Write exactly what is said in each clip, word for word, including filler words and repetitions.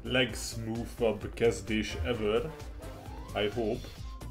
legsmoothabb kezdés ever. I hope.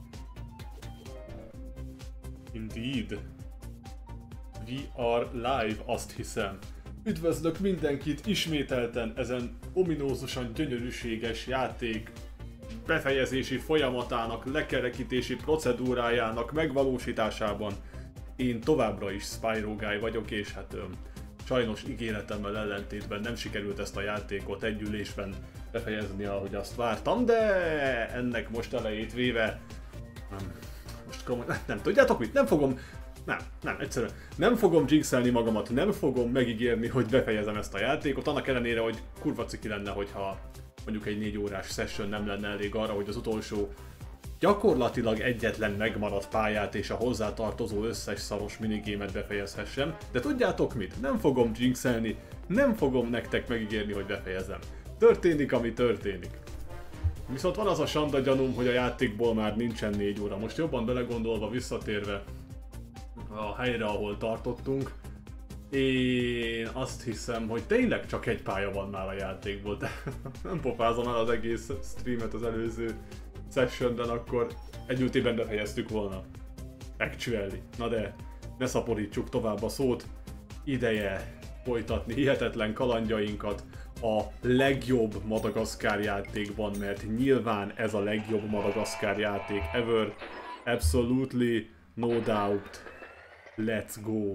Indeed. We are live, azt hiszem. Üdvözlök mindenkit ismételten ezen ominózusan gyönyörűséges játék befejezési folyamatának, lekerekítési procedúrájának megvalósításában. Én továbbra is Spyro Guy vagyok, és hát öm, sajnos ígéretemmel ellentétben nem sikerült ezt a játékot egy ülésben befejezni, ahogy azt vártam, de ennek most elejét véve... Nem, most komoly... Nem tudjátok mit? Nem fogom... Nem, nem, egyszerűen nem fogom jinxelni magamat, nem fogom megígérni, hogy befejezem ezt a játékot, annak ellenére, hogy kurva ciki lenne, hogyha mondjuk egy négy órás session nem lenne elég arra, hogy az utolsó gyakorlatilag egyetlen megmaradt pályát és a hozzátartozó összes szaros minigémet befejezhessem, de tudjátok mit? Nem fogom jinxelni, nem fogom nektek megígérni, hogy befejezem. Történik, ami történik. Viszont van az a sanda gyanúm, hogy a játékból már nincsen négy óra. Most jobban belegondolva, visszatérve a helyre, ahol tartottunk, én azt hiszem, hogy tényleg csak egy pálya van már a játékból, de nem pofázom el az egész streamet az előző sessionben, akkor egy ütében befejeztük volna. Actually. Na de ne szaporítsuk tovább a szót, ideje folytatni hihetetlen kalandjainkat a legjobb Madagaszkár játékban, mert nyilván ez a legjobb Madagaszkár játék ever. Absolutely, no doubt. Let's go!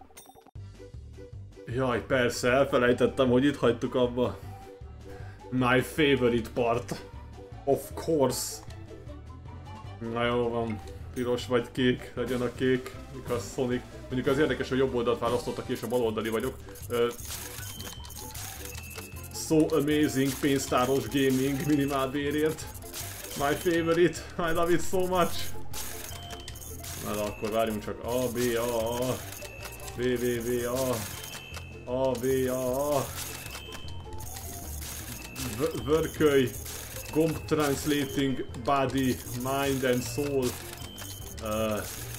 Jaj, persze, elfelejtettem, hogy itt hagytuk abba. My favorite part. Of course. Na jó van. Piros vagy kék, legyen a kék. Mikor a Sonic. Mondjuk az érdekes, hogy jobb oldalt választottak és a bal oldali vagyok. Uh, so amazing, pénztáros gaming minimálbérért. My favorite. I love it so much. Na de akkor várjunk csak. A, B, A, A. B, B, B, A. A, B, A, A. Vörköly. Gomb translating body, mind and soul. Uh,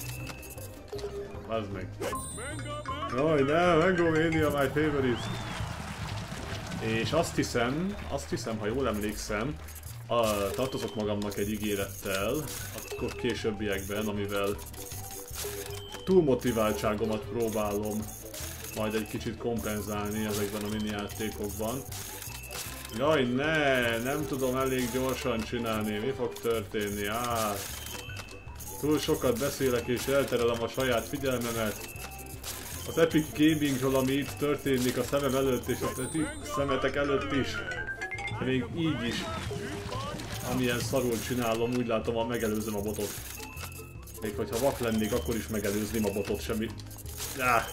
az meg. Jaj, nem, Mango Mania my favorite. És azt hiszem, azt hiszem, ha jól emlékszem, a, tartozok magamnak egy ígérettel, akkor későbbiekben, amivel túlmotiváltságomat próbálom majd egy kicsit kompenzálni ezekben a mini játékokban. Jaj, ne! Nem tudom elég gyorsan csinálni. Mi fog történni? Á, túl sokat beszélek és elterelem a saját figyelmemet. Az Epic Gamingről, ami itt történik a szemem előtt és a szemetek előtt is. De még így is, amilyen szarul csinálom, úgy látom, hogy megelőzöm a botot. Még hogyha vak lennék, akkor is megelőzném a botot, semmi... Ah.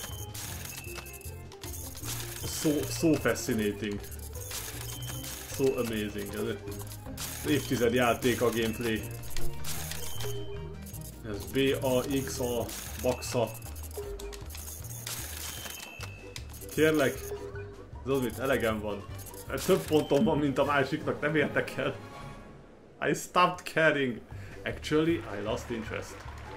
So, so fascinating. So amazing. Ez egy évtized játék a gameplay. Ez B, A, X, A, Baxa. Kérlek, ez az, mit elegem van. Mert több pontom van, mint a másiknak, nem érdekel. I stopped caring. Actually, I lost interest.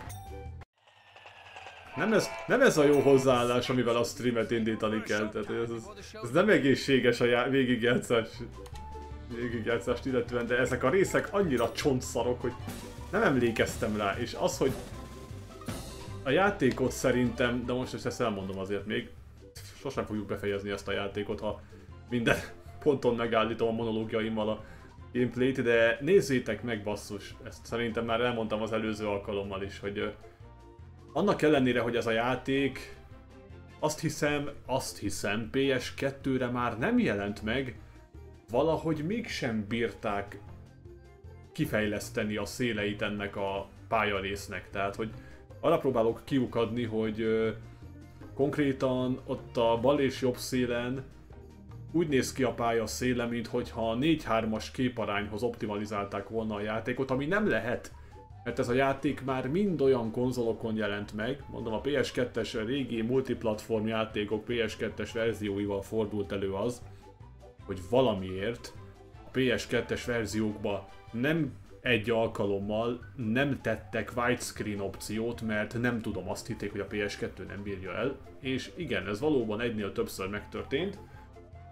Nem ez, nem ez a jó hozzáállás, amivel a streamet indítani kell. Tehát ez, ez, ez nem egészséges a já végigjátszás, végigjátszást illetően, de ezek a részek annyira csontszarok, hogy nem emlékeztem rá. És az, hogy a játékot szerintem, de most ezt elmondom azért még, sosem fogjuk befejezni ezt a játékot, ha minden ponton megállítom a monológiaimmal a gameplayt, de nézzétek meg basszus, ezt szerintem már elmondtam az előző alkalommal is, hogy annak ellenére, hogy ez a játék, azt hiszem, azt hiszem, P S kettőre már nem jelent meg, valahogy mégsem bírták kifejleszteni a széleit ennek a pályarésznek. Tehát, hogy arra próbálok kiukadni, hogy ö, konkrétan ott a bal és jobb szélen úgy néz ki a pálya széle, minthogyha a négy hármas képarányhoz optimalizálták volna a játékot, ami nem lehet. Mert ez a játék már mind olyan konzolokon jelent meg, mondom, a P S kettes régi multiplatform játékok P S kettes verzióival fordult elő az, hogy valamiért a P S kettes verziókba nem egy alkalommal nem tettek widescreen opciót, mert nem tudom, azt hitték, hogy a P S kettő nem bírja el, és igen, ez valóban egynél többször megtörtént,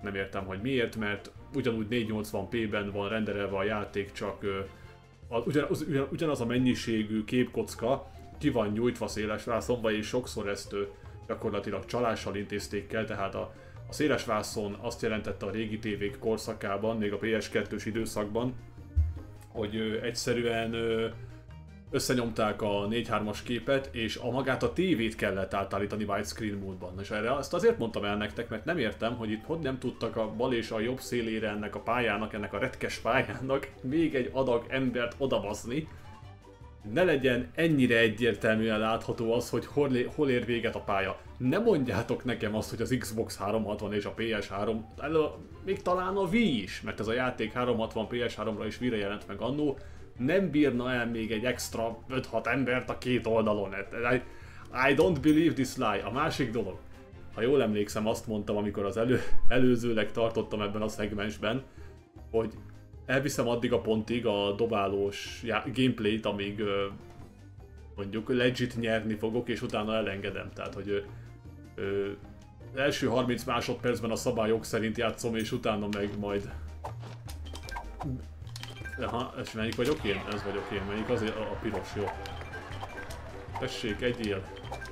Nem értem, hogy miért, mert ugyanúgy négyszáznyolcvan pé-ben van renderelve a játék, csak ugyanaz, ugyanaz a mennyiségű képkocka ki van nyújtva szélesvászonba, és sokszor ezt gyakorlatilag csalással intézték el, tehát a, a szélesvászon azt jelentette a régi tévék korszakában, még a pé es kettős időszakban, hogy ö, egyszerűen ö, összenyomták a négy hármas képet, és a magát a tévét kellett átállítani widescreen módban. És erre azt azért mondtam el nektek, mert nem értem, hogy itt hogy nem tudtak a bal és a jobb szélére ennek a pályának, ennek a retkes pályának még egy adag embert odabazni. Ne legyen ennyire egyértelműen látható az, hogy hol, hol ér véget a pálya. Ne mondjátok nekem azt, hogy az Xbox háromszázhatvan és a pé es három, még talán a Wii is, mert ez a játék háromszázhatvan pé es háromra is Wii-re jelent meg annó, nem bírna el még egy extra öt-hat embert a két oldalon. I, I don't believe this lie. A másik dolog, ha jól emlékszem, azt mondtam, amikor az elő, előzőleg tartottam ebben a szegmensben, hogy elviszem addig a pontig a dobálós gameplayt, amíg mondjuk legit nyerni fogok, és utána elengedem. Tehát, hogy az első harminc másodpercben a szabályok szerint játszom, és utána meg majd... Aha, és melyik vagyok én? Ez vagyok én, melyik azért a, a piros, jó. Tessék, egyél.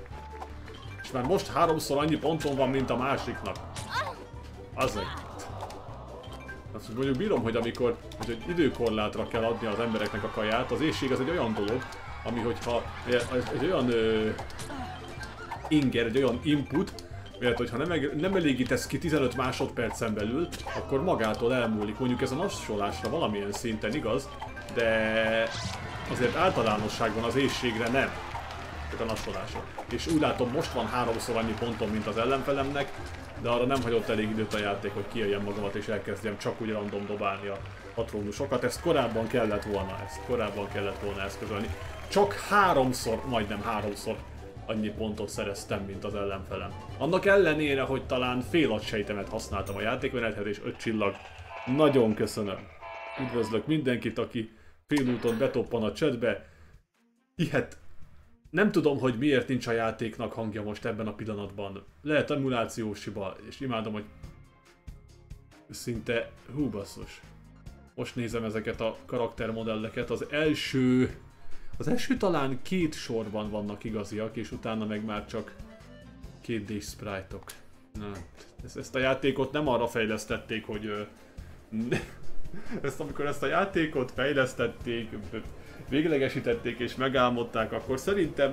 És már most háromszor annyi ponton van, mint a másiknak. Azért. Azt mondjuk bírom, hogy amikor hogy egy időkorlátra kell adni az embereknek a kaját, az éhség az egy olyan dolog, ami hogyha egy, egy olyan ö, inger, egy olyan input, mert hogyha nem, nem elégítesz ki tizenöt másodpercen belül, akkor magától elmúlik. Mondjuk ez a nassolásra valamilyen szinten igaz, de azért általánosságban az éhségre nem. Ez a nassolásra. És úgy látom, most van háromszor annyi ponton, mint az ellenfelemnek, de arra nem hagyott elég időt a játék, hogy kijöjjem magamat és elkezdjem csak úgy random dobálni a patrónusokat. Ezt korábban kellett volna, ezt korábban kellett volna eszközölni. Csak háromszor, majdnem háromszor annyi pontot szereztem, mint az ellenfelem. Annak ellenére, hogy talán fél agysejtemet használtam a játékmenethez, és öt csillag. Nagyon köszönöm. Üdvözlök mindenkit, aki félúton betoppan a chatbe. Ihet. Nem tudom, hogy miért nincs a játéknak hangja most ebben a pillanatban. Lehet emulációs hiba, és imádom, hogy szinte... Hú, basszus. Most nézem ezeket a karaktermodelleket. Az első... Az első talán két sorban vannak igaziak, és utána meg már csak két dés sprite-ok. Na, ezt a játékot nem arra fejlesztették, hogy... ezt amikor ezt a játékot fejlesztették, véglegesítették és megálmodták, akkor szerintem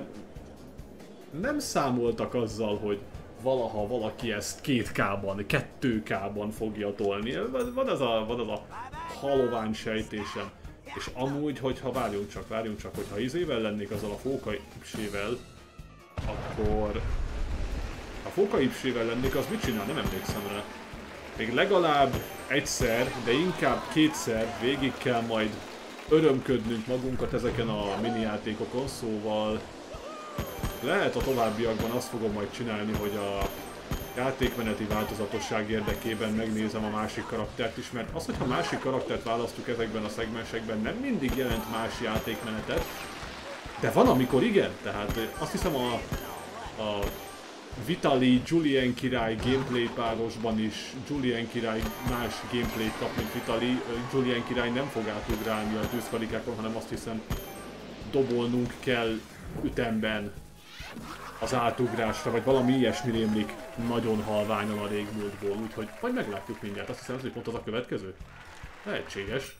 nem számoltak azzal, hogy valaha valaki ezt két ká-ban, kettő ká-ban fogja tolni. Van az a, van az a halovány sejtésem. És amúgy, hogyha várjunk csak, várjunk csak, hogyha izével lennék azzal a fóka ipsével, akkor... Ha fóka ipsével lennék, az mit csinál? Nem emlékszem rá. Még legalább egyszer, de inkább kétszer végig kell majd örömködnünk magunkat ezeken a mini játékokon, szóval lehet a továbbiakban azt fogom majd csinálni, hogy a játékmeneti változatosság érdekében megnézem a másik karaktert is, mert az, hogyha másik karaktert választjuk ezekben a szegmensekben, nem mindig jelent más játékmenetet, de van, amikor igen, tehát azt hiszem a, a Vitaly Julien király gameplay párosban is Julien király más gameplayt kap, mint Vitaly. Julien király nem fog átugrálni a tűzkarikákon, hanem azt hiszem dobolnunk kell ütemben az átugrásra, vagy valami ilyesmi rémlik nagyon halványan a régmúltból, úgyhogy majd meglátjuk mindjárt. Azt hiszem, hogy pont az a következő. Lehetséges.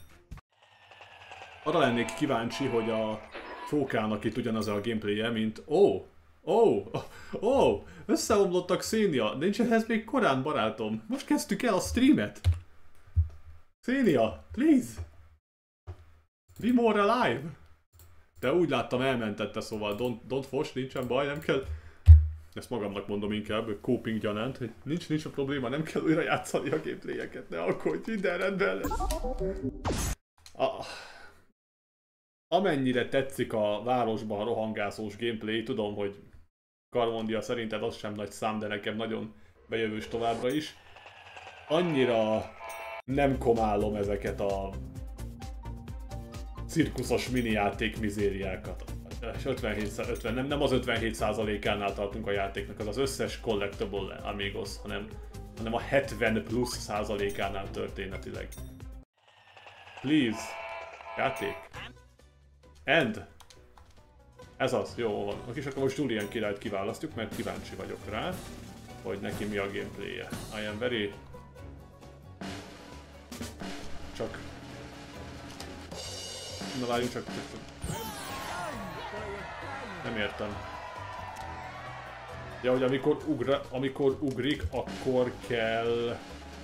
Arra lennék kíváncsi, hogy a fókának itt ugyanaz a gameplay-je, mint... Ó! Oh, Ó! Oh, Ó! Oh, összeomlottak Xenia! Nincs ehhez még korán, barátom! Most kezdtük el a streamet! Xenia! Please! Be more alive! De úgy láttam, elmentette, szóval don't, don't fosh, nincsen baj, nem kell... Ezt magamnak mondom inkább, coping gyanánt, hogy nincs, nincs a probléma, nem kell újra játszani a gameplayeket, ne aggódj, minden rendben lesz. A... Amennyire tetszik a városban a rohangászós gameplay, tudom, hogy Karmondia szerinted az sem nagy szám, de nekem nagyon bejövős továbbra is. Annyira nem komálom ezeket a cirkuszos minijáték mizériákat. És ötvenhét, ötven, nem, nem az ötvenhét százalékánál tartunk a játéknak, az az összes collectible amigos, hanem hanem a hetven plusz százalékánál történetileg. Please. Játék. End. Ez az, jó van. És akkor most Julian királyt kiválasztjuk, mert kíváncsi vagyok rá, hogy neki mi a gameplay-je. I am very... Csak... Na várjunk csak... Nem értem. Ja, hogy amikor, ugra, amikor ugrik, akkor kell...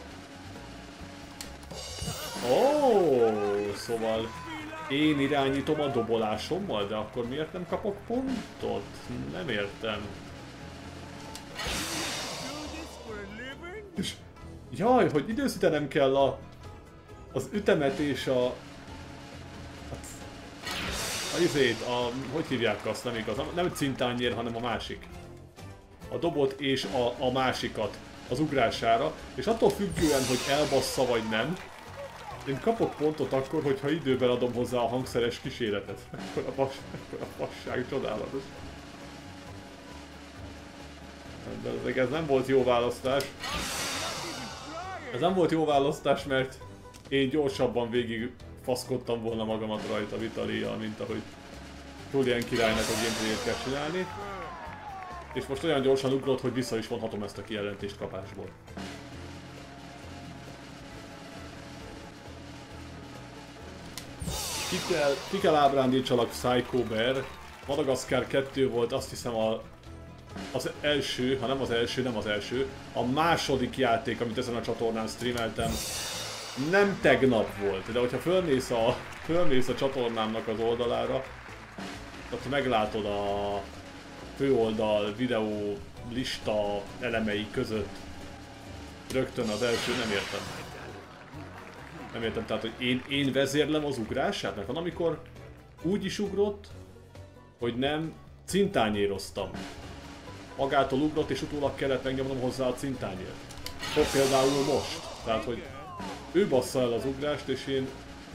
Ó, oh, szóval én irányítom a dobolásommal, de akkor miért nem kapok pontot? Nem értem. És jaj, hogy időzítenem kell a, az ütemet és a... Hát, a izét, a... Hogy hívják azt? Nem igaz, nem cintányér, hanem a másik. A dobot és a, a másikat az ugrására, és attól függően, hogy elbassza vagy nem, én kapok pontot akkor, hogyha időben adom hozzá a hangszeres kíséretet. Akkor a, bas, akkor a fasság csodálatos. De ez nem volt jó választás. Ez nem volt jó választás, mert én gyorsabban végig faszkodtam volna magamat rajta Vitalijjal, mint ahogy Julian királynak a gameplayét kell csinálni. És most olyan gyorsan ugrott, hogy vissza is vonhatom ezt a kijelentést kapásból. Ki kell, ki kell ábrándítsalak Psycho Bear. Madagaszkár kettő volt, azt hiszem a, az első, ha nem az első, nem az első, a második játék, amit ezen a csatornán streameltem, nem tegnap volt, de hogyha fölmész a, fölmész a csatornámnak az oldalára, akkor meglátod a főoldal videó lista elemei között rögtön az első, nem értem. Nem értem, tehát hogy én, én vezérlem az ugrását, mert van amikor úgy is ugrott, hogy nem cintányéroztam. Magától ugrott és utólag kellett megnyomnom hozzá a cintányért. Hogy például most. Tehát, hogy ő bassza el az ugrást és én...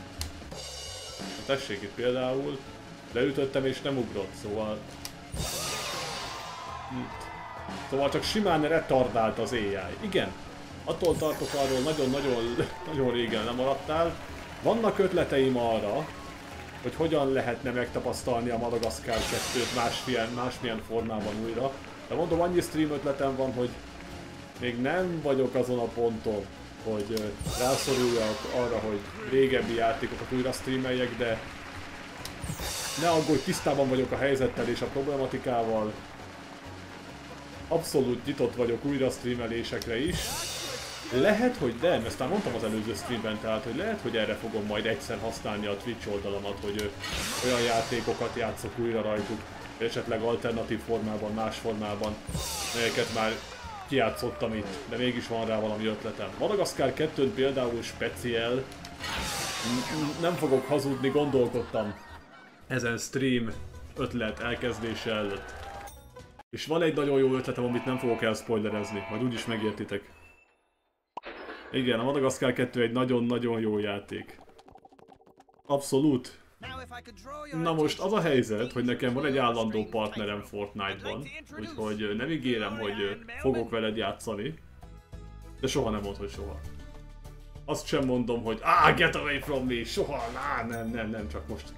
Tessék itt például, leütöttem és nem ugrott, szóval... Szóval csak simán retardált az á i. Igen. Attól tartok, arról nagyon-nagyon nagyon régen nem maradtál. Vannak ötleteim arra, hogy hogyan lehetne megtapasztalni a Madagaszkár kettőt másmilyen, másmilyen formában újra. De mondom, annyi stream ötletem van, hogy még nem vagyok azon a ponton, hogy rászoruljak arra, hogy régebbi játékokat újra streameljek, de ne aggódj, tisztában vagyok a helyzettel és a problematikával. Abszolút nyitott vagyok újra streamelésekre is. Lehet, hogy nem, ezt már mondtam az előző streamben, tehát hogy lehet, hogy erre fogom majd egyszer használni a Twitch oldalamat, hogy olyan játékokat játszok újra rajtuk, esetleg alternatív formában, más formában, melyeket már kijátszottam itt, de mégis van rá valami ötletem. Madagaszkár kettőn például speciál, nem fogok hazudni, gondolkodtam ezen stream ötlet elkezdése előtt. És van egy nagyon jó ötletem, amit nem fogok elspoilerezni, majd úgyis megértitek. Igen, a Madagaszkár kettő egy nagyon-nagyon jó játék. Abszolút. Na most az a helyzet, hogy nekem van egy állandó partnerem Fortnite-ban, úgyhogy nem ígérem, hogy fogok veled játszani, de soha nem mondom, hogy soha. Azt sem mondom, hogy ah, get away from me, soha, nah, nem, nem, nem, csak most.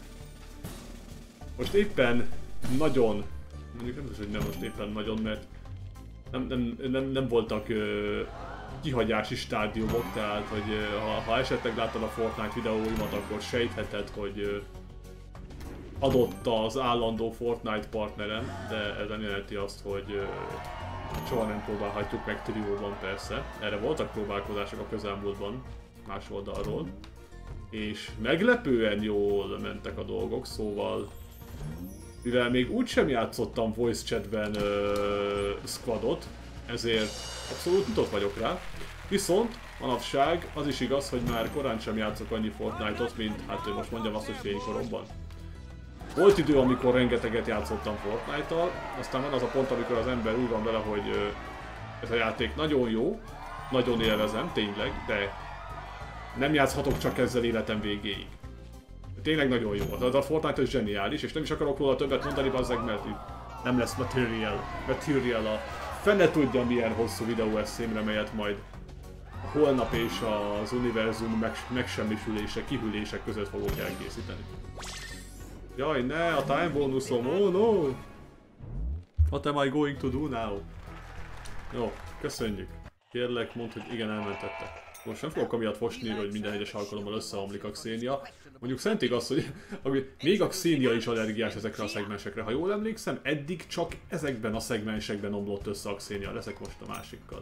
Most éppen nagyon, mondjuk nem tudom, hogy nem most éppen nagyon, mert nem, nem, nem, nem voltak uh, kihagyási stádiumok, tehát hogy uh, ha, ha esetleg láttad a Fortnite videóimat, akkor sejtheted, hogy uh, adott az állandó Fortnite partnerem, de ez nem jelenti azt, hogy uh, soha nem próbálhatjuk meg trióban persze. Erre voltak próbálkozások a közelmúltban, más oldalról. És meglepően jól mentek a dolgok, szóval mivel még úgysem játszottam voice chatben uh, squadot, ezért abszolút nyitott vagyok rá. Viszont manapság az is igaz, hogy már korán sem játszok annyi Fortnite-ot, mint hát most mondjam azt, hogy fénykoromban. Volt idő, amikor rengeteget játszottam Fortnite-tal, aztán van az a pont, amikor az ember úgy van vele, hogy uh, ez a játék nagyon jó, nagyon élvezem, tényleg, de nem játszhatok csak ezzel életem végéig. Tényleg nagyon jó, az a Fortnite is zseniális, és nem is akarok róla többet mondani, bazzeg, mert nem lesz material, material a fene tudja milyen hosszú videó eszémre, melyet majd holnap és az univerzum meg megsemmisülése, kihűlése között fogok elkészíteni. Jaj, ne, a time bonuszom, oh no! What am I going to do now? Jó, köszönjük. Kérlek, mondd, hogy igen, elmentettek. Most nem fogok amiatt fosni, hogy minden egyes alkalommal összeomlik a Xenia. Mondjuk szent igaz, hogy, hogy még a Xenia is allergiás ezekre a szegmensekre. Ha jól emlékszem, eddig csak ezekben a szegmensekben omlott össze a Xenia. Leszek most a másikkal.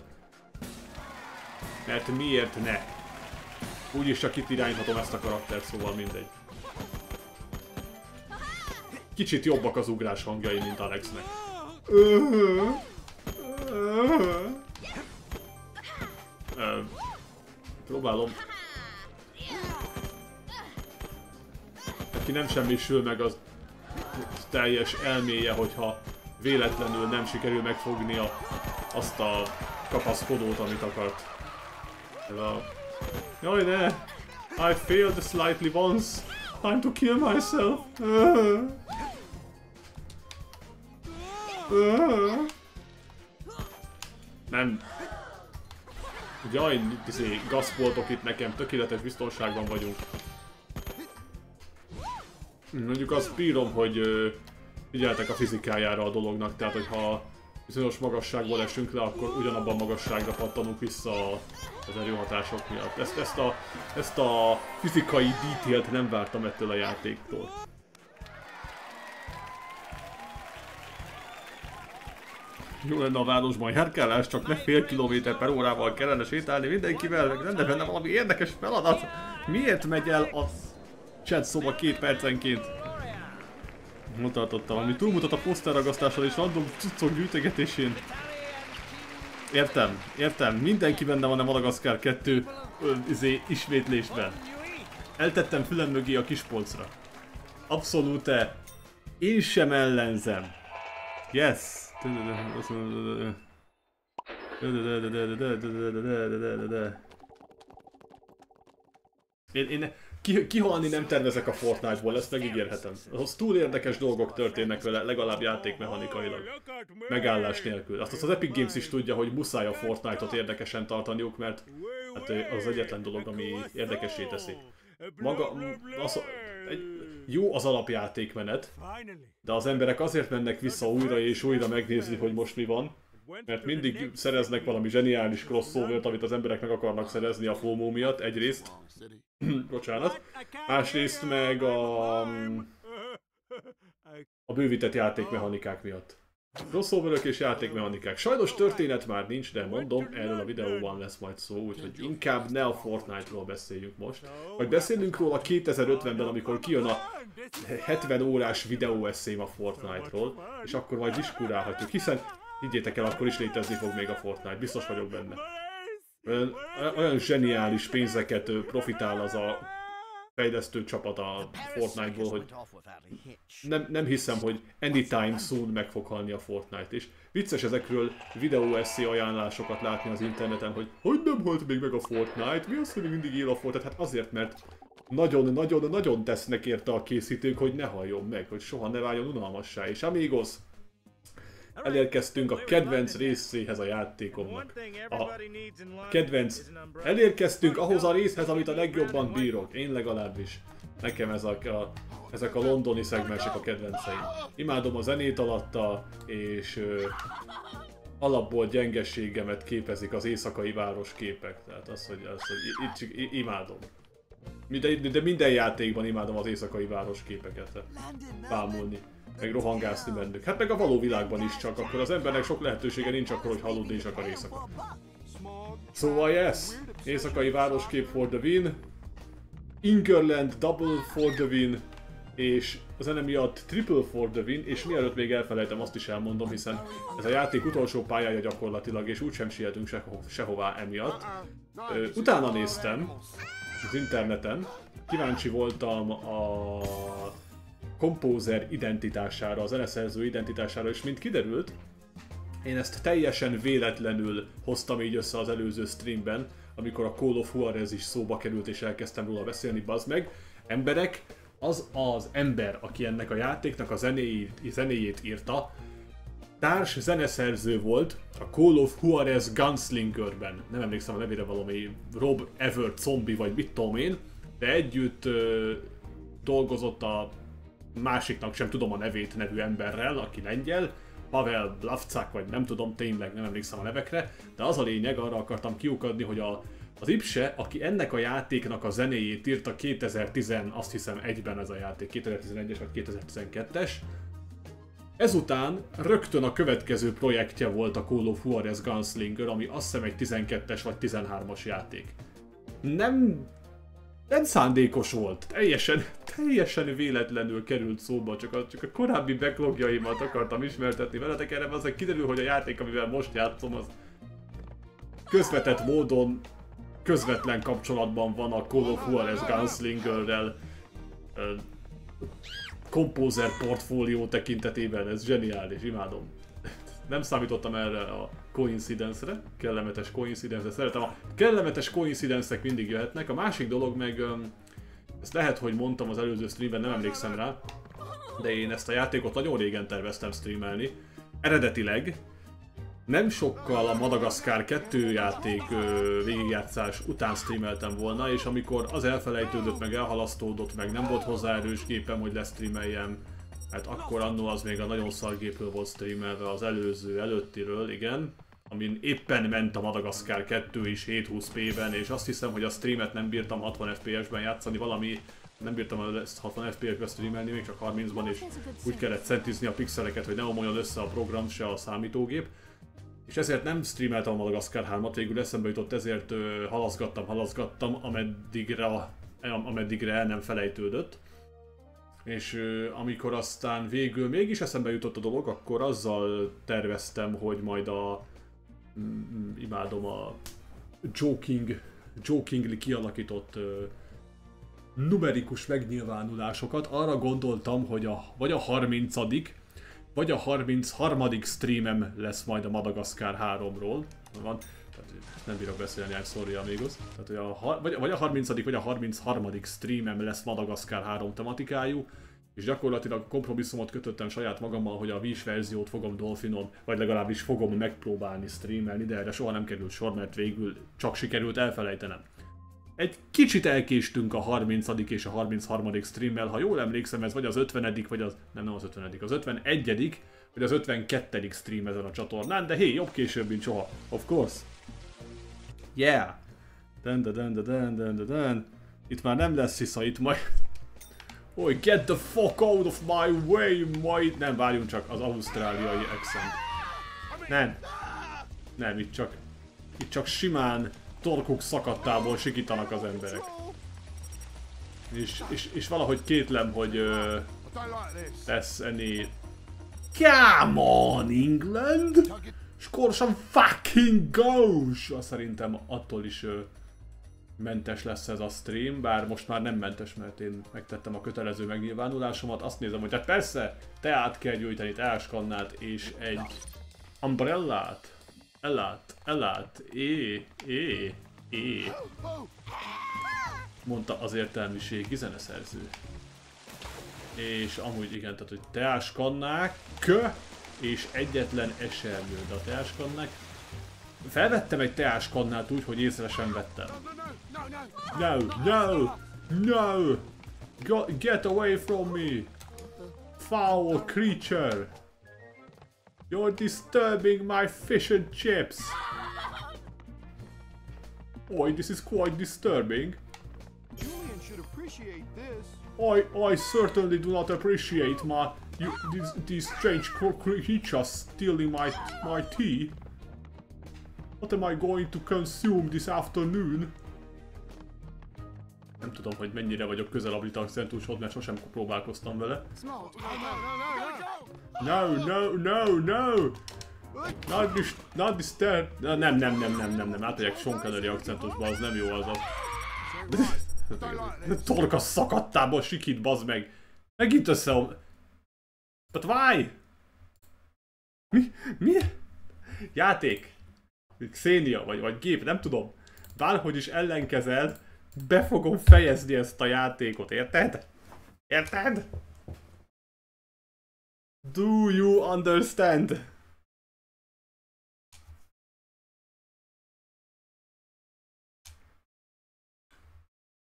Mert miért ne? Úgyis csak itt irányhatom ezt a karaktert, szóval mindegy. Kicsit jobbak az ugrás hangjai, mint Alexnek. Ö, próbálom. Aki nem semmisül meg, az teljes elméje, hogyha véletlenül nem sikerül megfognia azt a kapaszkodót, amit akart. A... Jaj, ne! I failed slightly once. Time to kill myself. Nem. Jaj, izé, gazpoltok itt nekem, tökéletes biztonságban vagyunk. Mondjuk azt bírom, hogy ö, figyeltek a fizikájára a dolognak, tehát hogyha bizonyos magasságból esünk le, akkor ugyanabban a magasságra pattanunk vissza az erőhatások miatt. Ezt, ezt, a, ezt a fizikai detailt nem vártam ettől a játéktól. Jó lenne a városban járkálás, csak ne fél kilométer per órával kellene sétálni mindenkivel, meg lenne benne valami érdekes feladat. Miért megy el a chat szoba két percenként? Mutatottam, ami túlmutat a poszterragasztással és random cuccok gyűjtegetésén. Értem, értem, mindenki benne van a Madagaszkár kettő ö, izé, ismétlésben. Eltettem fülem mögé a kispolcra. Abszolút, én sem ellenzem. Yes. Én, én ki, kihalni nem tervezek a Fortnite-ból, ezt megígérhetem. Ahhoz túl érdekes dolgok történnek vele, legalább játékmechanikailag. Megállás nélkül. Azt az Epic Games is tudja, hogy muszáj a Fortnite-ot érdekesen tartaniuk, mert hát az egyetlen dolog, ami érdekessé teszi. Maga, az, egy, jó az alapjátékmenet, de az emberek azért mennek vissza újra és újra megnézni, hogy most mi van, mert mindig szereznek valami zseniális crossovert, amit az emberek meg akarnak szerezni a FOMO miatt, egyrészt. Bocsánat. Másrészt meg a, a bővített játékmechanikák miatt. Crossoverök és játékmechanikák. Sajnos történet már nincs, de mondom, erről a videóban lesz majd szó, úgyhogy inkább ne a Fortnite-ról beszéljünk most. Vagy beszélünk róla kétezer-ötvenben, amikor kijön a hetven órás videó eszém a Fortnite-ról, és akkor majd diskurálhatjuk, hiszen higgyétek el, akkor is létezni fog még a Fortnite, biztos vagyok benne. Olyan, olyan zseniális pénzeket profitál az a fejlesztő csapat a Fortnite-ból, hogy nem, nem hiszem, hogy anytime soon meg fog halni a Fortnite. És vicces ezekről videó eszé ajánlásokat látni az interneten, hogy hogy nem halt még meg a Fortnite, mi az, hogy mindig él a Fortnite? Hát azért, mert nagyon-nagyon-nagyon tesznek érte a készítők, hogy ne halljon meg, hogy soha ne váljon unalmassá. És amigos, elérkeztünk a kedvenc részéhez a játékomnak. A kedvenc... Elérkeztünk ahhoz a részhez, amit a legjobban bírok. Én legalábbis. Nekem ezek a, ezek a londoni szegmensek a kedvenceim. Imádom a zenét alatta, és ö, alapból gyengességemet képezik az éjszakai városképek. Tehát az, hogy, az, hogy itt imádom. De, de minden játékban imádom az éjszakai városképeket. Bámulni. Meg rohangászni bennük. Hát meg a való világban is csak, akkor az embernek sok lehetősége nincs akkor, hogy aludni is akar éjszaka. Szóval yes, éjszakai városkép for the win, Ingerland double for the win, és az zene miatt triple for the win, és mielőtt még elfelejtem, azt is elmondom, hiszen ez a játék utolsó pályája gyakorlatilag, és úgysem sietünk seho sehová emiatt. Ö, utána néztem az interneten, kíváncsi voltam a kompózer identitására, a zeneszerző identitására, és mint kiderült, én ezt teljesen véletlenül hoztam így össze az előző streamben, amikor a Call of Juarez is szóba került, és elkezdtem róla beszélni, bazd meg. Emberek, az az ember, aki ennek a játéknak a zenéjét, zenéjét írta, társ zeneszerző volt a Call of Juarez Gunslingerben. Nem emlékszem a nevére, valami Rob Everett Zombie vagy mit tudom én, de együtt ö, dolgozott a másiknak sem tudom a nevét nevű emberrel, aki lengyel, Pavel Blavcak, vagy nem tudom, tényleg nem emlékszem a nevekre, de az a lényeg, arra akartam kiukadni, hogy a, az Ipse, aki ennek a játéknak a zenéjét írta kétezer-tíz, azt hiszem egyben ez a játék, kétezer-tizenegyes vagy kétezer-tizenkettes, ezután rögtön a következő projektje volt a Call of Juarez Gunslinger, ami azt hiszem egy tizenkettes vagy tizenhármas játék. Nem... nem szándékos volt, teljesen, teljesen véletlenül került szóba, csak a, csak a korábbi backlogjaimat akartam ismertetni veletek, erre azért kiderül, hogy a játék, amivel most játszom, az közvetett módon, közvetlen kapcsolatban van a Call of Juarez Gunslingerrel, Composer portfólió tekintetében, ez zseniális, imádom. Nem számítottam erre a coincidence-re, kellemetes coincidence-re, szeretem a kellemetes coincidence-ek mindig jöhetnek, a másik dolog meg, ezt lehet, hogy mondtam az előző streamben, nem emlékszem rá, de én ezt a játékot nagyon régen terveztem streamelni, eredetileg, nem sokkal a Madagaszkár kettő játék ö, végigjátszás után streameltem volna, és amikor az elfelejtődött, meg elhalasztódott, meg nem volt hozzá erős gépem, hogy lesztreameljem, hát akkor annó az még a nagyon szar gépről volt streamelve, az előző előttiről, igen, amin éppen ment a Madagaszkár kettő is hétszázhúsz pé-ben, és azt hiszem, hogy a streamet nem bírtam hatvan ef pé es-ben játszani, valami nem bírtam ezt hatvan ef pé es-ben streamelni, még csak harmincban, és úgy kellett szentizni a pixeleket, hogy ne omoljon össze a program se a számítógép. És ezért nem streameltem a Madagaszkár hármat, végül eszembe jutott, ezért ö, halaszgattam, halaszgattam, ameddigre, ameddigre el nem felejtődött. És ö, amikor aztán végül mégis eszembe jutott a dolog, akkor azzal terveztem, hogy majd a... Mm, imádom a joking, jokingly kialakított ö, numerikus megnyilvánulásokat. Arra gondoltam, hogy a, vagy a harmincadik vagy a harmincharmadik streamem lesz majd a Madagaszkár háromról. Van, tehát nem bírok beszélni, I'm sorry amigos. Tehát, hogy a, vagy, vagy a harmincadik vagy a harmincharmadik streamem lesz Madagaszkár három tematikájú, és gyakorlatilag kompromisszumot kötöttem saját magammal, hogy a Wii-s verziót fogom Dolphinon, vagy legalábbis fogom megpróbálni streamelni, de erre soha nem került sor, mert végül csak sikerült elfelejtenem. Egy kicsit elkéstünk a harmincadik és a harmincharmadik streammel, ha jól emlékszem, ez vagy az ötvenedik vagy az... nem, nem az ötvenedik az ötvenegyedik vagy az ötvenkettedik stream ezen a csatornán, de hé, jobb később, mint soha. Of course. Yeah! Den, den, den, den, den, den, den. Itt már nem lesz hisza, itt majd... Oly, get the fuck out of my way, majd... Nem, várjunk csak, az ausztráliai accent. Nem. Nem, itt csak... Itt csak simán... torkuk szakadtából sikítanak az emberek. És, és, és valahogy kétlem, hogy uh, lesz ennyi... Come on, England! Score some fucking goals! Szerintem attól is uh, mentes lesz ez a stream, bár most már nem mentes, mert én megtettem a kötelező megnyilvánulásomat. Azt nézem, hogy hát persze, teát kell gyújtani, teáskannát és egy umbrellát. Elát, elát, é, é, é, mondta az értelmiségi zeneszerző. És amúgy igen, tehát hogy teáskannák, és egyetlen esernyő, de a teáskannák... Felvettem egy teáskannát úgy, hogy észre sem vettem. No, no, no! Get away from me! Foul creature! You're disturbing my fish and chips! Oi, this is quite disturbing. Julian should appreciate this. I, I certainly do not appreciate my you, these, these strange creatures stealing my my tea. What am I going to consume this afternoon? Nem tudom, hogy mennyire vagyok közel a brit akcentushoz, mert sosem próbálkoztam vele. No, no, no, no! Not this, not this ter... Nem, nem, nem, nem, nem, nem, átmegyek Sean Connery akcentusba, az nem jó az a... Torka szakadtából sikít, bazd meg! Megint összeom... But why? Mi? Mi? Játék? Xenia, vagy, vagy gép, nem tudom. Bárhogy is ellenkezel, be fogom fejezni ezt a játékot, érted? Érted? Do you understand?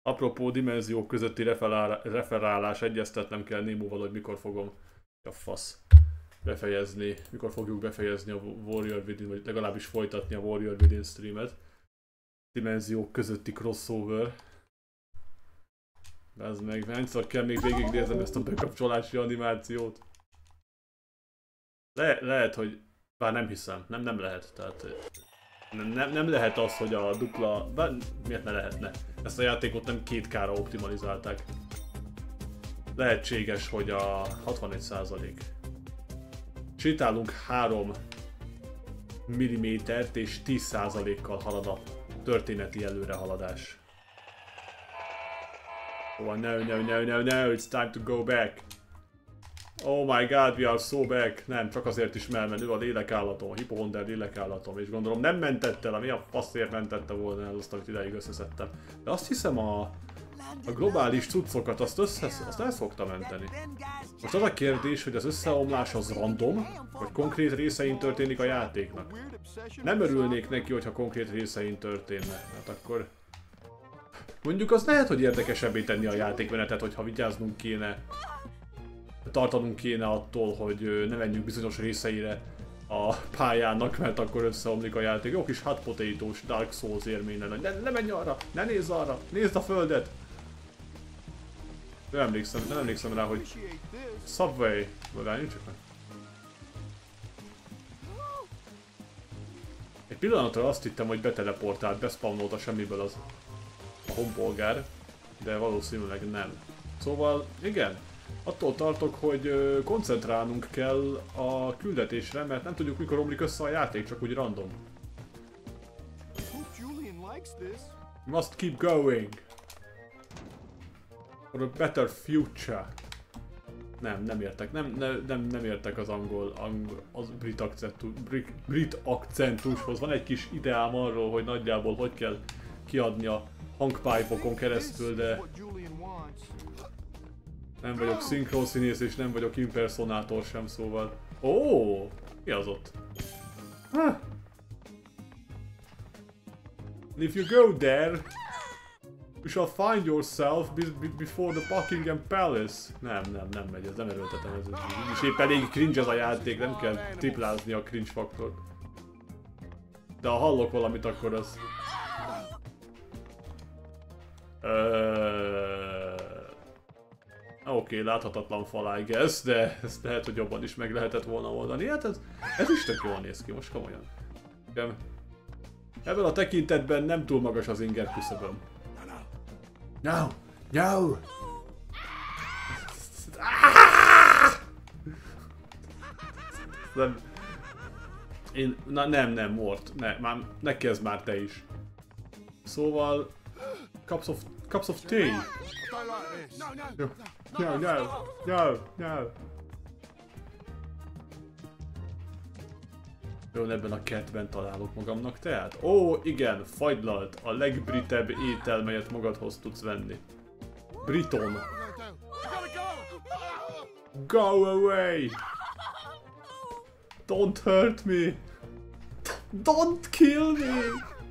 Apropó dimenziók közötti referál, referálás, egyeztetnem kell Némóval, hogy mikor fogom a fasz befejezni, mikor fogjuk befejezni a Warrior Within, vagy legalábbis folytatni a Warrior Within streamet. Dimenziók közötti crossover. Ez meg, hányszor kell még végignézem ezt a bekapcsolási animációt? Le, lehet, hogy... Bár nem hiszem, nem, nem lehet, tehát... Nem, nem lehet az, hogy a dupla... Bár miért ne lehetne? Ezt a játékot nem két ká-ra optimalizálták. Lehetséges, hogy a hatvanegy százalék. Sétálunk három millimétert és tíz százalékkal halad a történeti előrehaladás. Oh, no, no, no, no, no, it's time to go back. Oh my god, we are so back. Nem, csak azért is, mert menő a lélekállatom, a hipohonder lélekállatom, és gondolom nem mentett el, ami a faszért mentette volna el azt, amit ideig összeszedtem. De azt hiszem a, a globális cuccokat azt, össze, azt el szokta menteni. Most az a kérdés, hogy az összeomlás az random, vagy konkrét részein történik a játéknak. Nem örülnék neki, hogyha konkrét részein történne. Hát akkor... Mondjuk az lehet, hogy érdekesebbé tenni a játékmenetet, hogyha vigyáznunk kéne, tartanunk kéne attól, hogy ne menjünk bizonyos részeire a pályának, mert akkor összeomlik a játék. Jó kis hot potato-s Dark Souls élmény lenne. Ne, ne menj arra, ne nézz arra, nézd a földet! Nem emlékszem, nem emlékszem rá, hogy Subway, várjunk csak meg. Egy pillanatra azt hittem, hogy beteleportált, beszpamnolta semmiből az a honpolgár, de valószínűleg nem. Szóval, igen, attól tartok, hogy koncentrálnunk kell a küldetésre, mert nem tudjuk, mikor omlik össze a játék, csak úgy random. Must keep going. For a better future. Nem, nem értek, nem, ne, nem, nem értek az angol, angol az brit, akcentus, brit, brit akcentushoz. Van egy kis ideám arról, hogy nagyjából hogy kell kiadni a hangpálypokon keresztül, de nem vagyok szinkronszínész és nem vagyok impersonátor sem, szóval... Ó, oh, mi az ott? Huh. If you go there, you shall find yourself before the Buckingham Palace. Nem, nem, nem megy, ez nem erőltetem, ez is épp elég cringe ez a játék, nem kell triplázni a cringe faktort. De ha hallok valamit, akkor az... Uh... Oké, okay, láthatatlan fal, I guess, de ezt lehet, hogy jobban is meg lehetett volna oldani. Hát ez, ez is tök jól néz ki, most komolyan. Ebben a tekintetben nem túl magas az inger küszöböm. No! No! Nem. Én... Na nem, nem, Mort. Ne, már, ne kezd már te is. Szóval... Cups of... Cups of tea! No, no, no, no, no. Jó, ebben a kertben találok magamnak tehát? Ó, igen, fagylalt, a legbritebb étel, melyet magadhoz tudsz venni. Briton. Go away! Don't hurt me! Don't kill me!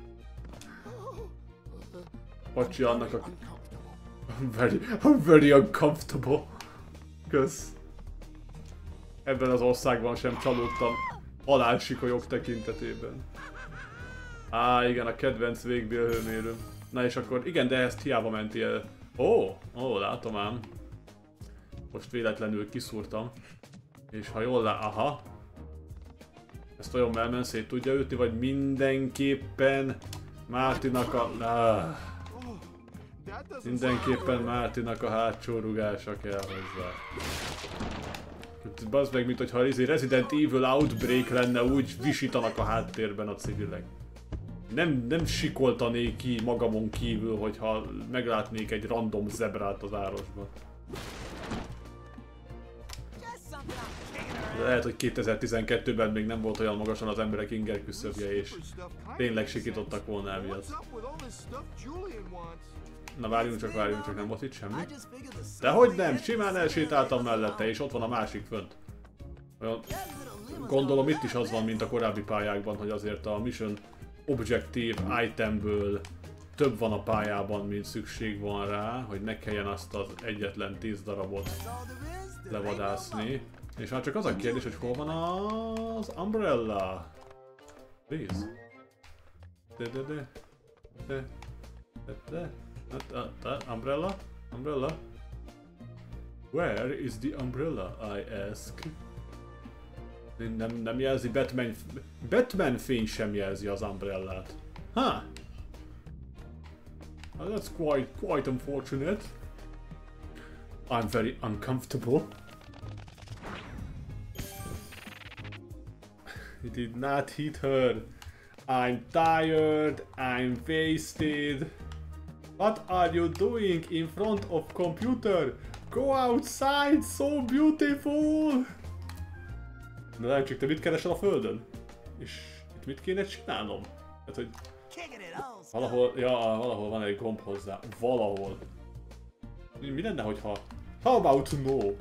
Bocsi annak a... I'm very, I'm very uncomfortable. Kösz. Ebben az országban sem csalódtam halálsikolyok tekintetében. Á, igen, a kedvenc végbélhőmérőm. Na és akkor, igen, de ezt hiába menti el. Ó, ó, látom ám. Most véletlenül kiszúrtam. És ha jól lá... Aha. Ezt olyan melmen szét tudja ütni, vagy mindenképpen Mártinak a... Ah. Mindenképpen Mártinak a hátsó rugása kell hozzá. Bazd meg, mint hogyha Resident Evil Outbreak lenne, úgy visítanak a háttérben a civilek. Nem, nem sikoltanék ki magamon kívül, hogyha meglátnék egy random zebrát az árosban. De lehet, hogy kétezer-tizenkettőben még nem volt olyan magasan az emberek inger küszöbje, és tényleg sikítottak volna emiatt. Na várjunk csak, várjunk csak, nem volt itt semmi. Dehogy nem, simán elsétáltam mellette, és ott van a másik fönt. Olyan, gondolom itt is az van, mint a korábbi pályákban, hogy azért a Mission Objective itemből több van a pályában, mint szükség van rá, hogy ne kelljen azt az egyetlen tíz darabot levadászni. És már csak az a kérdés, hogy hol van az Umbrella. Please. De de de. De. De de. De. De. Umbrella? Umbrella? Where is the umbrella, I ask? Nem, nem jelzi Batman... Batman fény sem jelzi az umbrellát. Ha! Huh. That's quite, quite unfortunate. I'm very uncomfortable. He did not hit her. I'm tired, I'm wasted. What are you doing in front of computer? Go outside, so beautiful! De nem csak te mit keresel a földön? És itt mit kéne csinálnom? Hát, hogy valahol, ja, valahol van egy gomb hozzá. Valahol. Mi, mi lenne, hogyha... How about no?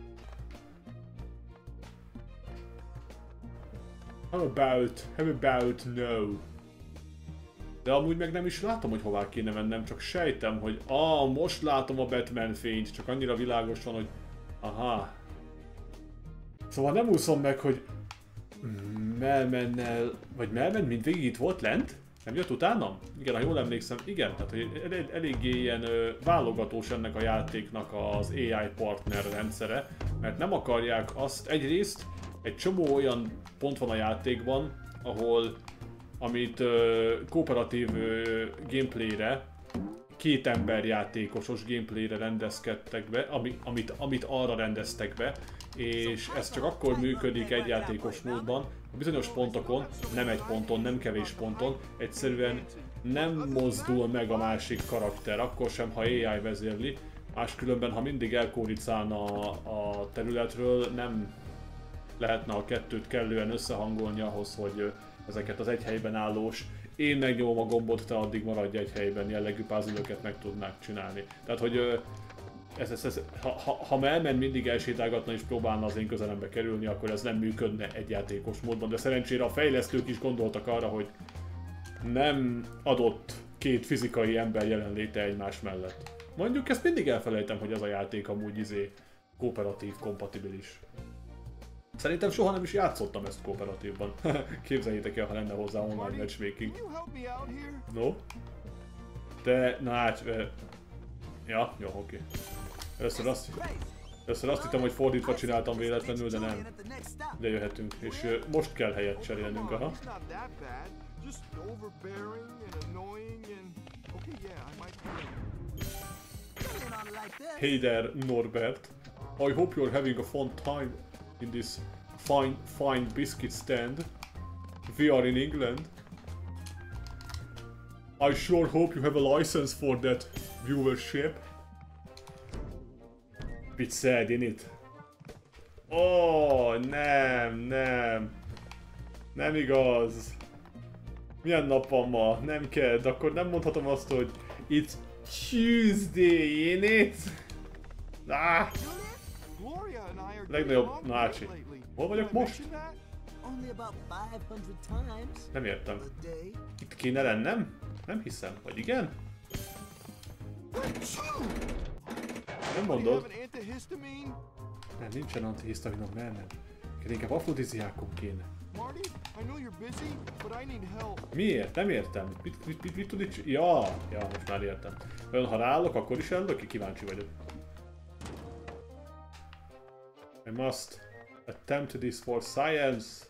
How about, how about no? De amúgy meg nem is látom, hogy hová kéne mennem, csak sejtem, hogy ah, most látom a Batman fényt, csak annyira világos van, hogy aha. Szóval nem úszom meg, hogy Melmennel, vagy Melmen mindvégig itt volt lent? Nem jött utánam? Igen, ha jól emlékszem, igen, tehát hogy el eléggé ilyen ö, válogatós ennek a játéknak az á i partner rendszere, mert nem akarják azt, egyrészt egy csomó olyan pont van a játékban, ahol amit ö, kooperatív ö, gameplayre, két ember játékosos gameplayre rendezkedtek be, ami, amit, amit arra rendeztek be, és ez csak akkor működik egy játékos módban, a bizonyos pontokon, nem egy ponton, nem kevés ponton, egyszerűen nem mozdul meg a másik karakter, akkor sem, ha á i vezérli, máskülönben, ha mindig elkóricálna a, a területről, nem lehetne a kettőt kellően összehangolni ahhoz, hogy ezeket az egy helyben állós, én megnyomom a gombot, te addig maradj egy helyben jellegű puzzle-öket meg tudnák csinálni. Tehát, hogy ez, ez, ez, ha, ha, ha Melman mindig elsétálgatna és próbálna az én közelembe kerülni, akkor ez nem működne egy játékos módban, de szerencsére a fejlesztők is gondoltak arra, hogy nem adott két fizikai ember jelenléte egymás mellett. Mondjuk ezt mindig elfelejtem, hogy ez a játék amúgy izé kooperatív, kompatibilis. Szerintem soha nem is játszottam ezt kooperatívban. Képzeljétek el, ha lenne hozzá online matchmaking. No? De, na hát... Ja, jó, oké. Először azt... Először azt hittem, hogy fordítva csináltam véletlenül, de nem. De jöhetünk, és uh, most kell helyet cserélnünk, aha. Hey there, Norbert. I hope you're having a fun time in this fine, fine biscuit stand. We are in England. I sure hope you have a license for that viewership. Bit sad, in it. Oh, nem, nem. Nem igaz. Milyen nap van ma? Nem kell, de akkor nem mondhatom azt, hogy it's Tuesday, in it. Ah! Legnagyobb nácsi. Hol vagyok most? Nem értem. Itt kéne lennem? Nem hiszem. Vagy igen? Nem mondod? Nem, nincsen antihisztaminom, nem, nem. Inkább afrodiziákon kéne. Miért? Nem értem. Mit, mit, mit, mit tud itt? Ja, ja, most már értem. Olyan, ha ráállok, akkor is eldök, kíváncsi vagyok. I must attempt this for science.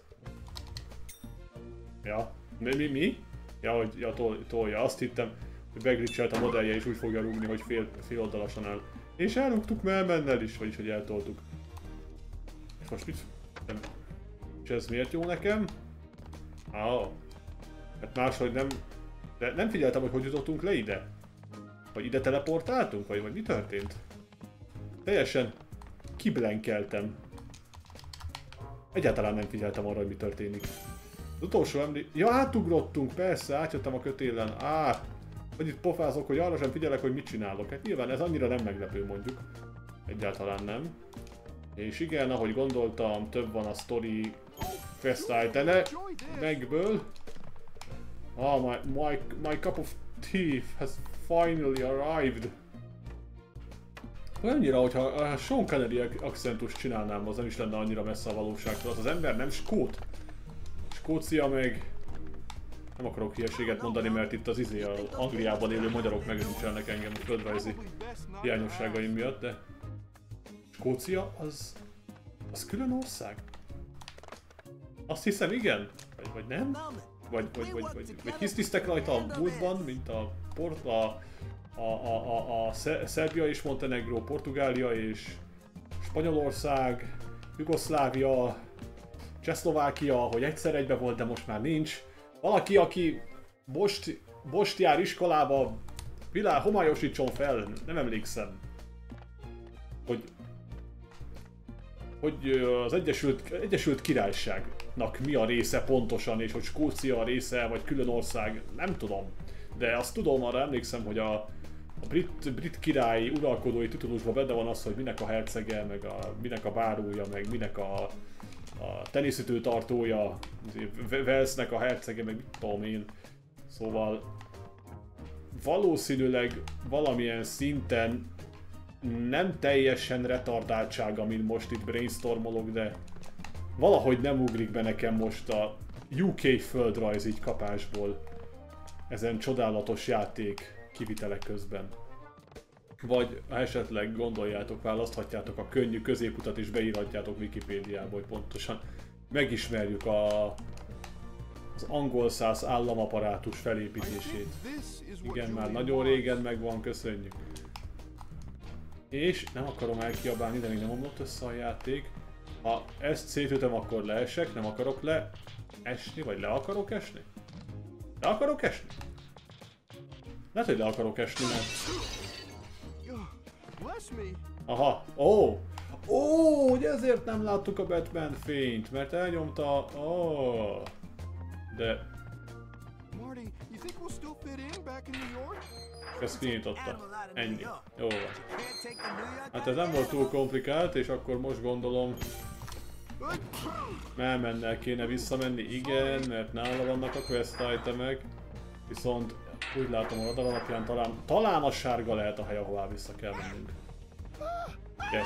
Ja, mi, mi, mi? Ja, hogy ja, tol, tolja. Azt hittem, hogy beglitchelt a modellje és úgy fogja rúgni, hogy fél, fél oldalasan el. És elrúgtuk Melmennel is, vagyis hogy eltoltuk. És most mit? Nem. És ez miért jó nekem? Ah, hát máshogy nem... De nem figyeltem, hogy hogy jutottunk le ide. Vagy ide teleportáltunk, vagy, vagy mi történt? Teljesen kiblenkeltem. Egyáltalán nem figyeltem arra, hogy mi történik. Az utolsó emlék... Ja, átugrottunk, persze, átjöttem a kötélen. Á, hogy itt pofázok, hogy arra sem figyelek, hogy mit csinálok. Hát nyilván ez annyira nem meglepő, mondjuk. Egyáltalán nem. És igen, ahogy gondoltam, több van a story quest item megből. Ah, my, my, my cup of thief has finally arrived. Annyira, hogyha a Sean Connery accentust csinálnám, az nem is lenne annyira messze a valóságtól. Az az ember nem skót. Skócia meg... Nem akarok hülyeséget mondani, mert itt az izé, az Angliában élő magyarok megöncselnek engem a földrajzi hiányosságaim miatt, de... Skócia az... az külön ország? Azt hiszem igen? Vagy, vagy nem? Vagy, vagy, vagy, vagy, vagy hisztisztek rajta a múltban, mint a port, a, a, a, a, a Szerbia és Montenegró, Portugália és Spanyolország, Jugoszlávia, Csehszlovákia, hogy egyszer egybe volt, de most már nincs. Valaki, aki most, most jár iskolába, világ, homályosítson fel, nem emlékszem, hogy, hogy az Egyesült, Egyesült Királyságnak mi a része pontosan, és hogy Skócia a része, vagy külön ország, nem tudom. De azt tudom, arra emlékszem, hogy a, a brit, brit királyi uralkodói titulusban benne van az, hogy minek a hercege, meg a, minek a bárója, meg minek a, a teniszütő tartója, Walesnek a hercege, meg mit tudom én. Szóval valószínűleg valamilyen szinten nem teljesen retardáltság, amin most itt brainstormolok, de valahogy nem ugrik be nekem most a U K földrajz így kapásból ezen csodálatos játék kivitelek közben. Vagy ha esetleg gondoljátok, választhatjátok a könnyű középutat és beírhatjátok Wikipédiába, hogy pontosan megismerjük a, az angol száz államaparátus felépítését. Igen, már nagyon régen megvan, köszönjük. És nem akarom elkiabálni, de még nem omlott össze a játék. Ha ezt szétütöm, akkor leesek, nem akarok leesni, vagy le akarok esni? Le akarok esni? Lehet, hogy le akarok esni, mert... Aha, ó! Oh. Ó, oh, hogy ezért nem láttuk a Batman fényt, mert elnyomta... Ó... Oh. De... Ezt kinyitotta. Ennyi. Jó van. Hát ez nem volt túl komplikált, és akkor most gondolom... Melmennel kéne visszamenni, igen, mert nála vannak a quest itemek. Viszont úgy látom a radar alapján talán, talán a sárga lehet a hely, ahová vissza kell mennünk. Yes.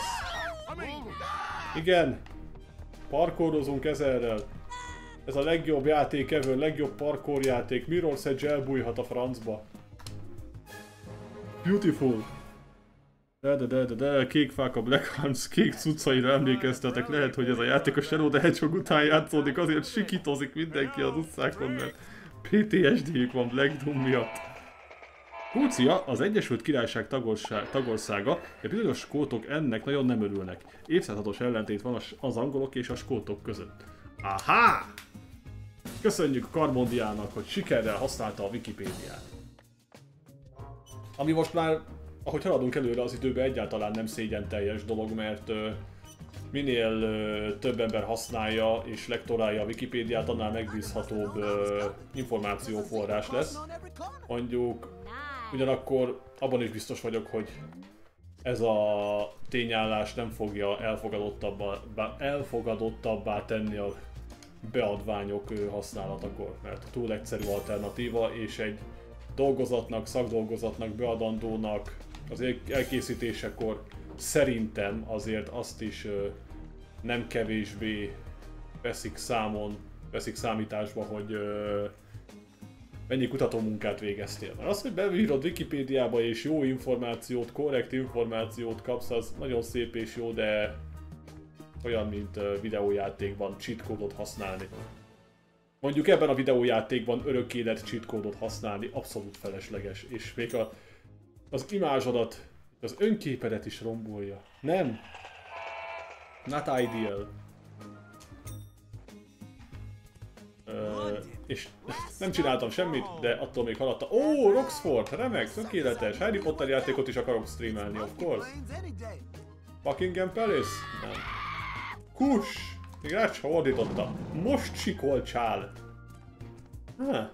Igen. Parkourozunk ezerrel. Ez a legjobb játék ever, legjobb parkour játék. Mirror's Edge elbújhat a francba. Beautiful. De de de de de, kék fák a Black Hands, kék cuccaira emlékeztetek. Lehet, hogy ez a játék a Shadow the Hedgehog után játszódik, azért sikítozik mindenki az utcákon, mert P T S D-jük van Black Doom miatt. Skócia az Egyesült Királyság tagországa, de bizonyos skótok ennek nagyon nem örülnek. Évszázados ellentét van az angolok és a skótok között. Aha! Köszönjük Karmondiának, hogy sikerrel használta a Wikipédiát. Ami most már, ahogy haladunk előre az időben, egyáltalán nem szégyenteljes dolog, mert uh, minél uh, több ember használja és lektorálja a Wikipédiát, annál megbízhatóbb uh, információforrás lesz. Mondjuk, ugyanakkor abban is biztos vagyok, hogy ez a tényállás nem fogja elfogadottabbá, elfogadottabbá tenni a beadványok uh, használatakor, mert túl egyszerű alternatíva, és egy dolgozatnak, szakdolgozatnak, beadandónak az elkészítésekor szerintem azért azt is ö, nem kevésbé veszik számon, veszik számításba, hogy ö, mennyi kutatómunkát végeztél. Mert az, hogy beírod Wikipédiába és jó információt, korrekt információt kapsz, az nagyon szép és jó, de olyan, mint ö, videójátékban cheat kódot használni. Mondjuk ebben a videójátékban örökkélet cheat kódot használni abszolút felesleges, és még a, az imázsodat, az önképedet is rombolja. Nem! Not ideal. Ö, és nem csináltam semmit, de attól még haladta. Ó, oh, Roxford, remek, tökéletes. Harry Potter játékot is akarok streamelni, of course. Buckingham Palace? Nem. Kus! Még rá sem ordítottam. Most sikolcsál! Ha.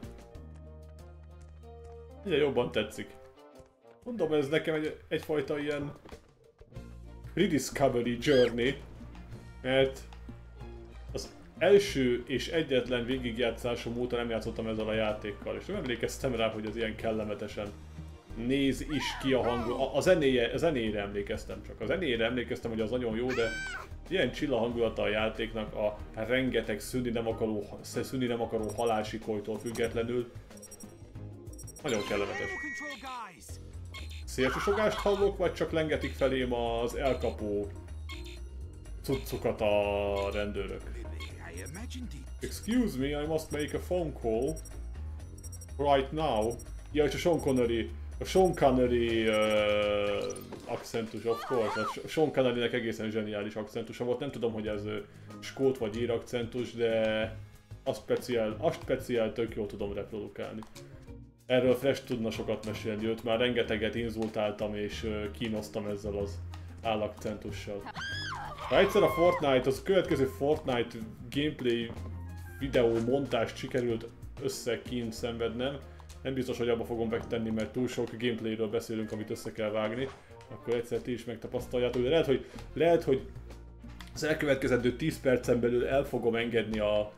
Ugye jobban tetszik. Mondom, ez nekem egy, egyfajta ilyen rediscovery journey, mert az első és egyetlen végigjátszásom óta nem játszottam ezzel a játékkal, és nem emlékeztem rá, hogy az ilyen kellemetesen néz is ki a hangul. A, a, zenéje, a zenére emlékeztem csak. A zenére emlékeztem, hogy az nagyon jó, de ilyen chill a hangulata a játéknak, a rengeteg szűnni nem akaró, szűnni nem akaró halálsikolytól függetlenül. Nagyon kellemetes. Szélsősogást hallok, vagy csak lengetik felém az elkapó cuccukat a rendőrök? Excuse me, I must make a phone call right now. Ja, és a Sean Connery, a Sean Connery uh, akcentus, of course. A Sean Connerynek egészen zseniális akcentusa volt. Nem tudom, hogy ez uh, skót vagy ír akcentus, de a speciál, a speciál tök jól tudom reprodukálni. Erről Fresh tudna sokat mesélni, őt már rengeteget inzultáltam és uh, kínoztam ezzel az állakcentussal. Ha egyszer a Fortnite, az következő Fortnite gameplay videó montást sikerült összekín szenvednem, nem biztos, hogy abba fogom megtenni, mert túl sok gameplayről beszélünk, amit össze kell vágni, akkor egyszer ti is megtapasztaljátok, de lehet, hogy, lehet, hogy az elkövetkezendő tíz percen belül el fogom engedni a,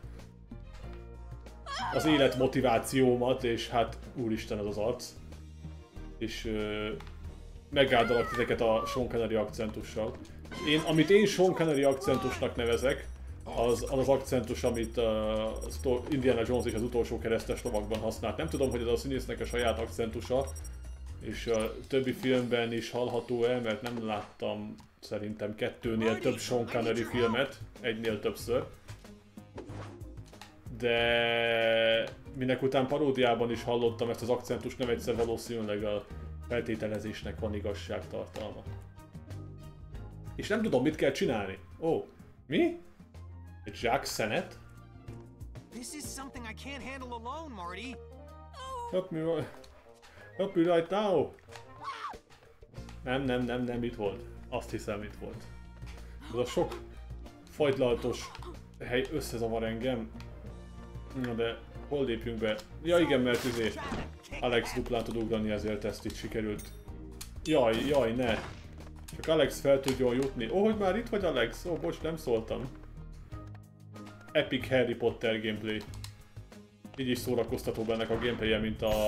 az életmotivációmat, és hát úristen az az arc, és ö, megáldalak titeket a Sean Connery akcentussal. Én, amit én Sean Connery akcentusnak nevezek, az az, az akcentus, amit uh, Indiana Jones és az utolsó keresztes lovakban használt. Nem tudom, hogy ez a színésznek a saját akcentusa, és a többi filmben is hallható el, mert nem láttam szerintem kettőnél több Sean Connery filmet, egynél többször. De minek után paródiában is hallottam ezt az akcentust, nem egyszer, valószínűleg a feltételezésnek van igazságtartalma. És nem tudom, mit kell csinálni. Ó, oh, mi? Egy Jack Sennett? This is something I can't handle alone, Marty. Help me, right... Help me right now. Nem, nem, nem, nem, itt volt. Azt hiszem, itt volt. Ez a sok fagylaltos hely összezavar engem. Na de, hol lépjünk be? Ja igen, mert izé Alex duplán tud ugrani, ezért ezt itt sikerült. Jaj, jaj, ne. Csak Alex fel tudjon jutni. Ó, hogy már itt vagy Alex? Ó, bocs, nem szóltam. Epic Harry Potter gameplay. Így is szórakoztatóbb ennek a gameplay-je, mint a...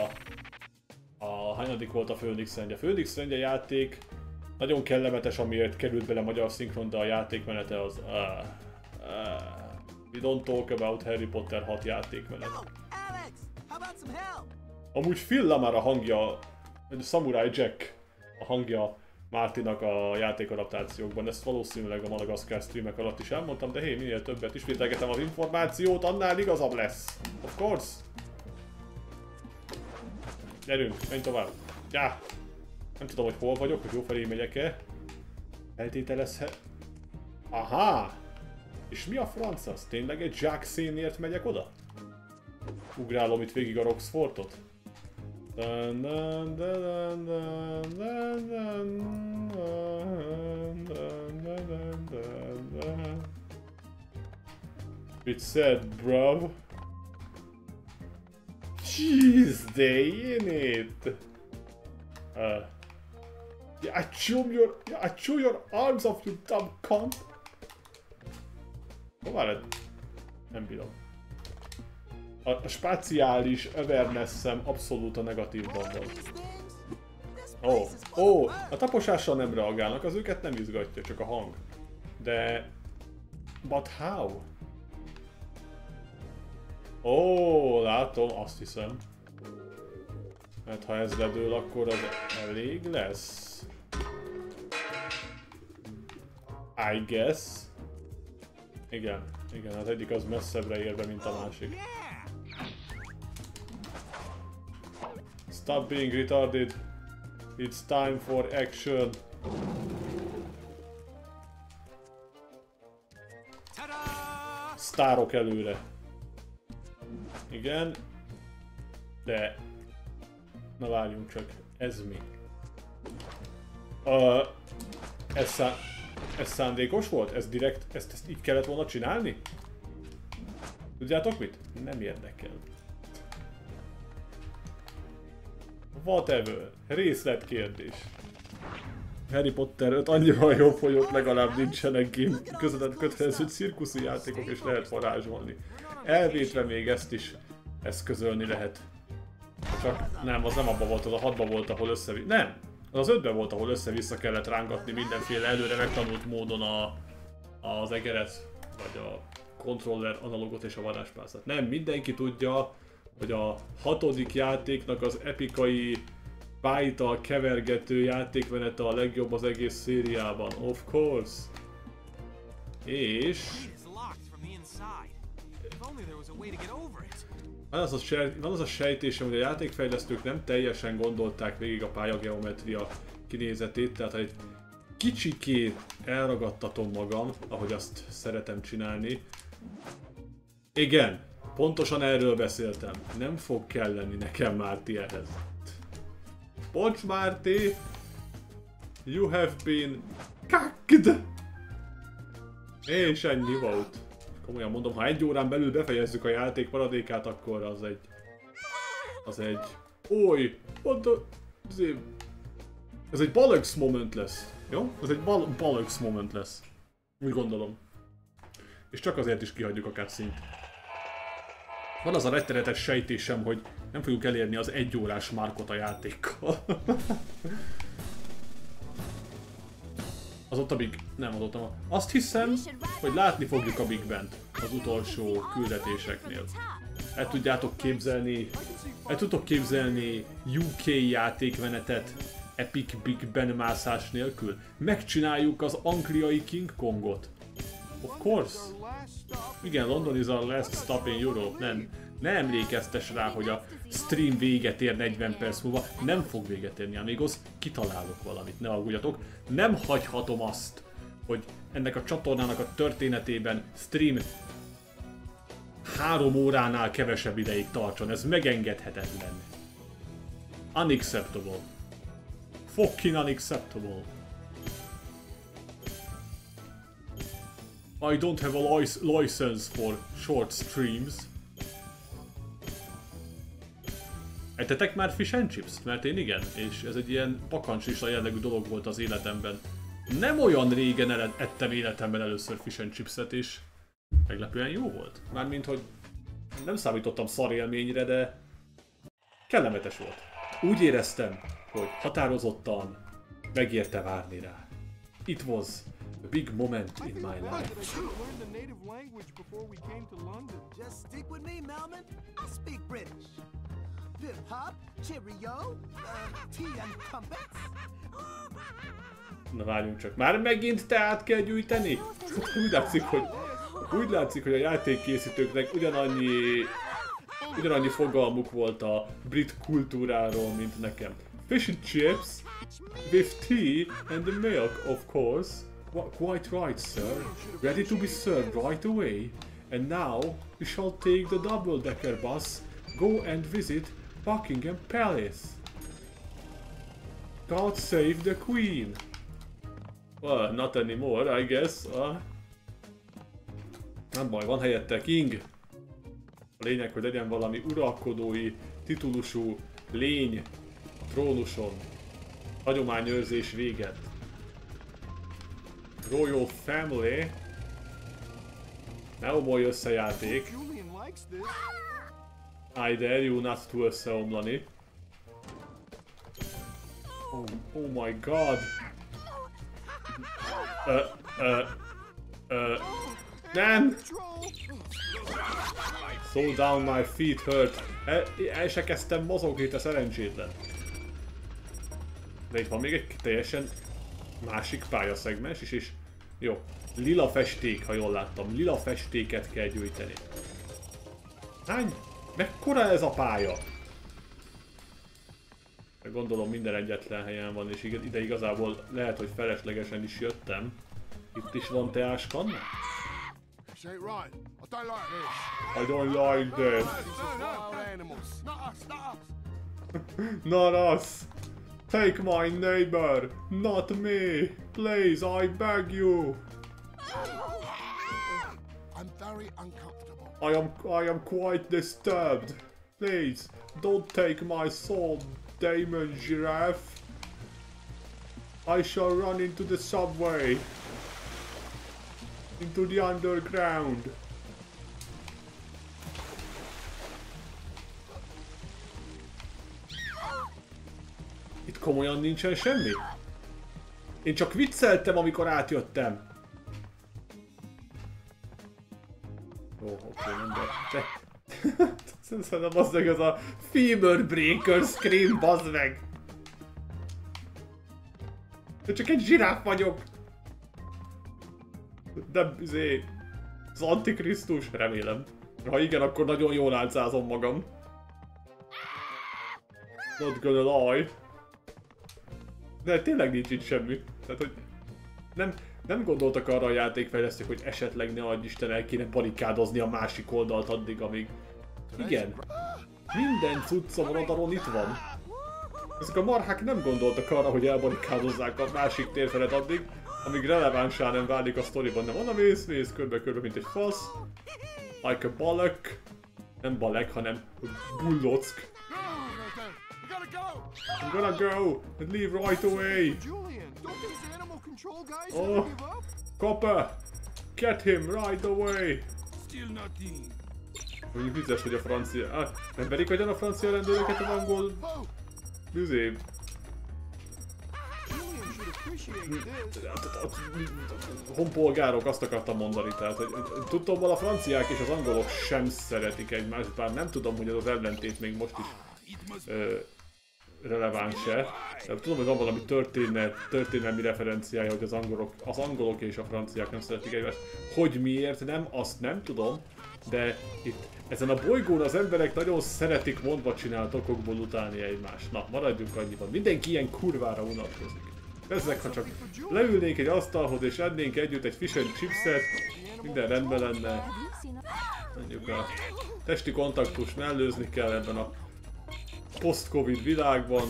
A hányadik volt a Phoenix rendje. Phoenix rendje játék nagyon kellemetes, amiért került bele magyar szinkron, de a játékmenete az... Uh, uh, we don't talk about Harry Potter hat játékmenet. Amúgy Phil Lamar a hangja, vagy Samurai Jack a hangja Martynak a játékadaptációkban. Ezt valószínűleg a Madagascar streamek alatt is elmondtam, de hé, minél többet ismételgetem az információt, annál igazabb lesz. Of course. Gyerünk, menj tovább. Ja. Nem tudom, hogy hol vagyok, hogy jó felé megyek-e. Feltételezhet. Aha! És mi a franc az? Tényleg egy Jack szénért megyek oda? Ugrálom itt végig a Roxfortot? Dun, dun, dun, dun, dun, dun, dun, dun, dun, dun. It's sad, bruv. Jeez, they in it. Uh, yeah, I chew your, yeah, I chew your arms off, you dumb cunt. Hol van? Nem bírom. A, a speciális awareness-em abszolút a negatívban van. Ó, oh, oh, a taposással nem reagálnak, az őket nem izgatja, csak a hang. De... But how? Ó, oh, látom, azt hiszem. Mert ha ez ledől, akkor az elég lesz. I guess. Igen, igen, az egyik az messzebbre ér be, mint a másik. Stop being retarded. It's time for action. Sztárok előre. Igen. De... Na várjunk csak. Ez mi? Uh, ez, szá... ez szándékos volt? Ez direkt... Ezt, ezt így kellett volna csinálni? Tudjátok mit? Nem érdekel. Whatever. Részletkérdés. Harry Potter öt annyira jobb, hogy ott legalább nincsenek game közvetett kötelező cirkuszi játékok, és lehet varázsolni. Elvétve még ezt is eszközölni lehet. Csak nem, az nem abban volt, az a hatban volt, ahol össze... Nem! Az az ötben volt, ahol össze-vissza kellett rángatni mindenféle előre megtanult módon a, az egeret, vagy a kontroller analogot és a varázspálcát. Nem, mindenki tudja, hogy a hatodik játéknak az epikai pálytal kevergető játékmenete a legjobb az egész szériában. Of course! És... Van az, a sejt, van az a sejtésem, hogy a játékfejlesztők nem teljesen gondolták végig a pályageometria kinézetét, tehát ha egy kicsikét elragadtatom magam, ahogy azt szeretem csinálni. Igen, pontosan erről beszéltem. Nem fog kelleni nekem Márti ehhez. Bocs Márti! You have been cucked! És ennyi volt. Komolyan mondom, ha egy órán belül befejezzük a játék maradékát, akkor az egy... Az egy... Oly! What the... Ez egy bollocks moment lesz. Jó? Ez egy bollocks moment lesz. Úgy gondolom. És csak azért is kihagyjuk a cutscene-t. Van az a rettenetes sejtésem, hogy nem fogjuk elérni az egy órás márkot a játékkal. Az ott a Big... Nem, az ott a... Azt hiszem, hogy látni fogjuk a Big Bent az utolsó küldetéseknél. El tudjátok képzelni... El tudtok képzelni U K játékmenetet Epic Big Ben mászás nélkül? Megcsináljuk az angliai King Kongot. Of course. Igen, London is a last stop in Europe. Nem. Ne emlékeztes rá, hogy a stream véget ér negyven perc múlva. Nem fog véget érni, amigos. Kitalálok valamit, ne aggódjatok. Nem hagyhatom azt, hogy ennek a csatornának a történetében stream három óránál kevesebb ideig tartson. Ez megengedhetetlen. Unacceptable. Fucking unacceptable. I don't have a lic license for short streams. Ettetek már fish and chips? Mert én igen, és ez egy ilyen pakancsista jellegű dolog volt az életemben. Nem olyan régen ettem életemben először fish and chipset, és meglepően jó volt. Mármint, hogy nem számítottam szar élményre, de kellemetes volt. Úgy éreztem, hogy határozottan megérte várni rá. It was a big moment in my life. Learn the native language before we came to London. Just stick with me, Melman. I speak British. Pip hop, cheerio, uh, tea and crumpets. Na várjunk csak, már megint teát kell gyűjteni? Úgy látszik, hogy, úgy látszik, hogy a játékkészítőknek ugyanannyi, ugyanannyi fogalmuk volt a brit kultúráról, mint nekem. Fish and chips, with tea and the milk, of course. Quite right, sir. Ready to be served right away. And now we shall take the double-decker bus, go and visit Buckingham Palace. God save the Queen. Well, not anymore, I guess. Uh, nem baj, van helyette King. A lényeg, hogy legyen valami uralkodói, titulusú lény a trónuson. Hagyományőrzés véget. Royal Family. Ne omolj össze játék. Julian likes this. I dare you not to összeomlani. Oh, oh my god. Uh, uh, uh, nem! So down my feet hurt. El, el se kezdtem mozogni, te szerencsétlen. De itt van még egy teljesen másik pályaszegmens is, és jó. Lila festék, ha jól láttam. Lila festéket kell gyűjteni. Hány? Mekkora ez a pálya? Gondolom minden egyetlen helyen van, és ide igazából lehet, hogy feleslegesen is jöttem. Itt is van teáskanna? This ain't right. I don't like this. I don't like this. Wild animals. Not us, not us. Not us. Take my neighbor, not me. Please, I beg you. I'm very uncomfortable. I am I am quite disturbed. Please, don't take my soul, Damon Giraffe. I shall run into the subway. Into the underground. Itt komolyan nincsen semmi? Én csak vicceltem, amikor átjöttem. Ó, oh, oké, nem de... Szerintem bazd meg ez a Femur Breaker Scream, bazd meg! De csak egy zsiráf vagyok! De izé... Az Antikrisztus, remélem. Ha igen, akkor nagyon jól álcázom magam. Not gonna lie. De tényleg nincs itt semmi. Tehát, hogy nem, nem gondoltak arra a játékfejlesztők, hogy esetleg ne adj Isten el kéne barikádozni a másik oldalt addig, amíg... Igen. Minden cuccom oldalon itt van. Ezek a marhák nem gondoltak arra, hogy elbarikádozzák a másik térfelet addig, amíg relevánsá nem válik a sztoriban. Nem oda mész, mész körbe-körbe, mint egy fasz. Like a balek. Nem balek, hanem bullock. I'm gonna go and leave right away. Julian, don't these animal control guys Oh, ever give up? Copper, get him right away. Still nothing. Mondjuk vicces, hogy a francia... Ah, nem verik agyon a francia rendőröket az angol... Büzé. Julian should appreciate this. Honpolgárok, azt akartam mondani, tehát hogy tudom, a franciák és az angolok sem szeretik egymást, bár nem tudom, hogy ez az ellentét még most is ö, releváns-e. Tudom, hogy van valami történet, történelmi referenciája, hogy az angolok, az angolok és a franciák nem szeretik egymást. Hogy miért nem, azt nem tudom, de itt ezen a bolygón az emberek nagyon szeretik mondva csinált okokból utálni egymást. Na, maradjunk annyiban. Mindenki ilyen kurvára unatkozik. Ezek, ha csak leülnénk egy asztalhoz és ennénk együtt egy fish and chipset, minden rendben lenne. Mondjuk a testi kontaktust mellőzni kell ebben a post-covid világban.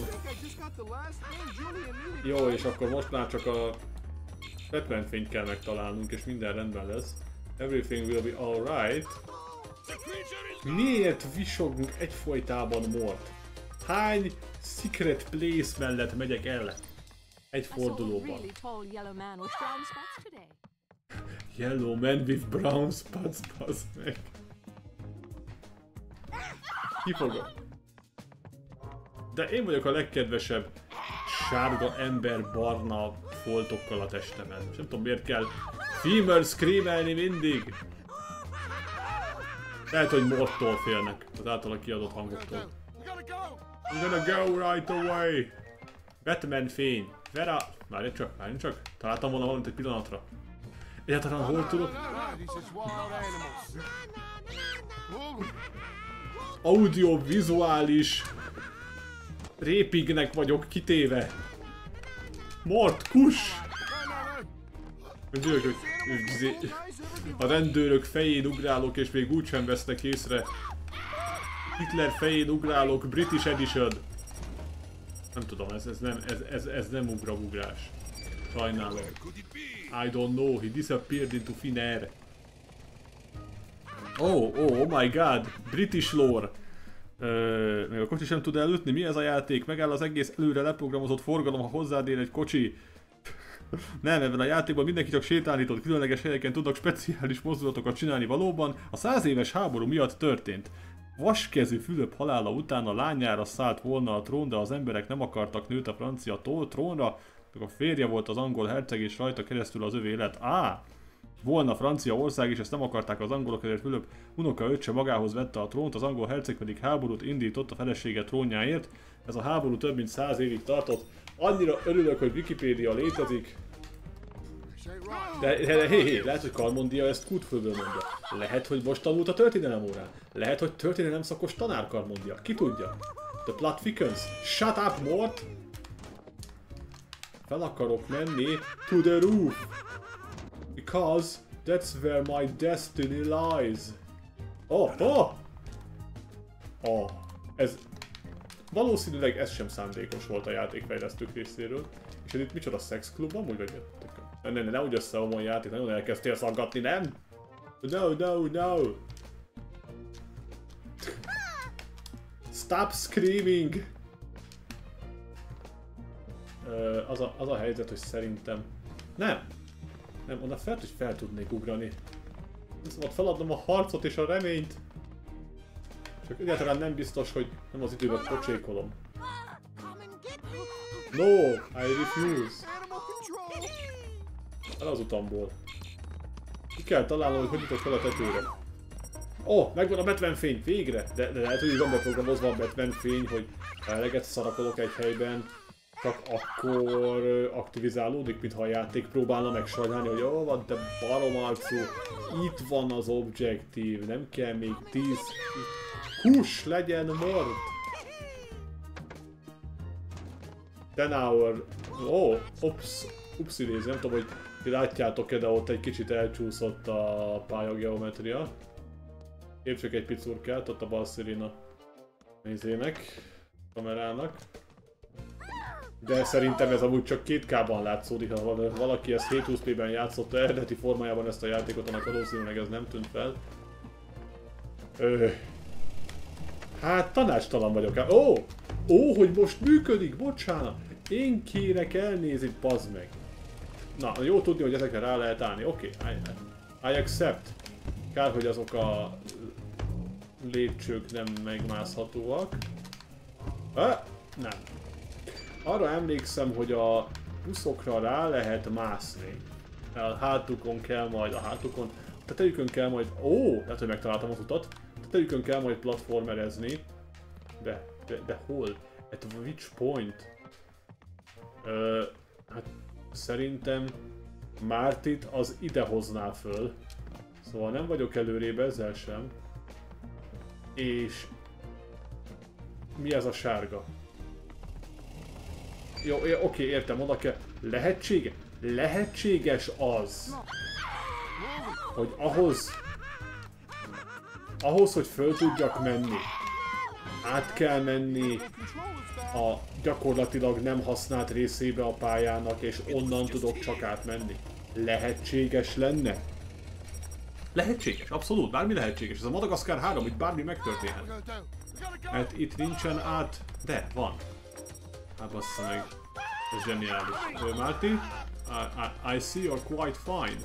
Jó, és akkor most már csak a Batman fényt kell megtalálnunk, és minden rendben lesz. Everything will be alright. Miért visogunk egyfolytában Mort? Hány secret place mellett megyek el? Egy fordulóban. Yellow man with brown spots, bazd meg. Kifogom. De én vagyok a legkedvesebb sárga ember barna foltokkal a testemen. És nem tudom miért kell Femur screamelni mindig. Lehet, hogy Morttól félnek, az általa kiadott hangoktól. I'm gonna go right away. Batman fény. Vera... Várj csak, várj csak. Találtam volna valamit egy pillanatra. Egyáltalán hol tudok? Audiovizuális répignek vagyok kitéve. Mort, kus! Mondjuk, hogy a rendőrök fején ugrálok és még úgysem vesznek észre. Hitler fején ugrálok, British Edition. Nem tudom, ez, ez nem, ez, ez, ez nem ugrabugrás. Sajnálom. I don't know, he disappeared into thin air. Oh, oh, oh my god, British lore. Uh, még a kocsi sem tud elütni, mi ez a játék? Megáll az egész előre leprogramozott forgalom, ha hozzád ér egy kocsi. Nem, ebben a játékban mindenki csak sétálni tud, különleges helyeken tudnak speciális mozdulatokat csinálni valóban. A száz éves háború miatt történt. Vaskezű Fülöp halála után a lányára szállt volna a trón, de az emberek nem akartak nőt a francia trónra, a férje volt az angol herceg és rajta keresztül az övé élet. Á! Volna Franciaország, és ezt nem akarták az angolok, ezért Fülöp unoka öccse magához vette a trónt, az angol herceg pedig háborút indított a felesége trónjáért. Ez a háború több mint száz évig tartott. Annyira örülök, hogy Wikipédia létezik. De, de, de hé, hé, lehet, hogy Karmondia ezt kútfőből mondja. Lehet, hogy most tanult a történelem órán. Lehet, hogy történelem szakos tanár Karmondia. Ki tudja? The plot thickens. Shut up, Mort! Fel akarok menni to the roof. Because that's where my destiny lies. Oh, oh! Oh, ez... Valószínűleg ez sem szándékos volt a játékfejlesztők részéről. És ez itt micsoda szexklub amúgy vagy? Ne, ne, ne, ne úgy összeomolj játék, nagyon elkezdtél szaggatni, nem? No, no, no! Stop screaming! az a, az a helyzet, hogy szerintem... Nem! Nem, onnan fel, hogy fel tudnék ugrani. Nem szabad feladnom a harcot és a reményt. Csak egyáltalán nem biztos, hogy nem az időben pocsékolom. No, I refuse. El az utamból. Ki kell találnom, hogy hogy jutok fel a tetőre. Ó, oh, megvan a Batman-fény, végre! De, de lehet, hogy van beprogramozva a Batman-fény, hogy ha eleget szarakolok egy helyben, csak akkor aktivizálódik, mintha a játék próbálna megsajnálni, hogy jó van, de baromarcú, itt van az objektív, nem kell még tíz... Hús legyen mord! ten hour... Ó, oh, ups, ups idézi, nem tudom, hogy ti látjátok-e, de ott egy kicsit elcsúszott a pályageometria. Épp csak egy picurkát, ott a bal szélén a nézének, kamerának. De szerintem ez amúgy csak két ká-ban látszódik, ha valaki ezt hétszázhúsz pé-ben játszotta eredeti formájában ezt a játékot, annak valószínűleg ez nem tűnt fel. Ö... Hát tanácstalan vagyok. Ó! Oh! Ó, oh, hogy most működik, bocsánat! Én kérek elnézést, bazd meg! Na, jó tudni, hogy ezekre rá lehet állni. Oké, okay, I, I accept. Kár, hogy azok a lépcsők nem megmászhatóak. Ah, nem. Arra emlékszem, hogy a buszokra rá lehet mászni. A hátukon kell majd, a hátukon, a tetejükön kell majd, ó, lehet, hogy megtaláltam az utat. A tetejükön kell majd platformerezni. De, de, de hol? At which point? Ö, hát szerintem Mártit az ide hozná föl. Szóval nem vagyok előrébb ezzel sem. És... mi ez a sárga? Jó, oké, okay, értem, oda kell. Lehetséges? Lehetséges az, hogy ahhoz, ahhoz, hogy föl tudjak menni, át kell menni a gyakorlatilag nem használt részébe a pályának, és onnan tudok csak átmenni. Lehetséges lenne? Lehetséges, abszolút, bármi lehetséges. Ez a Madagaszkár három, itt bármi megtörténhet. Mert itt nincsen át, de van. Hát bassza meg. Ez zseniális. Márti, I, I, I see you're quite fine.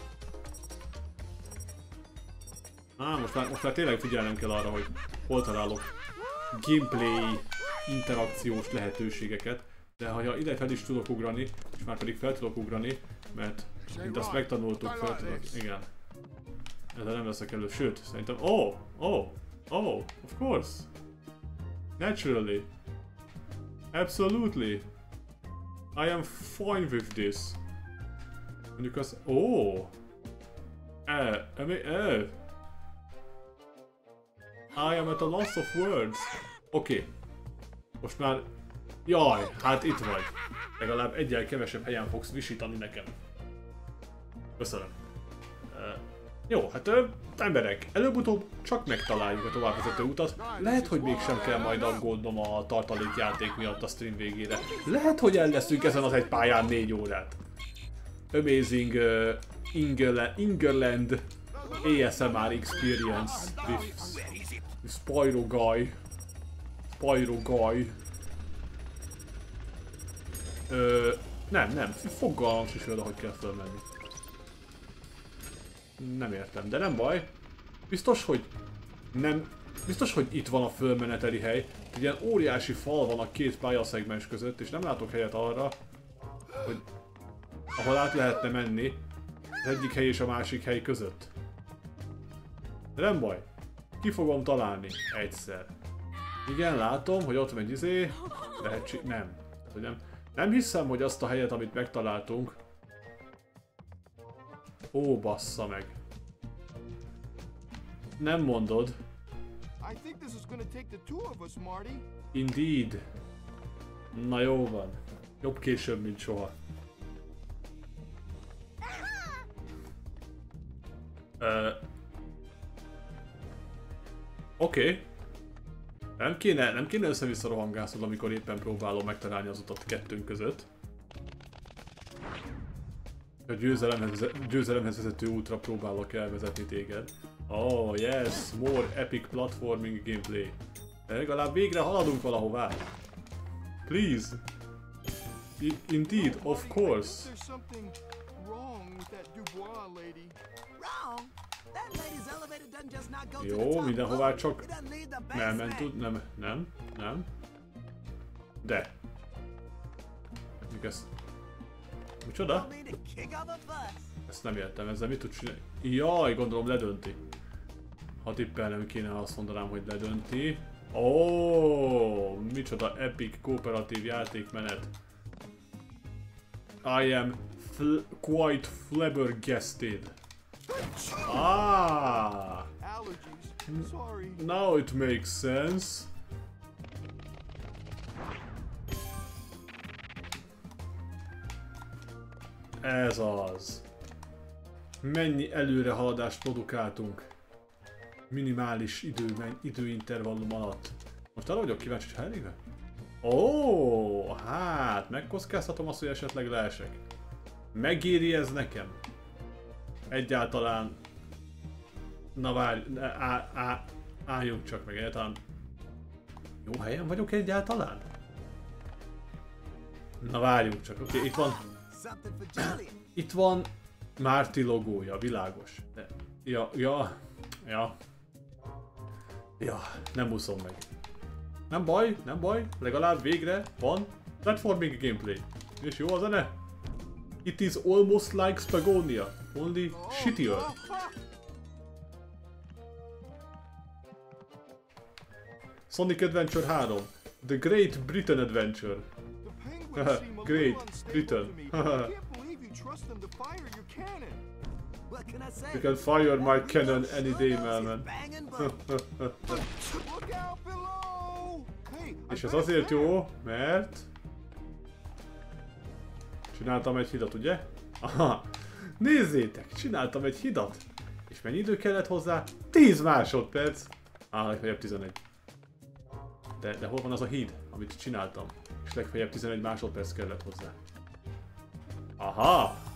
Á, most már, most már tényleg figyelnem kell arra, hogy hol találok gameplay interakciós lehetőségeket. De ha ide fel is tudok ugrani, és már pedig fel tudok ugrani, mert mint azt megtanultuk, fel tudok, igen. Ezzel nem veszek elő, sőt, szerintem, oh, oh, oh, of course. Naturally. Absolutely. I am fine with this. Mondjuk az... Oh! Eh, eh, eh. I am at a loss of words. Oké. Okay. Most már... Jaj, hát itt vagy. Legalább egyel kevesebb helyen fogsz visítani nekem. Köszönöm. Uh, jó, hát uh, emberek, előbb-utóbb csak megtaláljuk a továbbvezető utat. Lehet, hogy mégsem kell majd aggódnom a tartalékjáték miatt a stream végére. Lehet, hogy el leszünk ezen az egy pályán négy órát. Amazing uh, Ingerland, Ingerland á es em er experience with, with Spyro Guy. Spyro Guy. Ö, nem, nem, fogalmam is oda, hogy kell fölmenni. Nem értem, de nem baj. Biztos, hogy nem... Biztos, hogy itt van a fölmeneteli hely. Egy ilyen óriási fal van a két pályaszegmens között, és nem látok helyet arra, hogy ahol át lehetne menni az egyik hely és a másik hely között. De nem baj. Ki fogom találni egyszer. Igen, látom, hogy ott megy izé. Lehetség... Nem. Hogy nem. Nem hiszem, hogy azt a helyet, amit megtaláltunk. Ó, bassza meg. Nem mondod. Indeed. Na jó van. Jobb később, mint soha. Uh, Oké. Okay. Nem kéne, nem kéne össze-vissza rohangászod, amikor éppen próbálom megtalálni az utat kettőnk között. A győzelemhez, győzelemhez vezető útra próbálok elvezetni téged. Oh yes, more epic platforming gameplay. De legalább végre haladunk valahová. Please. I indeed, of course. There's something wrong with that Dubois lady. Wrong? That lady's elevator doesn't just not go to the Jó, top mindenhová floor. csak It doesn't leave the nem, basement. tud, nem, nem, nem. De. Még ezt... Micsoda? Don't need to kick up a fuss. Ezt nem értem, ezzel mit tud csinálni? Jaj, gondolom ledönti. Ha tippelnem kéne, azt mondanám, hogy ledönti. Ó, oh, micsoda epic kooperatív játékmenet. I am fl quite flabbergasted. Ah, Allergies. Sorry. now it makes sense. Ez az. Mennyi előrehaladást produkáltunk. Minimális idő, időintervallum alatt. Most arra vagyok kíváncsi, hogy elég? Ó, hát megkockáztatom azt, hogy esetleg leesek. Megéri ez nekem? Egyáltalán... Na várj, á, á, álljunk csak meg, egyáltalán... Jó helyen vagyok egyáltalán? Na várjunk csak, oké, okay, itt van... Something for Julian. Itt van Márti logója, világos. De, ja, ja, ja. Ja, nem úszom meg. Nem baj, nem baj, legalább végre van platforming gameplay. És jó a zene? It is almost like Spagonia, only shittier. Sonic Adventure három, The Great Britain Adventure. The penguins seem a Great little unstable Britain. to me. I can't believe you trust them to fire your cannon. What can I say? You can fire my cannon any day, Sure knows man. his banging boat. Look out below! Hey, I És ez better azért stand. jó, mert... Csináltam egy hidat, ugye? Aha! Nézzétek! Csináltam egy hidat! És mennyi idő kellett hozzá? tíz másodperc! Á, legfeljebb tizenegy. De, de hol van az a híd, amit csináltam? És legfeljebb tizenegy másodperc kellett hozzá. Aha!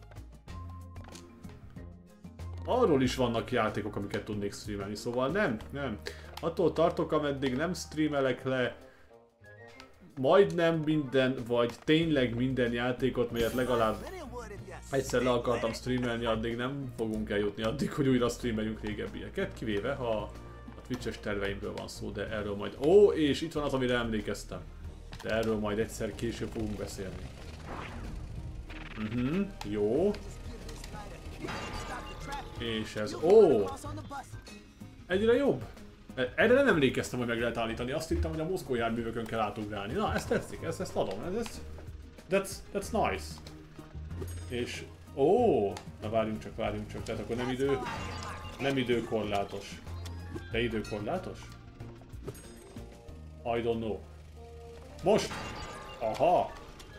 Arról is vannak játékok, amiket tudnék streamelni, szóval nem, nem. Attól tartok, ameddig nem streamelek le majdnem minden, vagy tényleg minden játékot, melyet legalább egyszer le akartam streamelni, addig nem fogunk eljutni addig, hogy újra streameljünk régebbieket, kivéve ha a Twitch-es terveimről van szó, de erről majd... Ó, és itt van az, amire emlékeztem. De erről majd egyszer később fogunk beszélni. Mhm, jó. És ez... Ó! Egyre jobb! Erre nem emlékeztem, hogy meg lehet állítani, azt hittem, hogy a mozgójárművökön kell átugrálni. Na, ezt tetszik, ezt, ezt adom, ez, ez... That's, that's nice. És... Ó! Na várjunk csak, várjunk csak, tehát akkor nem idő... Nem időkorlátos. De időkorlátos? I don't know. Most! Aha!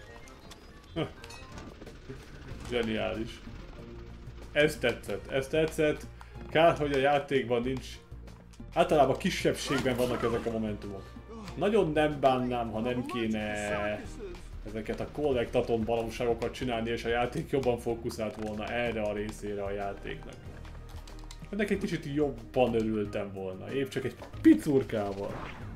Zseniális. Ez tetszett, ez tetszett. Kár, hogy a játékban nincs... Általában kisebbségben vannak ezek a momentumok. Nagyon nem bánnám, ha nem kéne ezeket a kollektaton baromságokat csinálni, és a játék jobban fókuszált volna erre a részére a játéknak. Ennek egy kicsit jobban örültem volna, épp csak egy picurkával.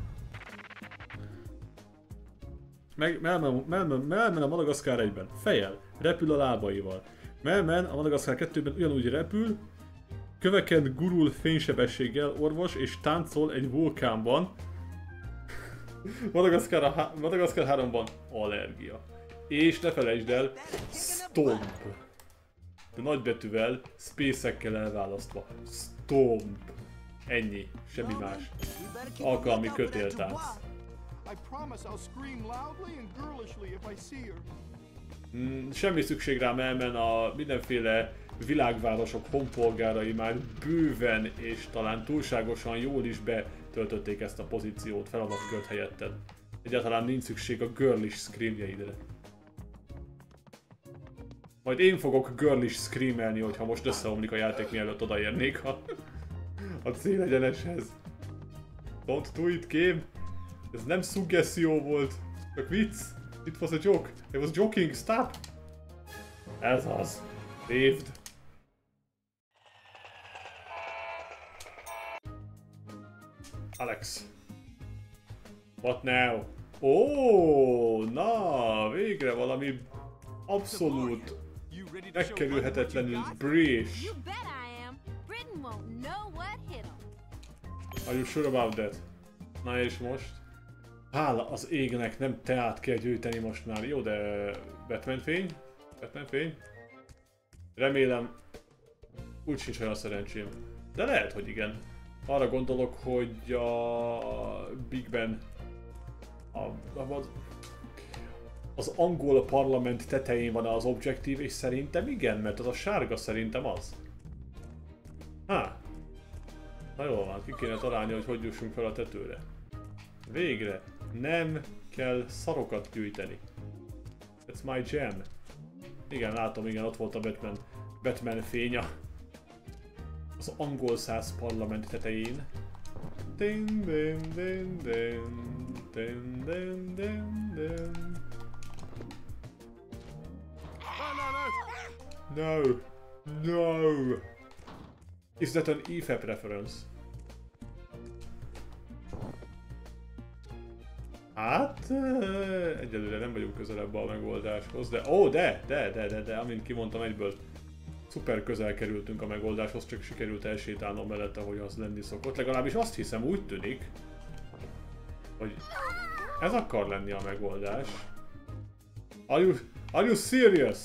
Meg Melman, Melman, Melman a Madagaszkár egyben, fejjel, repül a lábaival. Melman a Madagaszkár kettőben ugyanúgy repül, köveken gurul fénysebességgel orvos és táncol egy vulkánban. Madagaszkár, Madagaszkár háromban allergia. És ne felejtsd el, Stomp. De nagybetűvel, space-ekkel elválasztva. Stomp. Ennyi, semmi más. Alkalmi kötéltánc. I promise I'll scream loudly and girlishly if I see her. Mm, semmi szükség rám, elmen a mindenféle világvárosok honpolgárai már bőven és talán túlságosan jól is betöltötték ezt a pozíciót, feladatkört helyetted. Egyáltalán nincs szükség a girlish screamjeidre. Majd én fogok girlish screamelni, hogyha most összeomlik a játék, mielőtt odaérnék a, a célegyeneshez. Don't do it, game! Ez nem szuggesztió volt, csak vicc. It was a joke. I was joking. Stop! Ez az. Saved. Alex. What now? Ó, na, végre valami abszolút megkerülhetetlenül British. You bet I am. Britain won't know what hit 'em. Are you sure about that? Na és most? Hála az égnek, nem teát kell gyűjteni most már. Jó, de Batman fény? Batman fény? Remélem úgy sincs olyan szerencsém. De lehet, hogy igen. Arra gondolok, hogy a Big Ben a, a, az angol parlament tetején van az objektív, és szerintem igen, mert az a sárga szerintem az. Há. Na jól van, ki kéne találni, hogy hogy jussunk fel a tetőre. Végre nem kell szarokat gyűjteni. That's my jam. Igen, látom, igen, ott volt a Batman, Batman fénya. Az angol száz parlament tetején. Din, din, din, din, din, din, din, din. No, no. Is that an E F A P reference? Hát, egyelőre nem vagyunk közelebb a megoldáshoz, de ó, oh, de, de, de, de, de, amint kimondtam egyből, szuper közel kerültünk a megoldáshoz, csak sikerült elsétálnom mellette, hogy az lenni szokott. Legalábbis azt hiszem, úgy tűnik, hogy ez akar lenni a megoldás. Are you, are you serious?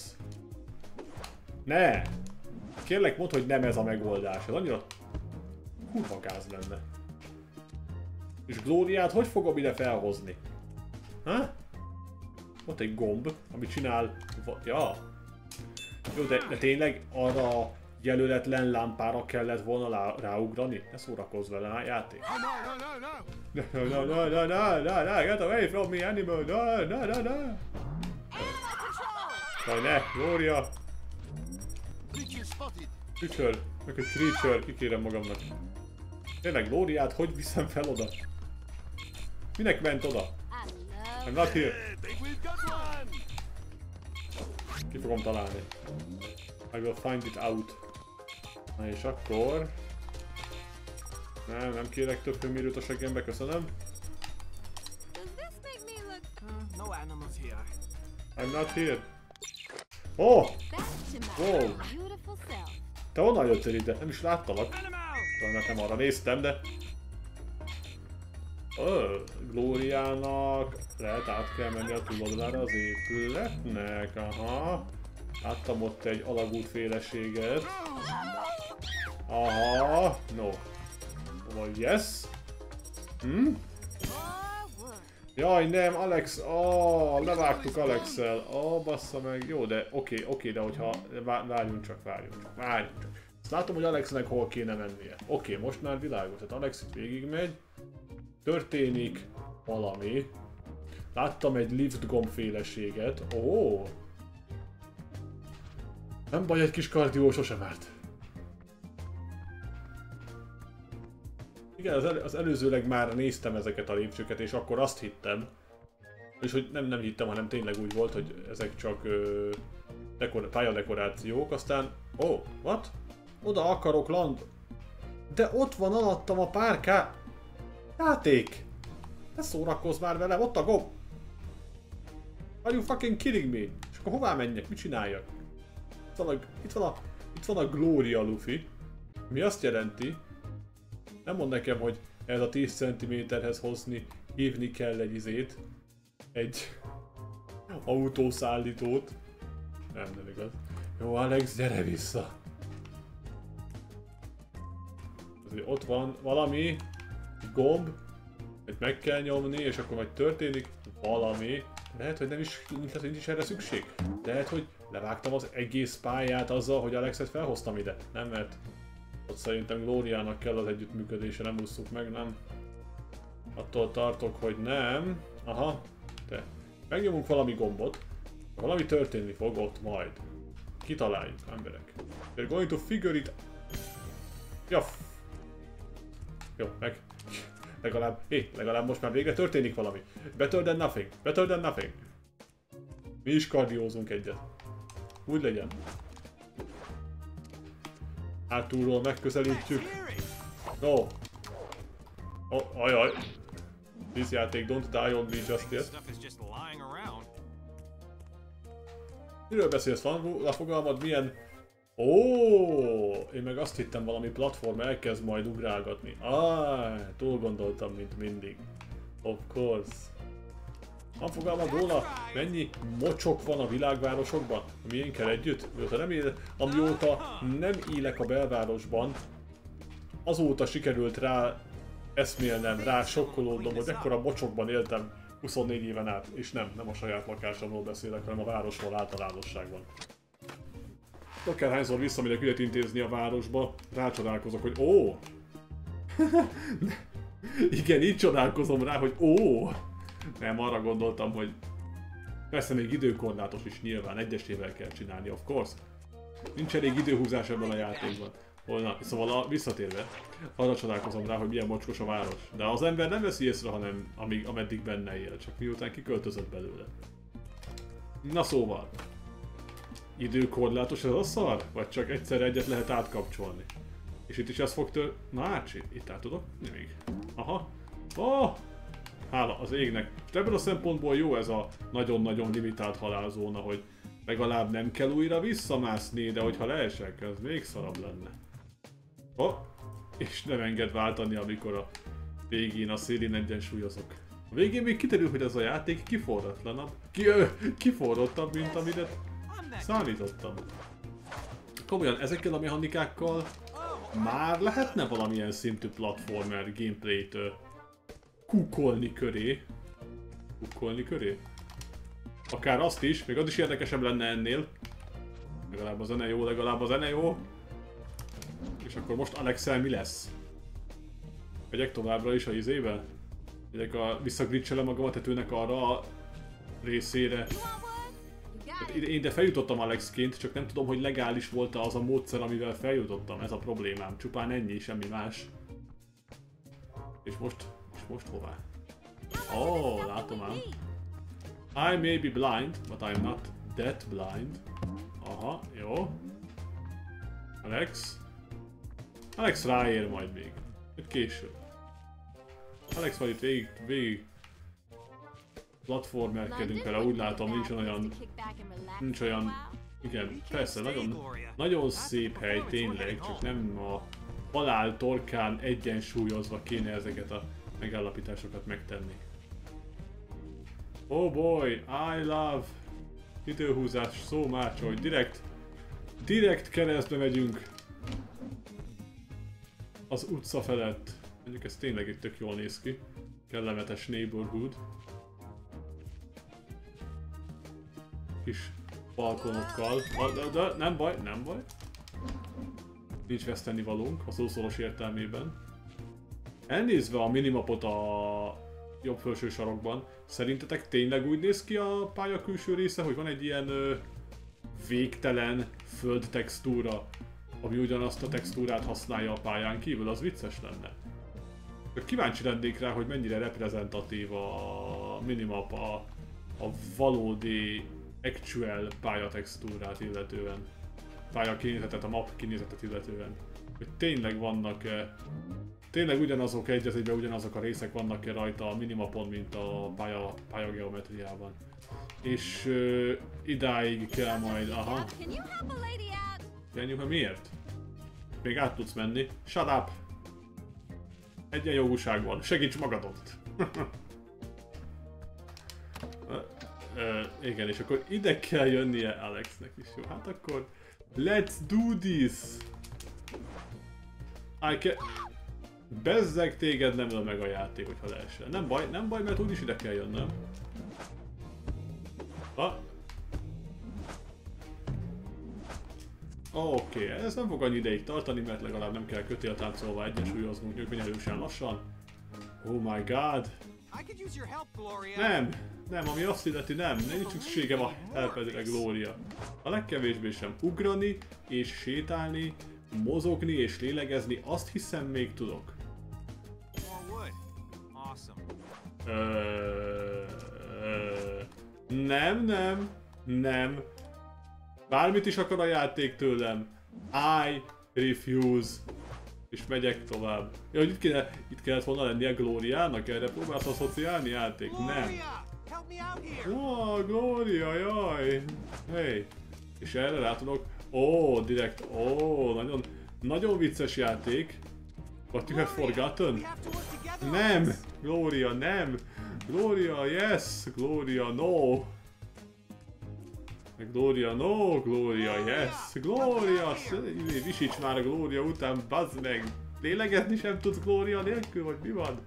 Ne! Kérlek, mondd, hogy nem ez a megoldás. Ez annyira kurva gáz lenne. És Glóriát hogy fogom ide felhozni? Ha? Ott egy gomb, ami csinál... Ja. Jó, de, de tényleg arra a jelöletlen lámpára kellett volna lá, ráugrani? Ne szórakozz vele, a játék. No, no, no, no, no, no, no, no, get away from me, animal, no, no, no, no. Jaj, ne, Glória. Creature, meg egy creature, kikérem magamnak. Tényleg, Glóriát hogy viszem fel oda? Minek ment oda? I'm not here. Ki fogom találni. I will find it out. Na és akkor... Nem, nem kérek több hőmérőt a seggembe, köszönöm. No animals here. I'm not here. Oh! Wow! Te honnan jöttél ide? Nem is láttalak. Talán nem arra néztem, de... Ö, Glóriának lehet át kell menni a túloldalára az épületnek, aha. Láttam ott egy alagútféleséget. Aha, no. Vagy yes? Hm? Jaj nem, Alex, oh, levágtuk Alex-el, oh, bassza meg, jó, de oké, okay, oké, okay, de hogyha, várjunk csak, várjunk csak, várjunk csak. Azt látom, hogy Alexnek hol kéne mennie. Oké, okay, most már világos, tehát Alex itt végigmegy, történik valami. Láttam egy lift gombféleséget, ó. Oh. Nem baj, egy kis kardió sosem árt. Igen, az, el, az előzőleg már néztem ezeket a lépcsőket, és akkor azt hittem, és hogy nem, nem hittem, hanem tényleg úgy volt, hogy ezek csak ö, dekor, pályadekorációk, aztán... Ó, oh, what? Oda akarok land... De ott van alattam a párká... Játék! Ne szórakozz már velem, ott a gomb! Are you fucking kidding me? És akkor hová menjek? Mit csináljak? Itt van a, itt van a, itt van a Gloria Luffy. Mi azt jelenti, nem mond nekem, hogy ez a tíz centiméterhez hozni, hívni kell egy izét, egy autószállítót. Nem, nem igaz. Jó, Alex, gyere vissza! Azért ott van valami, gomb, hogy meg kell nyomni, és akkor majd történik valami. Lehet, hogy nem is, lehet, hogy nincs erre szükség. Lehet, hogy levágtam az egész pályát azzal, hogy Alexet felhoztam ide. Nem, mert ott szerintem Glóriának kell az együttműködése, nem ússzuk meg, nem? Attól tartok, hogy nem. Aha, de megnyomunk valami gombot, valami történni fog ott majd. Kitaláljuk, emberek. We're going to figure it... Ja. Jó, meg. Legalább, hé, legalább most már végre történik valami. Better than nothing, better than nothing. Mi is kardiózunk egyet. Úgy legyen. Hátulról megközelítjük. No. Oh, ajaj. Vízjáték, don't die on me just yet. Stuff is just lying around. Miről beszélsz? Van a fogalmad milyen... Ó, én meg azt hittem valami platform elkezd majd ugrálgatni. Ah, túl gondoltam, mint mindig. Of course. Van fogalmad róla, mennyi mocsok van a világvárosokban? A miénkkel együtt? Mióta nem, él, amióta nem élek a belvárosban, azóta sikerült rá eszmélnem, rá sokkolódnom, hogy ekkora mocsokban éltem huszonnégy éven át. És nem, nem a saját lakásomról beszélek, hanem a városról általánosságban. Akárhányszor visszamegyek ügyet intézni a városba, rácsodálkozok, hogy ó! Igen, így csodálkozom rá, hogy ó! Nem, arra gondoltam, hogy persze még időkorlátos is nyilván, egyesével kell csinálni, of course. Nincs elég időhúzás ebben a játékban. Na, szóval a, visszatérve, arra csodálkozom rá, hogy milyen mocskos a város. De az ember nem veszi észre, hanem amíg, ameddig benne él, csak miután kiköltözött belőle. Na szóval, időkorlátos ez a szar? Vagy csak egyszer egyet lehet átkapcsolni? És itt is ez fog tör... Na ácsi, itt át tudok? Még. Aha. Oh! Hála az égnek. Ebből a szempontból jó ez a nagyon-nagyon limitált halálzóna, hogy legalább nem kell újra visszamászni, de hogyha leesek, ez még szarabb lenne. Oh! És nem enged váltani, amikor a végén a szélén egyensúlyozok. A végén még kiderül, hogy ez a játék kiforratlanabb, ki, ö, kiforrottabb, mint amire számítottam. Komolyan, ezekkel a mechanikákkal már lehetne valamilyen szintű platformer gameplayt ö, kukolni köré. Kukolni köré? Akár azt is, még az is érdekesebb lenne ennél. Legalább a zene jó, legalább a zene jó. És akkor most Alexel mi lesz? Megyek továbbra is a izébe? Megyek a... visszaglitcselem magam a tetőnek arra a részére. Hát én ide feljutottam Alexként, csak nem tudom, hogy legális volt-e az a módszer, amivel feljutottam. Ez a problémám. Csupán ennyi, semmi más. És most... és most hová? Ó, oh, látom ám. I may be blind, but I'm not that blind. Aha, jó. Alex. Alex ráér majd még. Itt később. Alex majd itt végig, végig platformerkedünk vele, úgy látom, nincs olyan... Nincs olyan... Igen, persze, nagyon, nagyon szép hely tényleg, csak nem a halál torkán egyensúlyozva kéne ezeket a megállapításokat megtenni. Oh boy, I love időhúzás so much, hogy direkt, direkt keresztbe megyünk az utca felett. Mondjuk ez tényleg itt tök jól néz ki. Kellemetes neighborhood. Kis balkonokkal. De, de, nem baj, nem baj. Nincs veszteni valónk a szószoros értelmében. Elnézve a minimapot a jobb felső sarokban, szerintetek tényleg úgy néz ki a pálya külső része, hogy van egy ilyen ö, végtelen föld textúra, ami ugyanazt a textúrát használja a pályán kívül? Az vicces lenne. Kíváncsi lennék rá, hogy mennyire reprezentatív a minimap a, a valódi actual pályatextúrát illetően. Pálya kinézetet, a map kinézetet illetően. Hogy tényleg vannak-e, tényleg ugyanazok egy az egyben ugyanazok a részek vannak-e rajta a minimapon, mint a pálya, pályageometriában. És uh, idáig kell majd, aha. Can miért? Még át tudsz menni. Shut up! Egyenjogúság van, segíts magadot! uh, igen, és akkor ide kell jönnie Alexnek is, jó? Hát akkor let's do this! I can... Bezzeg téged nem öl meg a játék, hogyha leesel. Nem baj, nem baj, mert úgyis ide kell jönnöm. Ha? Oké, okay, ez nem fog annyi ideig tartani, mert legalább nem kell kötéltáncolva egyensúlyoznunk növényelősen lassan. Oh my god! Nem, nem, ami azt illeti nem, nincs szükségem a helpedre, Gloria. A legkevésbé sem ugrani és sétálni, mozogni és lélegezni, azt hiszem még tudok. Ö, ö, nem, nem, nem. Bármit is akar a játék tőlem. I refuse. És megyek tovább. Ja, hogy itt, kéne, itt kellett volna lennie Glóriának, erre próbálsz asszociálni játék? Nem. Gloria, help me out here. Oh, Glória, jaj! Hey. És erre rá tudok... Ó, oh, direkt, ó, oh, nagyon, nagyon vicces játék. What you have forgotten? We have to work together on Nem! this. Glória, nem! Glória, yes! Glória, no! Glória, no! Glória, yes! Glória! Visíts már a Glória után, bazd meg! Lélegezni sem tudsz Glória nélkül, vagy mi van?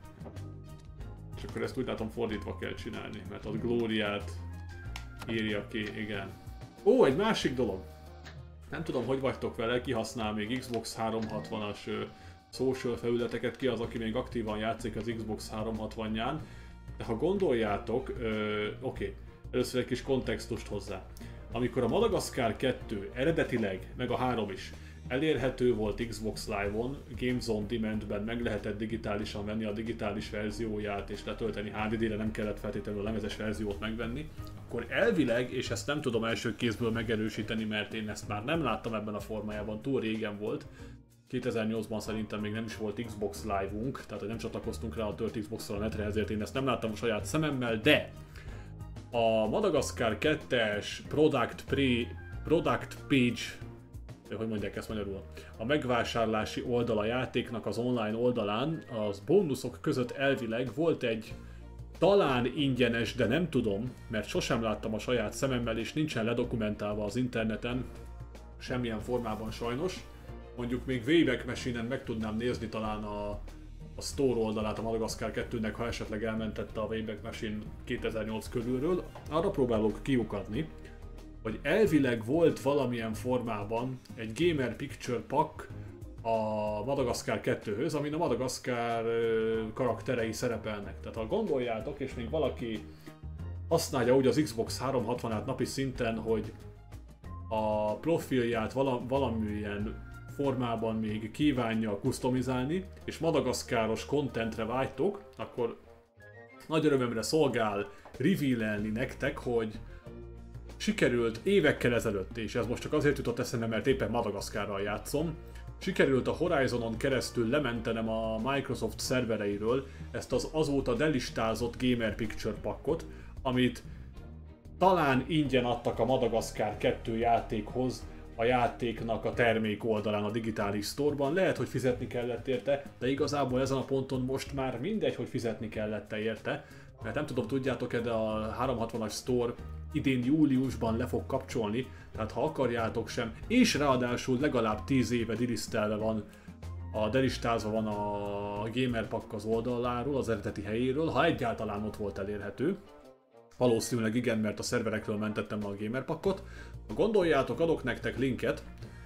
És akkor ezt úgy látom fordítva kell csinálni, mert az Glóriát írja ki, igen. Ó, egy másik dolog! Nem tudom, hogy vagytok vele, ki használ még Xbox háromszázhatvanas ö, social felületeket, ki az, aki még aktívan játszik az Xbox háromszázhatvanján. De ha gondoljátok, oké, okay, először egy kis kontextust hozzá. Amikor a Madagascar kettő eredetileg, meg a három is elérhető volt Xbox Live-on, Games on Demand-ben meg lehetett digitálisan venni a digitális verzióját és letölteni há dé dé-re, nem kellett feltétlenül a lemezes verziót megvenni, akkor elvileg, és ezt nem tudom első kézből megerősíteni, mert én ezt már nem láttam ebben a formájában, túl régen volt, kétezer-nyolcban szerintem még nem is volt Xbox Live-unk, tehát nem csatlakoztunk rá a tört Xbox-ra a netre, ezért én ezt nem láttam a saját szememmel, de a Madagascar kettes Product, Pre, Product Page, hogy mondják ezt magyarul, a megvásárlási oldala játéknak az online oldalán az bónuszok között elvileg volt egy talán ingyenes, de nem tudom, mert sosem láttam a saját szememmel és nincsen ledokumentálva az interneten, semmilyen formában sajnos. Mondjuk még Wayback Machine-en meg tudnám nézni talán a, a store oldalát a Madagascar kettőnek, ha esetleg elmentette a Wayback Machine kétezer-nyolc körülről. Arra próbálok kiukadni, hogy elvileg volt valamilyen formában egy Gamer Picture Pack a Madagascar kettőhöz, amin a Madagascar karakterei szerepelnek. Tehát ha gondoljátok, és még valaki használja úgy az Xbox háromszázhatvanát napi szinten, hogy a profilját vala, valamilyen formában még kívánja customizálni, és madagaszkáros contentre vágytok, akkor nagy örömömre szolgál reveal-elni nektek, hogy sikerült évekkel ezelőtt, és ez most csak azért jutott eszembe, mert éppen Madagaszkárral játszom, sikerült a Horizonon keresztül lementenem a Microsoft szervereiről ezt az azóta delistázott Gamer Picture Packot, amit talán ingyen adtak a Madagascar kettő játékhoz a játéknak a termék oldalán a digitális sztorban. Lehet, hogy fizetni kellett érte, de igazából ezen a ponton most már mindegy, hogy fizetni kellett érte, mert nem tudom, tudjátok-e, de a háromszázhatvanas Store idén júliusban le fog kapcsolni, tehát ha akarjátok sem, és ráadásul legalább tíz éve dilisztelve van, a delistázva van a Gamer Pack az oldaláról, az eredeti helyéről, ha egyáltalán ott volt elérhető. Valószínűleg igen, mert a szerverekről mentettem a Gamer Packot. Ha gondoljátok, adok nektek linket,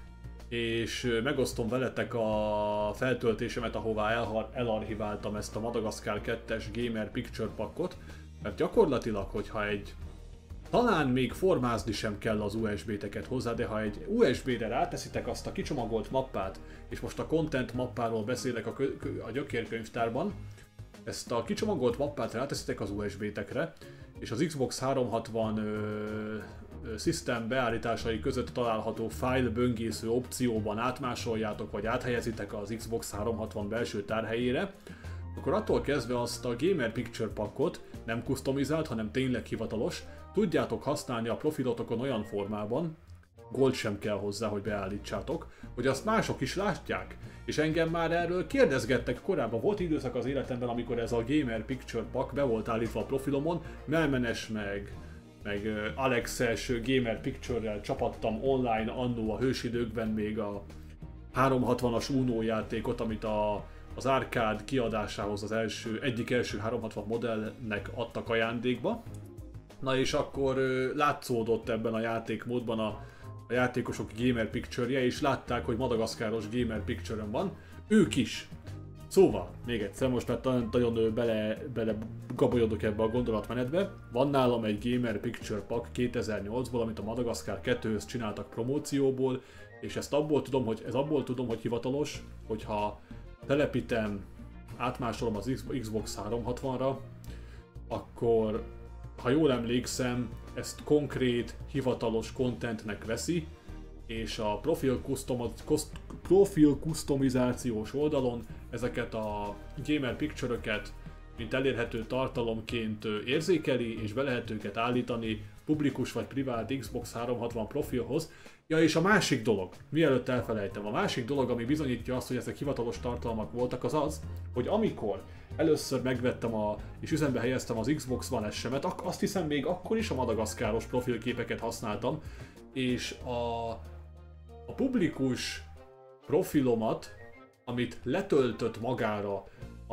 és megosztom veletek a feltöltésemet, ahová elarchiváltam ezt a Madagascar kettes Gamer Picture Packot, mert gyakorlatilag, hogyha egy talán még formázni sem kell az u es bé-teket hozzá, de ha egy u es bé-re ráteszitek azt a kicsomagolt mappát, és most a content mappáról beszélek a, a gyökérkönyvtárban, ezt a kicsomagolt mappát ráteszitek az u es bé-tekre, és az Xbox háromszázhatvan ö, ö, System beállításai között található file böngésző opcióban átmásoljátok, vagy áthelyezitek az Xbox háromszázhatvan belső tárhelyére, akkor attól kezdve azt a Gamer Picture Packot, nem customizált, hanem tényleg hivatalos, tudjátok használni a profilotokon olyan formában, gold sem kell hozzá, hogy beállítsátok, hogy azt mások is látják. És engem már erről kérdezgettek korábban. Volt időszak az életemben, amikor ez a Gamer Picture Pack be volt állítva a profilomon, Melmenes meg, meg Alexes Gamer Picture-rel csapattam online annó a hősidőkben még a háromszázhatvanas Uno játékot, amit a, az Arcade kiadásához az első, egyik első háromszázhatvan modellnek adtak ajándékba. Na és akkor látszódott ebben a játékmódban a, a játékosok Gamer Picture-je, és látták, hogy madagaszkáros Gamer Picture-ön van. Ők is. Szóval, még egyszer, most már nagyon bele, bele gabolyodok ebbe a gondolatmenetbe. Van nálam egy Gamer Picture Pack kétezer-nyolcból, amit a Madagascar kettőhöz csináltak promócióból, és ezt abból tudom, hogy, ez abból tudom, hogy hivatalos, hogyha telepítem, átmásolom az Xbox háromszázhatvanra, akkor ha jól emlékszem, ezt konkrét, hivatalos contentnek veszi, és a profil, custom, profil customizációs oldalon ezeket a gamer picture-öket, mint elérhető tartalomként érzékeli, és be lehet őket állítani publikus vagy privát Xbox háromszázhatvan profilhoz. Ja, és a másik dolog, mielőtt elfelejtem, a másik dolog, ami bizonyítja azt, hogy ezek hivatalos tartalmak voltak, az az, hogy amikor először megvettem a, és üzembe helyeztem az Xbox One S-emet, azt hiszem még akkor is a madagaszkáros profilképeket használtam, és a, a publikus profilomat, amit letöltött magára a,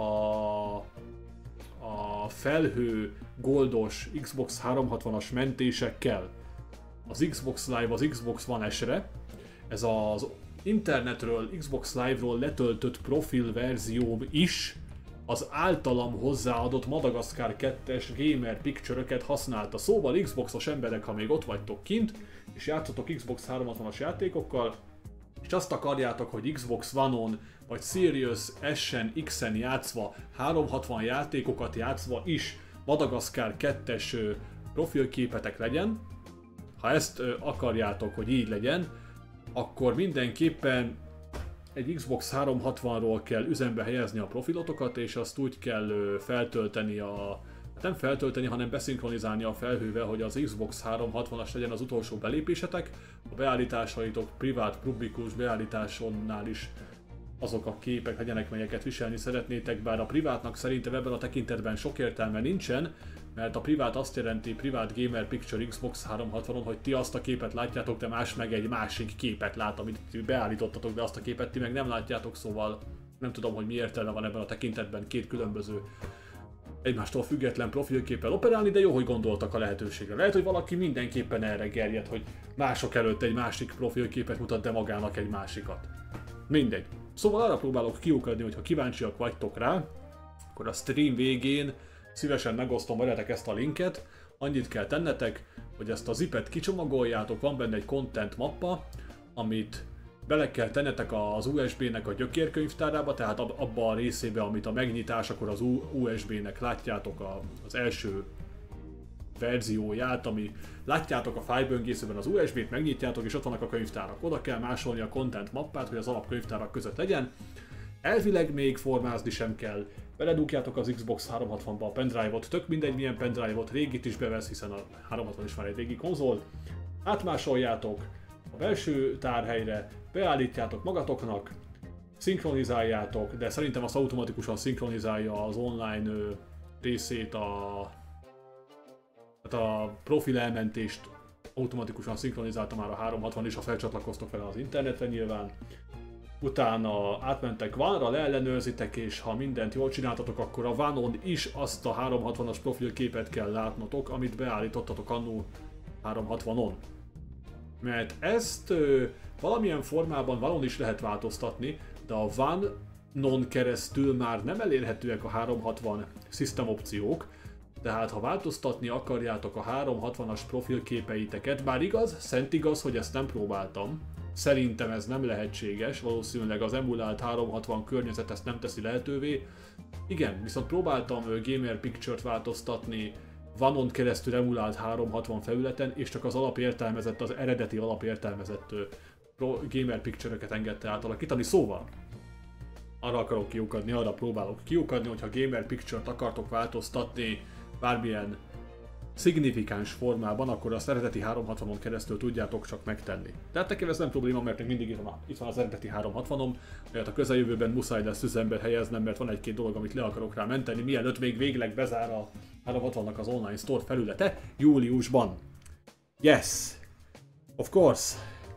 a felhő goldos Xbox háromszázhatvanas mentésekkel, az Xbox Live az Xbox One S-re, ez az internetről, Xbox Live-ról letöltött profil verzióm is az általam hozzáadott Madagaszkár kettes gamer picture-öket használta. Szóval Xboxos emberek, ha még ott vagytok kint, és játszotok Xbox háromszázhatvanas játékokkal, és azt akarjátok, hogy Xbox One-on vagy Series S-en, X-en játszva, háromszázhatvan játékokat játszva is Madagaszkár kettes profilképetek legyen, ha ezt akarjátok, hogy így legyen, akkor mindenképpen egy Xbox háromszázhatvanról kell üzembe helyezni a profilotokat, és azt úgy kell feltölteni a... nem feltölteni, hanem beszinkronizálni a felhővel, hogy az Xbox háromszázhatvanas legyen az utolsó belépésetek. A beállításaitok privát, publikus beállításonnál is azok a képek legyenek, melyeket viselni szeretnétek, bár a privátnak szerintem ebben a tekintetben sok értelme nincsen, mert a privát azt jelenti, privát gamer picture Xbox háromszázhatvanon, hogy ti azt a képet látjátok, de más meg egy másik képet lát, amit ti beállítottatok, de azt a képet ti meg nem látjátok, szóval nem tudom, hogy mi értelme van ebben a tekintetben két különböző egymástól független profilképpel operálni, de jó, hogy gondoltak a lehetőségre. Lehet, hogy valaki mindenképpen erre gerjed, hogy mások előtt egy másik profilképet mutat, de magának egy másikat. Mindegy. Szóval arra próbálok kiukadni, hogy ha kíváncsiak vagytok rá, akkor a stream végén szívesen megosztom veletek ezt a linket. Annyit kell tennetek, hogy ezt a zipet kicsomagoljátok, van benne egy content mappa, amit bele kell tennetek az u es bé-nek a gyökérkönyvtárába, tehát abba a részébe, amit a megnyitásakor az u es bé-nek látjátok az első verzióját, ami látjátok a fájlböngészőben az u es bé-t, megnyitjátok, és ott vannak a könyvtárak. Oda kell másolni a content mappát, hogy az alapkönyvtárak között legyen. Elvileg még formázni sem kell. Beledugjátok az Xbox háromszázhatvanba a pendrive-ot, tök mindegy milyen pendrive-ot, régit is bevesz, hiszen a háromszázhatvan is már egy régi konzol. Átmásoljátok a belső tárhelyre, beállítjátok magatoknak, szinkronizáljátok, de szerintem az automatikusan szinkronizálja az online részét, a, tehát a profil elmentést automatikusan szinkronizálta már a háromszázhatvan is, ha felcsatlakoztok vele az internetre nyilván. Utána átmentek One-ra, leellenőrzitek, és ha mindent jól csináltatok, akkor a One-on is azt a háromszázhatvanas profilképet kell látnotok, amit beállítottatok annó háromszázhatvanon. Mert ezt ö, valamilyen formában One-on is lehet változtatni, de a One-on keresztül már nem elérhetőek a háromszázhatvan system opciók, tehát ha változtatni akarjátok a háromszázhatvanas profilképeiteket, bár igaz, szent igaz, hogy ezt nem próbáltam, szerintem ez nem lehetséges, valószínűleg az emulált háromszázhatvan környezet ezt nem teszi lehetővé. Igen, viszont próbáltam gamer picture-t változtatni One-on keresztül emulált háromszázhatvan felületen, és csak az alapértelmezett, az eredeti alapértelmezett gamer picture-öket engedte átalakítani, szóval arra akarok kiukadni, arra próbálok kiukadni, hogyha gamer picture-t akartok változtatni bármilyen szignifikáns formában, akkor az eredeti háromszázhatvanon keresztül tudjátok csak megtenni. Tehát nekem ez nem probléma, mert még mindig itt van, itt van az eredeti háromszázhatvanom, mert a közeljövőben muszáj lesz üzembe helyeznem, mert van egy-két dolog, amit le akarok rá menteni, mielőtt még végleg bezár a háromszázhatvannak az online store felülete júliusban. Yes! Of course!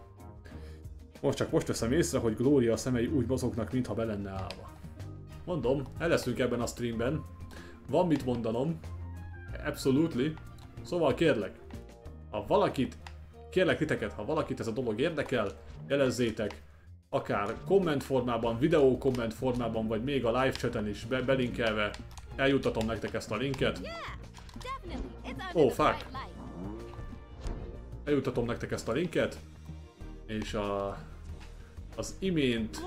Most csak most veszem észre, hogy Gloria szemei úgy mozognak, mintha be lenne állva. Mondom, el leszünk ebben a streamben. Van mit mondanom. Absolutely. Szóval kérlek, ha valakit, kérlek titeket, ha valakit ez a dolog érdekel, jelezzétek, akár komment formában, videó komment formában, vagy még a live chaten is be belinkelve, eljuttatom nektek ezt a linket. Oh, fuck. Eljuttatom nektek ezt a linket, és a, az imént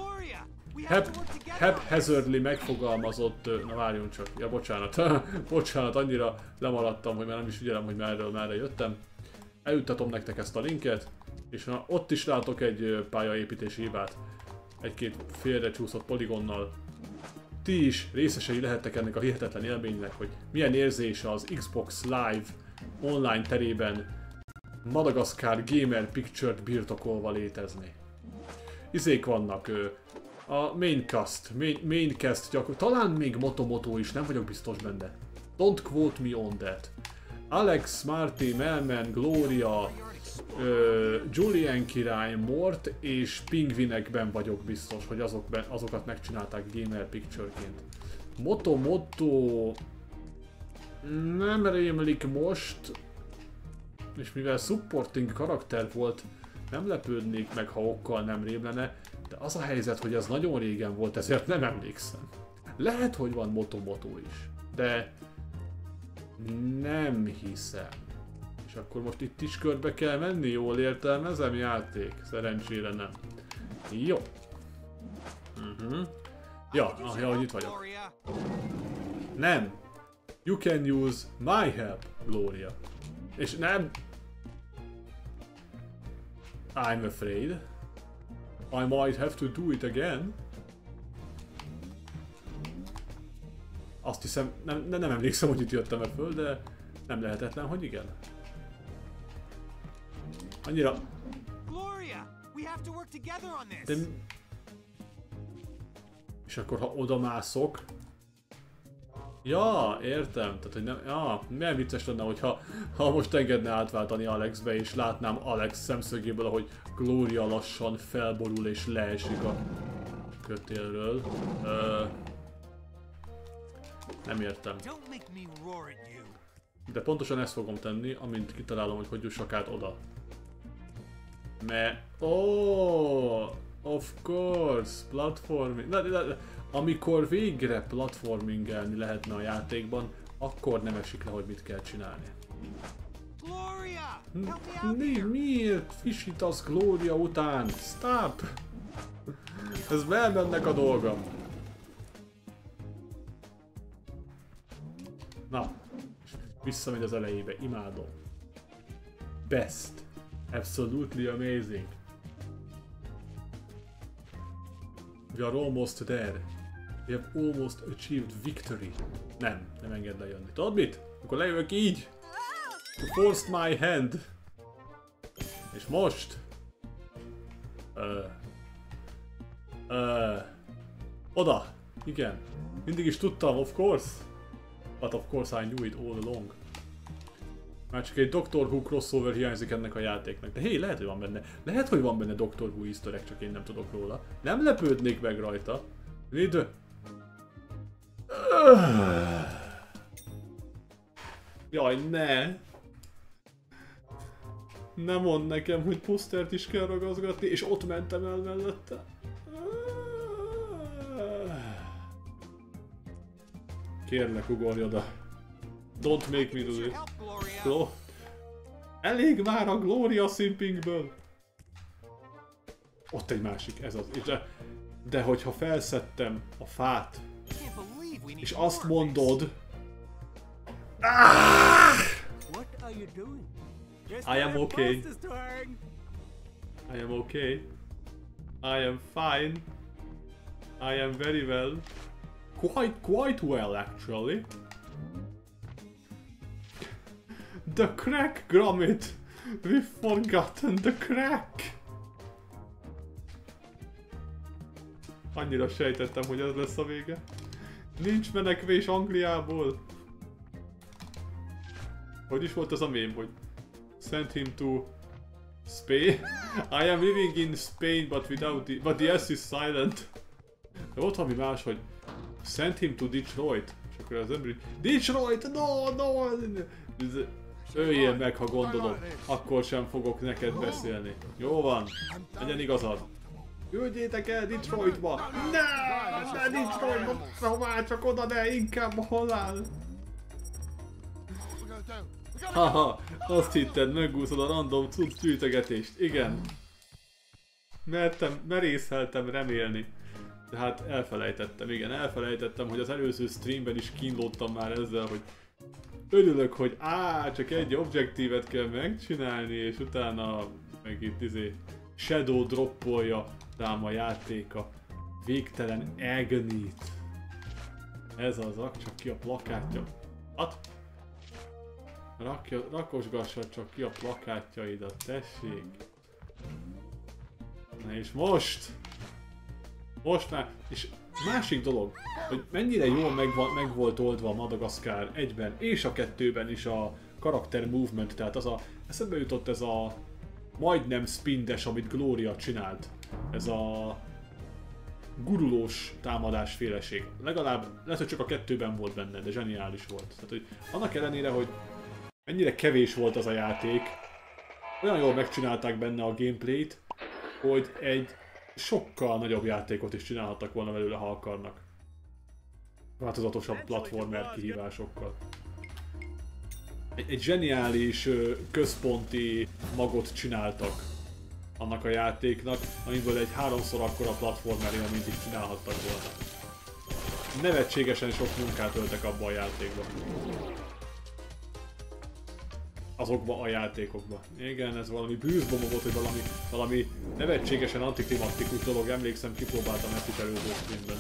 haphazardly megfogalmazott, na várjon csak, ja bocsánat, bocsánat, annyira lemaradtam, hogy már nem is figyelem, hogy merről merre jöttem. Eljuttatom nektek ezt a linket, És na, ott is látok egy pályaépítési hibát. Egy-két félrecsúszott poligonnal. Ti is részesei lehettek ennek a hihetetlen élménynek, hogy milyen érzése az Xbox Live online terében Madagascar Gamer Picture-t birtokolva létezni. Izék vannak, a Maincast, main, Maincast gyakor... talán még Motomoto is, nem vagyok biztos benne. Don't quote me on that. Alex, Marty, Melman, Gloria, uh, Julian király, Mort és Pingvinekben vagyok biztos, hogy azok be, azokat megcsinálták Gamer Picture-ként. Motomoto nem rémlik most, és mivel supporting karakter volt, nem lepődnék meg, ha okkal nem rémlene, de az a helyzet, hogy ez nagyon régen volt, ezért nem emlékszem. Lehet, hogy van Motomoto is, de nem hiszem. És akkor most itt is körbe kell menni, jól értelmezem, játék? Szerencsére nem. Jó. Uh-huh. Ja, ah, ja, hogy itt vagyok. Nem. You can use my help, Gloria. És nem. I'm afraid. I might have to do it again. Azt hiszem, nem, nem emlékszem, hogy itt jöttem-e föl, de nem lehetetlen, hogy igen. Annyira... De... És akkor ha odamászok... Ja, értem, tehát hogy nem... Ja, milyen vicces lenne, hogyha ha most engedne átváltani Alexbe, és látnám Alex szemszögéből, ahogy Gloria lassan felborul és leesik a kötélről. Ö... Nem értem. De pontosan ezt fogom tenni, amint kitalálom, hogy hogy jussak át oda. Mert... Oh, of course, platforming. Na, na, na. Amikor végre platformingelni lehetne a játékban, akkor nem esik le, hogy mit kell csinálni. Mi, miért fisítasz Gloria után? Stop! Ez elmennek a dolgom. Na, visszamegy az elejébe, imádom. Best. Absolutely amazing. We are almost there. We have almost achieved victory. Nem, nem engedd lejönni. Tudod mit? Akkor lejövök így. You forced my hand. És most? Uh, uh, oda. Igen. Mindig is tudtam, of course. But of course I knew it all along. Már csak egy Doctor Who crossover hiányzik ennek a játéknak. De hé, lehet, hogy van benne. Lehet, hogy van benne Doctor Who easter egg, csak én nem tudok róla. Nem lepődnék meg rajta. Nézd! Jaj, ne! Ne mondd nekem, hogy posztert is kell ragazgatni, és ott mentem el mellette. Kérlek, ugorj oda. Don't make me do it. Glo Elég már a Gloria simpingből. Ott egy másik, ez az. De, de hogyha felszedtem a fát, és azt mondod... Ah! I am okay. I am okay. I am fine. I am very well. Quite, quite well, actually. The crack, Gromit! We've forgotten the crack! Annyira sejtettem, hogy ez lesz a vége. Nincs menekvés Angliából! Hogy is volt az a mém, hogy send him to Spain? I am living in Spain, but without the, but the S is silent. De ott valami más, hogy send him to Detroit. És akkor az ember Detroit! No, no! Öljél meg, ha gondolod, akkor sem fogok neked beszélni. Jó van, legyen igazad. Küldjétek el Detroitba! Ne! Ne Detroitba! Hová, csak oda, ne! Inkább a halál! Haha, azt hitted, megúszod a random cucc gyűjtögetést. Igen. Mertem, merészeltem remélni. De hát elfelejtettem, igen, elfelejtettem, hogy az előző streamben is kínlódtam már ezzel, hogy örülök, hogy á, csak egy objektívet kell megcsinálni, és utána Meg itt izé Shadow droppolja rám a játéka. Végtelen agony-t. Ez az, rak csak ki a plakátja. Hát? Rakja, rakosgassa csak ki a plakátjaidat, tessék. Na és most! Most már, és másik dolog, hogy mennyire jól meg, meg volt oldva a Madagaszkár egyben és a kettőben is a karakter movement, tehát az a, eszembe jutott ez a majdnem spindes, amit Gloria csinált. Ez a gurulós támadásféleség. Legalább, lehet, hogy csak a kettőben volt benne, de zseniális volt. Tehát, hogy annak ellenére, hogy mennyire kevés volt az a játék, olyan jól megcsinálták benne a gameplayt, hogy egy sokkal nagyobb játékot is csinálhattak volna belőle, ha akarnak. Változatosabb platformer kihívásokkal. Egy, egy zseniális központi magot csináltak annak a játéknak, amiből egy háromszor akkora platformerje, mint is csinálhattak volna. Nevetségesen sok munkát öltek abba a játékba. Azokba a játékokba. Igen, ez valami bűzbomba volt, hogy valami, valami nevetségesen antiklimatikus dolog. Emlékszem, kipróbáltam ezt is előző streamben.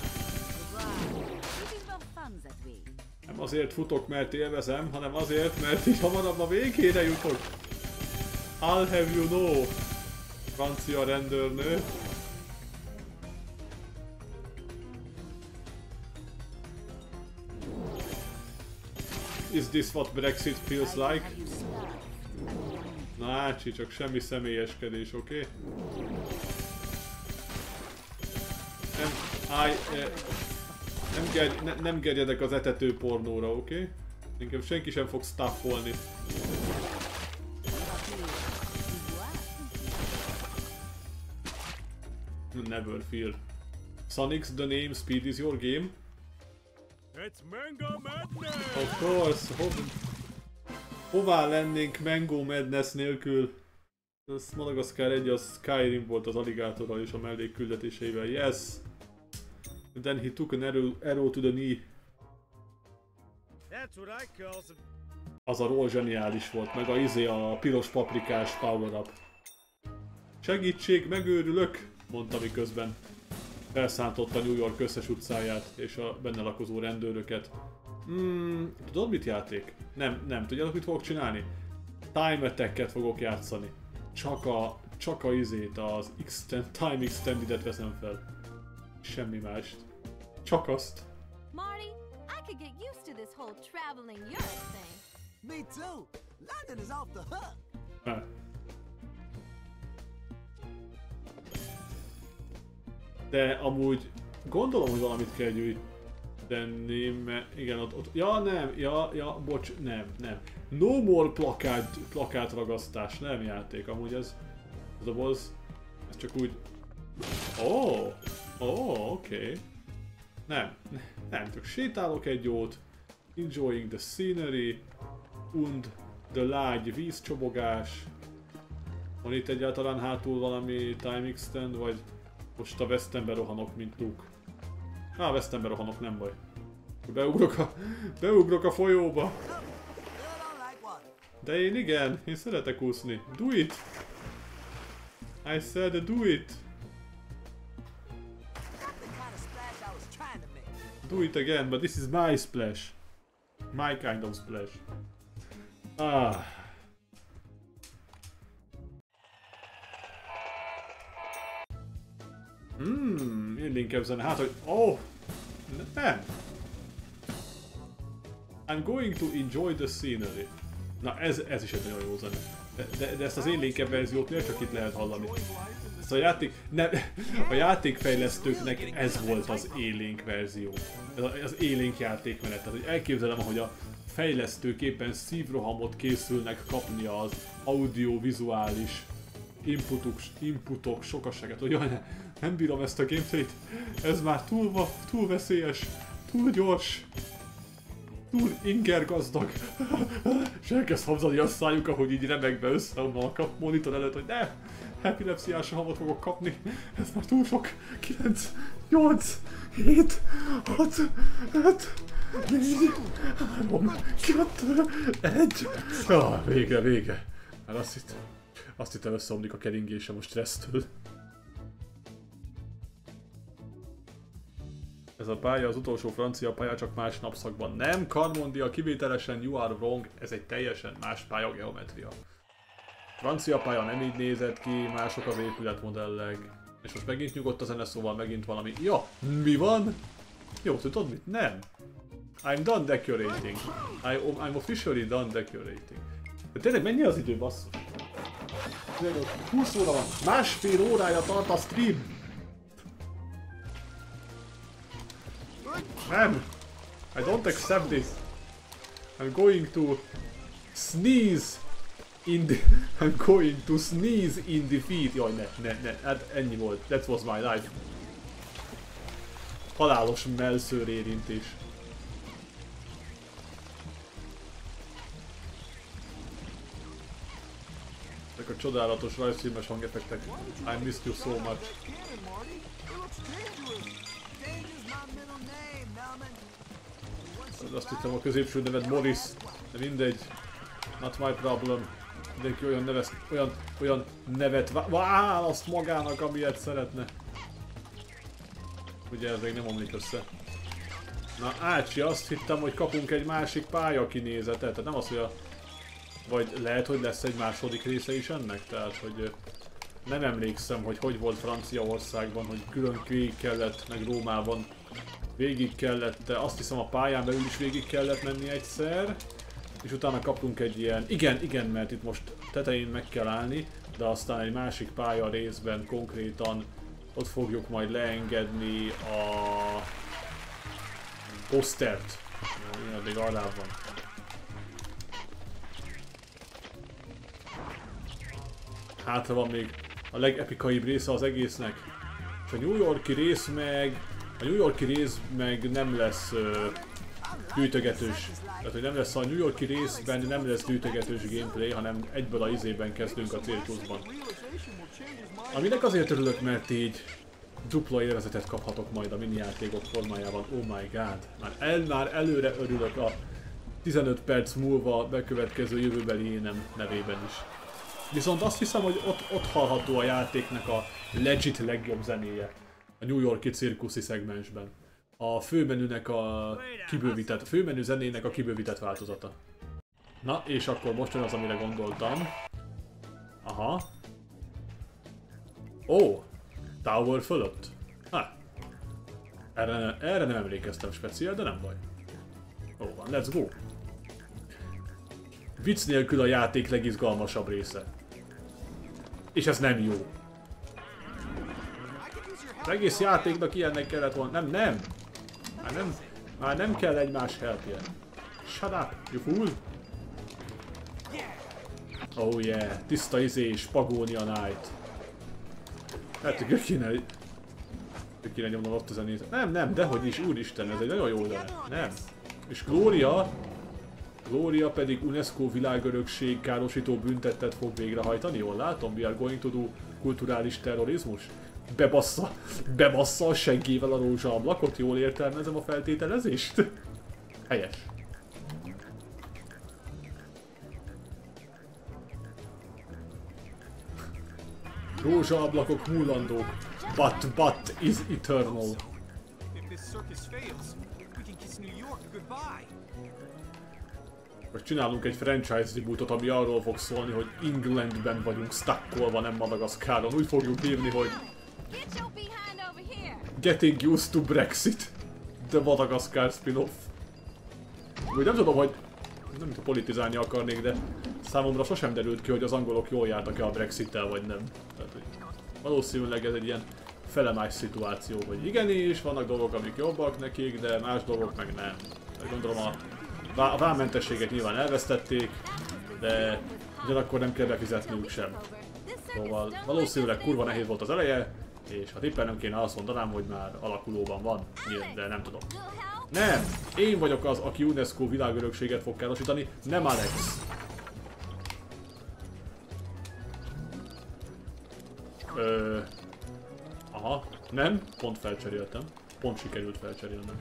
Nem azért futok, mert élvezem, hanem azért, mert így hamarabb a végére jutok. I'll have you know, francia rendőrnő. Is this what Brexit feels like? Na ácsi, csak semmi személyeskedés, oké? Okay? Nem, állj, eh, nem, gerj, ne, nem gerjedek az etető pornóra, oké? Okay? Engem senki sem fog staffolni. Never fear. Sonic's the name, speed is your game. It's Mango Madness! Of course! Ho hová lennénk Mango Madness nélkül? Ez Madagaszkár egy, az Skyrim volt az aligátorral és a mellékküldetéseivel. Yes! Then he took an arrow, arrow to the knee. That's what I call some... Az a roll zseniális volt, meg a izé a piros paprikás power-up. Segítség, megőrülök! Mondta, miközben felszántotta New York összes utcáját és a benne lakozó rendőröket. Hmm, tudod mit játék? Nem, nem. Tudjátok mit fogok csinálni? Time attack-et fogok játszani. Csak a, csak a izét, az extend, time extended-et veszem fel. Semmi mást. Csak azt. Marty, I could get used to this whole traveling Europe thing. Me too. London is off the hook. Ha. De amúgy gondolom, hogy valamit kell gyűjteni, mert igen, ott, ott, ja nem, ja, ja, bocs, nem, nem. No more plakát, plakátragasztás, nem játék, amúgy ez, ez a boss, ez csak úgy, ó, oh, ó, oh, oké. Okay. Nem, nem, csak sétálok egy jót, enjoying the scenery, und the lágy vízcsobogás. Van itt egyáltalán hátul valami time extend, vagy most a Westembe rohanok, mint Luke. Á, Westembe rohanok, nem baj. Beugrok a, beugrok a folyóba. De én igen, én szeretek úszni. Do it! I said do it! Do it again, but this is my splash. My kind of splash. Ah. Hmm, élénkebb zene. Hát, hogy... Oh! Nem! I'm going to enjoy the scenery. Na, ez, ez is egy nagyon jó zene. De, de, de ezt az élénkebb verziót miért csak itt lehet hallani? Ezt a játék... Ne, a játékfejlesztőknek ez volt az élénk verzió. Ez az élénk játékmenet. Tehát, hogy elképzelem, ahogy a fejlesztők éppen szívrohamot készülnek kapni az audiovizuális inputok, inputok sokaságát. Hogy jaj, nem bírom ezt a gameplayt, ez már túl, túl veszélyes, túl gyors, túl ingergazdag. És elkezd habzani a szájuk, ahogy így remegve összeomlanak a monitor előtt, hogy ne, epilepsziás hamot fogok kapni, ez már túl sok. kilenc, nyolc, hét, hat, öt, négy, három, kettő, egy. Ah, vége, vége. Már azt hittem. Azt hittem összeomlik a keringésem a stressztől. Ez a pálya az utolsó francia pálya, csak más napszakban. Nem, Carmondia, kivételesen you are wrong, ez egy teljesen más pálya geometria. Francia pálya nem így nézett ki, mások az épületmodellek. És most megint nyugodt a zene, szóval megint valami... Ja, mi van? Jó, tudod mit? Nem. I'm done decorating. I, I'm officially done decorating. De tényleg mennyi az idő, basszus? húsz óra van, másfél órája tart a stream. Nem! I don't accept this. I'm going to sneeze in the... I'm going to sneeze in defeat. Jaj, ne, ne, ne, hát ennyi volt. That was my life. Halálos mellszőr érintés. Ezek a csodálatos rajzfilmes hangeffektek. I missed you so much. Azt hittem a középső neved Morris, de mindegy. Not my problem. Mindenki olyan, nevez, olyan, olyan nevet választ magának, amilyet szeretne. Ugye ez még nem omlik össze. Na Ácsi, azt hittem, hogy kapunk egy másik pálya kinézetet, tehát nem az, hogy a... Vagy lehet, hogy lesz egy második része is ennek, tehát hogy... Nem emlékszem, hogy hogy volt Franciaországban, hogy külön végig kellett, meg Rómában végig kellett, azt hiszem a pályán belül is végig kellett menni egyszer, és utána kaptunk egy ilyen, igen, igen, mert itt most tetején meg kell állni, de aztán egy másik pálya részben konkrétan ott fogjuk majd leengedni a posztert. Addig arrább van. Hátra van még a legepikaibb része az egésznek. És a New York-i rész meg... A New York-i rész meg nem lesz uh, gyűjtögetős. Tehát, hogy nem lesz a New York-i részben nem lesz gyűjtögetős gameplay, hanem egyből a izében kezdünk a cirkuszban. Aminek azért örülök, mert így dupla élvezetet kaphatok majd a minijátékok formájában. Oh my god. Már, el, már előre örülök a tizenöt perc múlva bekövetkező jövőbeli énem nevében is. Viszont azt hiszem, hogy ott, ott hallható a játéknak a legit legjobb zenéje. A New York-i cirkuszi szegmensben. A főmenünek a kibővített, a főmenü zenének a kibővített változata. Na, és akkor most jön az, amire gondoltam. Aha. Ó, oh, Tower fölött. Hát. Erre, erre nem emlékeztem speciál, de nem baj. Ó, van, let's go. Vicc nélkül a játék legizgalmasabb része. És ez nem jó. Az egész játéknak ilyennek kellett volna. Nem, nem! Már nem, már nem kell egymás helpje. Shut up, you fool! Oh yeah, tiszta izé, Spagónia Night. Hát, hogy kéne... Hogy kéne nyomnom ott a zenét. Nem, nem, dehogy is, úristen, ez egy nagyon jó zene. Nem. És Gloria... Gloria pedig UNESCO világörökség károsító büntettet fog végrehajtani, jól látom? We are going to do kulturális terrorizmus? Bebassza, bebassza a seggével a rózsaablakot, jól értelmezem a feltételezést? Helyes. Rózsaablakok múlandók, but, but is eternal. Most csinálunk egy franchise rebootot, ami arról fog szólni, hogy Englandben vagyunk stackolva, nem Madagaszkáron. Úgy fogjuk hívni, hogy Getting Used to Brexit. The Madagascar spin-off. Úgy nem tudom, hogy... Nem tudom, politizálni akarnék, de számomra sosem derült ki, hogy az angolok jól jártak-e a Brexittel, vagy nem. Tehát, hogy valószínűleg ez egy ilyen felemás szituáció, hogy igenis, vannak dolgok, amik jobbak nekik, de más dolgok meg nem. Tehát gondolom a A vámmentességet nyilván elvesztették, de ugyanakkor nem kell befizetniük sem. Szóval valószínűleg kurva nehéz volt az eleje, és ha tippelnem kéne, azt mondanám, hogy már alakulóban van, de nem tudom. Nem! Én vagyok az, aki UNESCO világörökséget fog károsítani, nem Alex. Ö... Aha, nem, pont felcseréltem. Pont sikerült felcserélnem.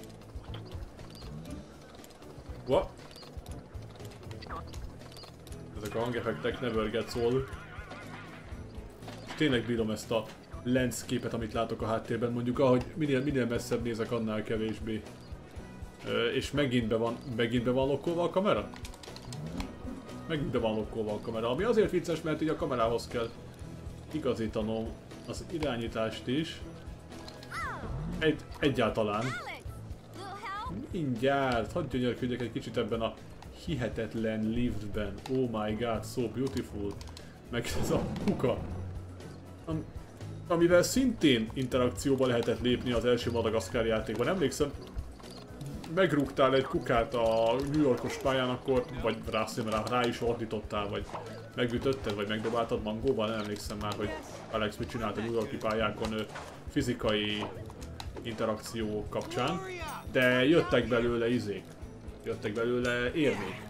What? ezek a hangeffektek, never gets old. És tényleg bírom ezt a landscape-et, amit látok a háttérben, mondjuk ahogy minél, minél messzebb nézek, annál kevésbé. Ö, és megint be van, megint be van lokkolva a kamera? Megint be van lokkolva a kamera, ami azért vicces, mert így a kamerához kell igazítanom az irányítást is. Egy, egyáltalán. Mindjárt, hadd gyönyörködjek egy kicsit ebben a hihetetlen liftben. Oh my god, so beautiful. Meg ez a kuka. Am, amivel szintén interakcióba lehetett lépni az első Madagaszkár játékban. Emlékszem, megrúgtál egy kukát a New Yorkos pályán, akkor, vagy rá, rá, rá is ordítottál, vagy megütötted, vagy megdobáltad mangóval, nem emlékszem már, hogy Alex mit csinált a New Yorki pályákon fizikai interakció kapcsán, de jöttek belőle izék, jöttek belőle érmék.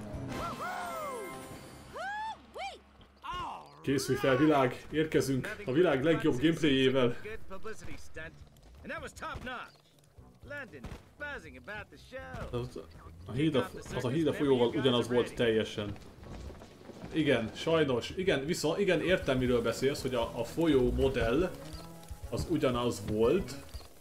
Készülj fel, világ, érkezünk a világ legjobb gameplayével. Az a híd a, az a híd a folyóval ugyanaz volt teljesen. Igen, sajnos, igen, viszont, igen, értem miről beszélsz, hogy a, a folyó modell az ugyanaz volt,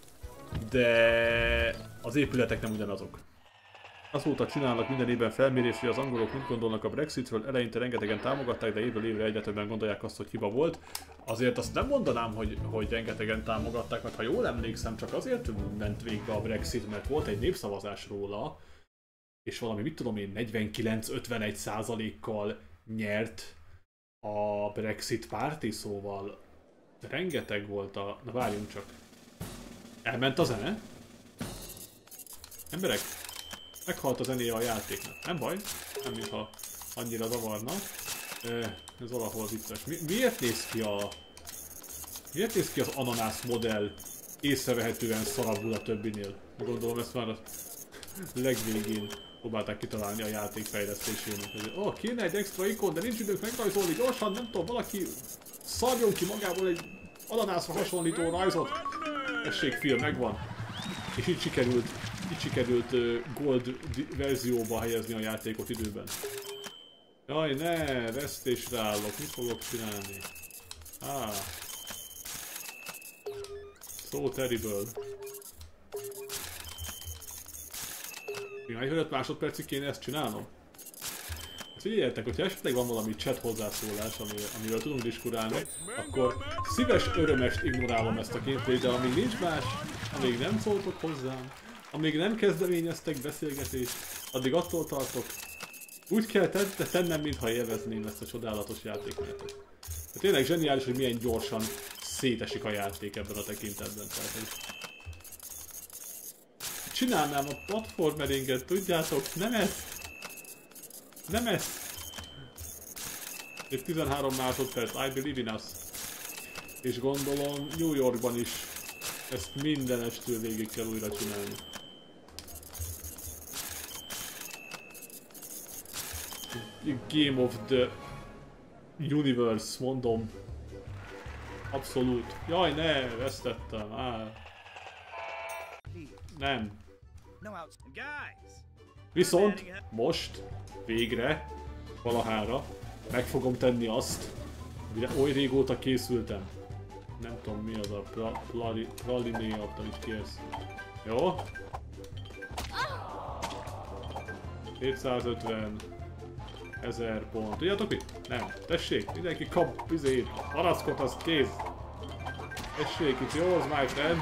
de az épületek nem ugyanazok. Azóta csinálnak minden évben felmérést, hogy az angolok mit gondolnak a Brexitről, eleinte rengetegen támogatták, de évről évre egyre többen gondolják azt, hogy hiba volt. Azért azt nem mondanám, hogy, hogy rengetegen támogatták, mert ha jól emlékszem, csak azért ment végbe a Brexit, mert volt egy népszavazás róla, és valami, mit tudom én, negyvenkilenc-ötvenegy százalékkal nyert a Brexit párti, szóval rengeteg volt a... Na várjunk csak. Elment a zene? Emberek? Meghalt a zenéje a játéknak. Nem baj, nem mintha annyira zavarna. Ez valahol vicces. Mi, miért néz ki a... Miért néz ki az ananász modell észrevehetően szarabbul a többinél? Gondolom ezt már a legvégén próbálták kitalálni a játék fejlesztésének. Ó, oh, kéne egy extra ikon, de nincs időnk megrajzolni gyorsan, nem tudom, valaki szarjon ki magából egy ananászra hasonlító rajzot. Tessék, film, megvan. És így sikerült, így sikerült uh, gold verzióba helyezni a játékot időben. Jaj, ne, vesztésre állok, mit fogok csinálni? Ah. So terrible. Még öt másodpercig kéne ezt csinálnom? Ezt figyeljetek, hogyha esetleg van valami chat hozzászólás, amiről, amiről tudunk diskurálni, akkor szíves örömest ignorálom ezt a gameplayt, de amíg nincs más, amíg nem szóltok hozzám, amíg nem kezdeményeztek beszélgetést, addig attól tartok, úgy kell tennem, mintha élvezném ezt a csodálatos játékmenetet. De tényleg zseniális, hogy milyen gyorsan szétesik a játék ebben a tekintetben. Tehát, hogy csinálnám a platformeringet, tudjátok, nem ezt! Nem ezt! Itt tizenhárom másodperc, I believe in us. És gondolom New Yorkban is ezt minden estől végig kell újra csinálni. Game of the Universe, mondom. Abszolút. Jaj, ne, vesztettem. Á. Nem. Viszont most, végre, valahára meg fogom tenni azt, amire oly régóta készültem. Nem tudom mi az a praliné, amit kérsz. Jó? hétszázötven ezer pont. Tudjátok mit? Nem. Tessék, mindenki kap bizét. Parackot, az kész. Tessék, it's yours, my friend.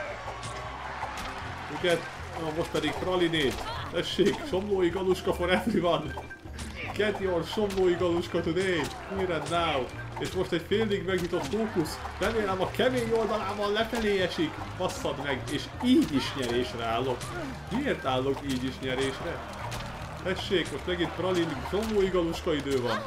Üget, most pedig pralinét. Tessék, somlói galuska for everyone. Get your somlói galuska today. Here and now. És most egy félig megnyitott fókusz. Remélem a kemény oldalával lefelé esik. Basszad meg, és így is nyerésre állok. Miért állok így is nyerésre? Tessék, most megint pralin, somlói galuska idő van.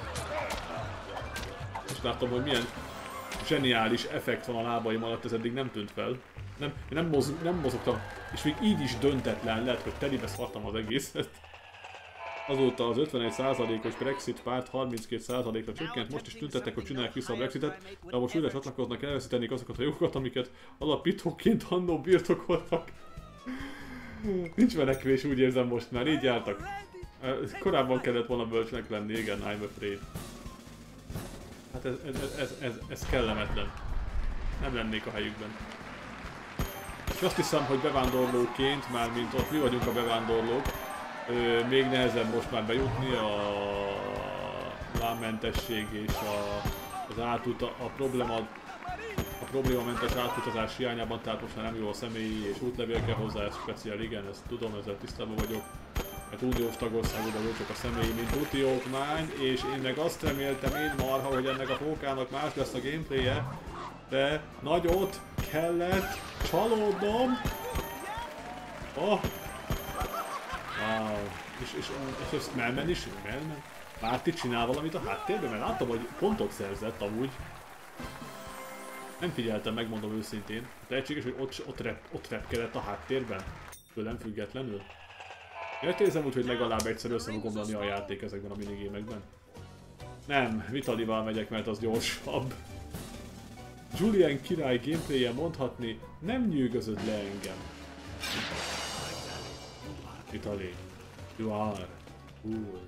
Most látom, hogy milyen zseniális effekt van a lábaim alatt, ez eddig nem tűnt fel. Nem, nem, moz, nem mozogtam, és még így is döntetlen, lehet, hogy telibe szartam az egészet. Azóta az ötvenegy százalékos Brexit párt harminckét százalékra csökkent, most is tüntettek, hogy csinálják vissza a Brexitet, de most újra csatlakoznak, elveszítenék azokat a jogokat, amiket alapítóként annó birtokoltak. Nincs menekvés, úgy érzem most már, így jártak. Korábban kellett volna bölcsnek lenni, igen, I'm afraid. Hát ez, ez, ez, ez, ez kellemetlen. Nem lennék a helyükben. És azt hiszem, hogy bevándorlóként, mármint ott mi vagyunk a bevándorlók, még nehezebb most már bejutni, a lábmentesség és a, az átuta, a probléma, a problémamentes átutazás hiányában, tehát most már nem jó a személyi és útlevél kell hozzá, ez speciál, igen, ezt tudom, ezzel tisztában vagyok. Mert uniós tagországokban volt csak a személyi, mint úti okmány, és én meg azt reméltem én marha, hogy ennek a fókának más lesz a gameplay-je, de nagyot kellett csalódnom. Oh. Wow. És, és, és ezt Melman is, Melman? Márti csinál valamit a háttérben? Mert láttam, hogy pontot szerzett amúgy. Nem figyeltem, megmondom őszintén. Lehetséges, hogy ott, ott, rep, ott repkedett a háttérben? Tőlem függetlenül? Miért érzem úgy, hogy legalább egyszer össze fog omlani a játék ezekben a minigémekben? Nem, Vitalival megyek, mert az gyorsabb. Julian király gameplay-je mondhatni, nem nyűgözött le engem. Vitali, you are cool.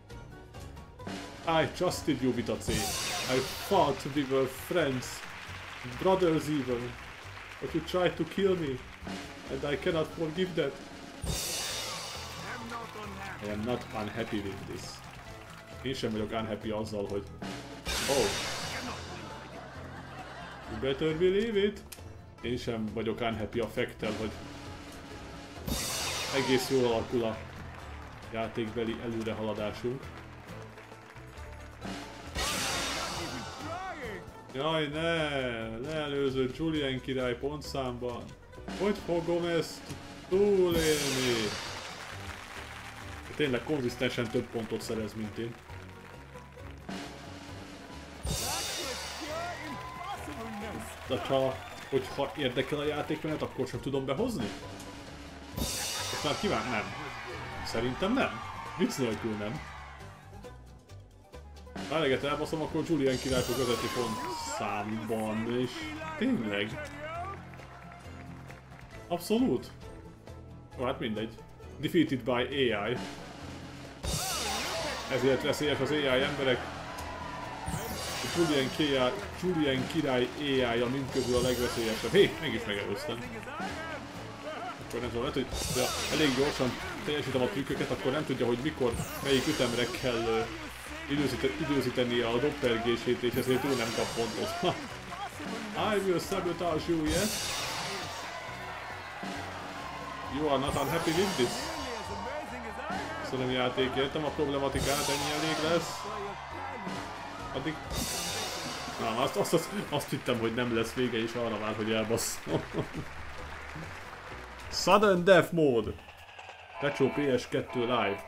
I trusted you, Vitace. I thought we were friends, brothers even. But you tried to kill me, and I cannot forgive that. I am not unhappy with this. Én sem vagyok unhappy azzal, hogy... Oh! You better believe it! Én sem vagyok unhappy a fact-tel, hogy... Egész jól alakul a játékbeli előrehaladásunk. Jaj, ne! Leelőző Julian király pontszámban. Hogy fogom ezt túlélni? Tényleg konzisztensen több pontot szerez, mint én. De ha, hogyha érdekel a játékmenet, akkor sem tudom behozni? Most már kíván? Nem. Szerintem nem. Vicc nélkül nem. Ha eleget elbaszom, akkor Julian király fog vezetni pontszámban, és tényleg. Abszolút. Ó, hát mindegy. Defeated by á i. Ezért veszélyes az á i emberek. A Julian, Kia, Julian király á i-ja mindközül a legveszélyesebb. Hé, mégis megelőztem. Akkor nem tudom, lehet, hogy elég gyorsan teljesítem a trükköket, akkor nem tudja, hogy mikor, melyik ütemre kell időzíteni a doppergését, és ezért ő nem kap pontot. I will sabotage you, yes? You are not unhappy with this? Köszönöm játék, értem a problematikát, ennyi elég lesz. Addig... Na, azt, azt, azt, azt hittem, hogy nem lesz vége, és arra vár, hogy elbasszom. Sudden Death Mode! Retro pé es kettő Live.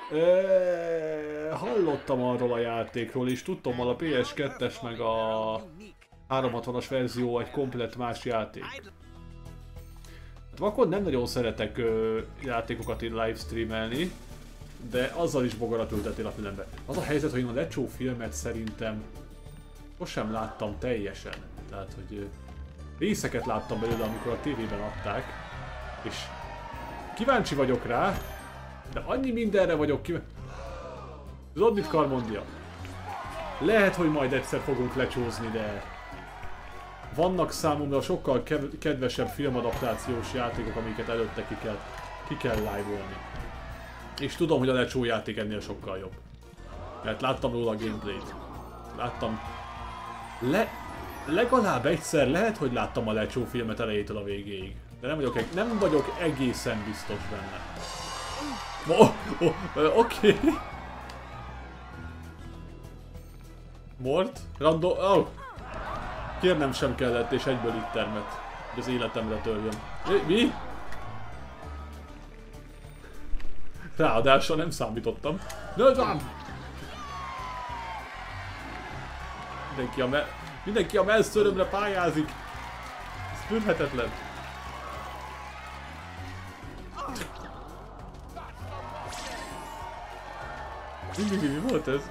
E, hallottam arról a játékról, és tudtam, hogy a pé es kettes meg a háromszázhatvanas verzió egy komplett más játék. Hát vakon nem nagyon szeretek ö, játékokat livestreamelni, de azzal is bogarat ültettél a filmbe. Az a helyzet, hogy én a Lecsó filmet szerintem sosem láttam teljesen. Tehát, hogy ö, részeket láttam belőle, amikor a tévében adták, és kíváncsi vagyok rá, de annyi mindenre vagyok kíváncsi. Tudod mit, Karmondia? Lehet, hogy majd egyszer fogunk lecsózni, de vannak számomra sokkal kedvesebb filmadaptációs játékok, amiket előtte ki kell, ki kell live-olni. És tudom, hogy a Lecsó játék ennél sokkal jobb. Mert láttam róla a gameplayt. Láttam... Le... Legalább egyszer lehet, hogy láttam a Lecsó filmet elejétől a végéig. De nem vagyok, eg... nem vagyok egészen biztos benne. Oh, oh, oh, oké. Okay. Mort? Random... Oh. Kérnem sem kellett, és egyből itt termett, hogy az életemre törjön. Mi? Ráadásul nem számítottam. Nöldvám! Mindenki a, me Mindenki a melszörömre pályázik. Ez tűrhetetlen. Mindig mi volt ez?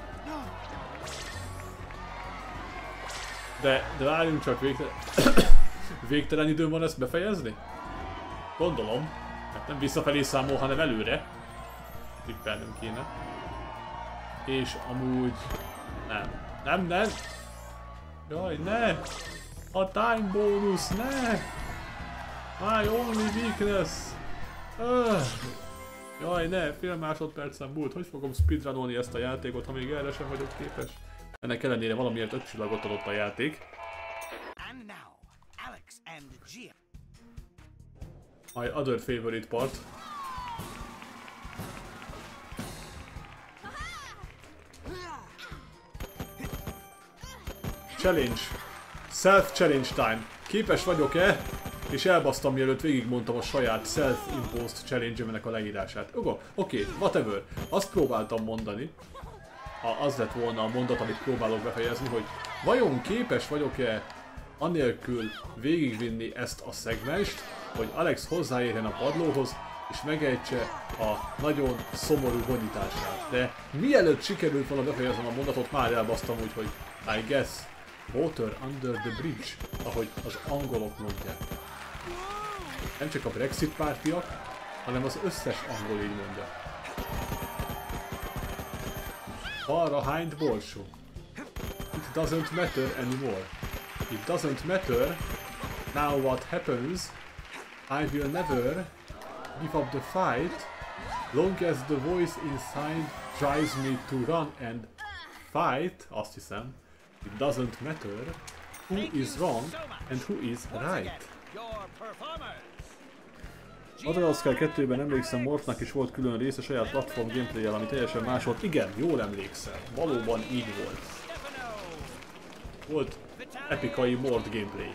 De, de várjunk csak, végtelen... végtelen időn van ezt befejezni? Gondolom. Hát nem visszafelé számol, hanem előre. tippelnünk kéne. És amúgy... Nem. Nem, nem! Jaj, ne! A time bonus, ne! My only weakness! Uh. Jaj, ne! Fél másodpercen múlt. Hogy fogom speedrunolni ezt a játékot, ha még erre sem vagyok képes? Ennek ellenére valamiért öt csillagot adott a játék. My other favorite part. Challenge. Self-challenge time. Képes vagyok-e? És elbasztam, mielőtt végigmondtam a saját self-imposed challenge-emnek a leírását. Oké, okay, whatever. Azt próbáltam mondani. Ha az lett volna a mondat, amit próbálok befejezni, hogy vajon képes vagyok-e anélkül végigvinni ezt a szegmenst, hogy Alex hozzáérjen a padlóhoz, és megejtse a nagyon szomorú honítását. De mielőtt sikerült volna befejeznem a mondatot, már elbasztam úgy, hogy I guess water under the bridge, ahogy az angolok mondják. Nem csak a Brexit pártiak, hanem az összes angol így mondja. Balra hind borsó. It doesn't matter anymore. It doesn't matter. Now what happens? I will never give up the fight, long as the voice inside drives me to run and fight. Azt hiszem. It doesn't matter who is wrong and who is right. Adderallsky kettőben emlékszem, Morphnak is volt külön része saját platform gameplay-jel, ami teljesen más volt. Igen, jól emlékszem. Valóban így volt. Volt epikai Mort gameplay.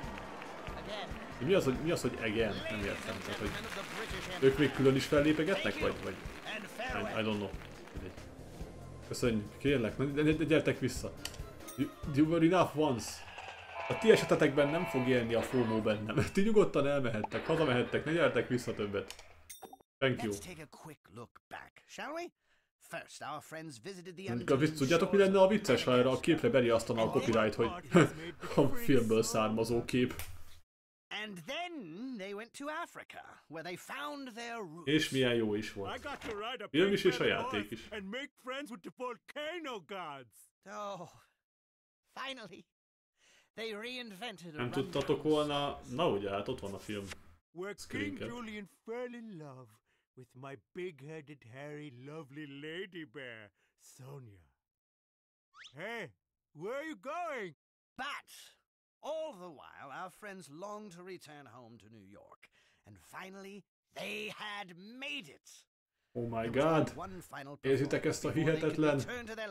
Mi az, hogy, mi az, hogy again? Nem értem. Tehát, hogy ők még külön is fellépegetnek, vagy? vagy? I, I don't know. Köszönjük, kérlek, ne, ne, ne gyertek vissza. You, you were enough once. A ti esetetekben nem fog élni a FOMO bennem. Ti nyugodtan elmehettek, hazamehettek, ne gyertek vissza többet. Thank you. Tudjátok, mi lenne a vicces, ha erre a képre beriasztana a copyright, hogy a filmből származó kép. És milyen jó is volt. Film is és a játék is. Nem tudtatok volna... Na ugye, hát ott van a film. Screencap. With my big-headed, hairy, lovely lady bear, Sonia. Hey, where are you going? But all the while, our friends longed to return home to New York, and finally, they had made it. Oh my God! Érzitek ezt a hihetetlen?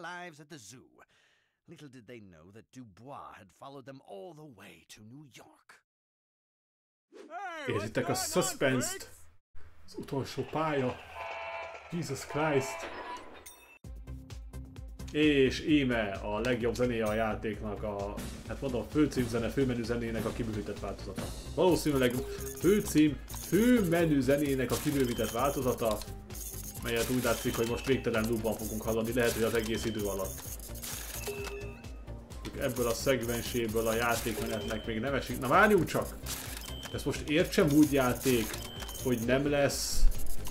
Little did they know that Dubois had followed them all the way to New York. Érzitek a suspense-t? Az utolsó pálya. Jesus Christ. És íme a legjobb zenéje a játéknak a... Hát mondom, főcímzene, főmenü zenének a kibővített változata. Valószínűleg főcím, főmenü zenének a kibővített változata, melyet úgy látszik, hogy most végtelen loopban fogunk hallani, lehet, hogy az egész idő alatt. Ebből a szegmenséből a játékmenetnek még nem esik. Na várjunk csak! Ezt most értsem úgy játék, hogy nem lesz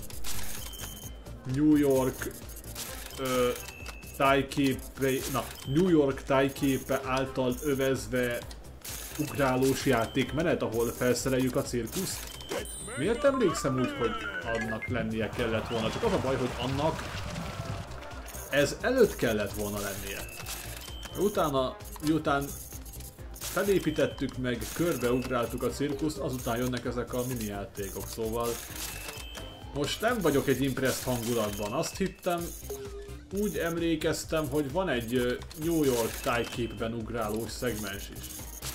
New York ö, tájképe, na, New York tájképe által övezve ugrálós játékmenet, ahol felszereljük a cirkuszt. Miért emlékszem úgy, hogy annak lennie kellett volna? Csak az a baj, hogy annak ez előtt kellett volna lennie. Utána, miután felépítettük meg, körbeugráltuk a cirkuszt, azután jönnek ezek a mini játékok, szóval most nem vagyok egy impressed hangulatban. Azt hittem, úgy emlékeztem, hogy van egy New York tájképben ugrálós szegmens is.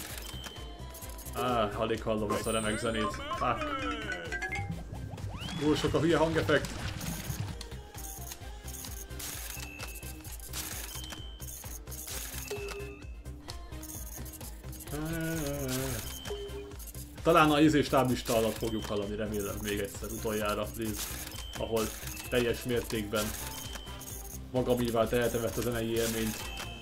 Áh, alig hallom azt a remek zenét. Fuck. Túl sok a hülye hangeffekt. Talán a izés táblista alatt fogjuk hallani, remélem még egyszer utoljára, please, ahol teljes mértékben magamívá tehetem ezt a zenei élményt.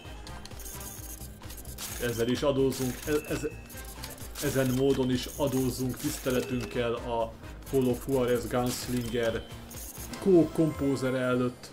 Ezzel is adózunk, ez, ezen módon is adózzunk tiszteletünkkel a Polo Juarez Gunslinger Coke kompózere előtt.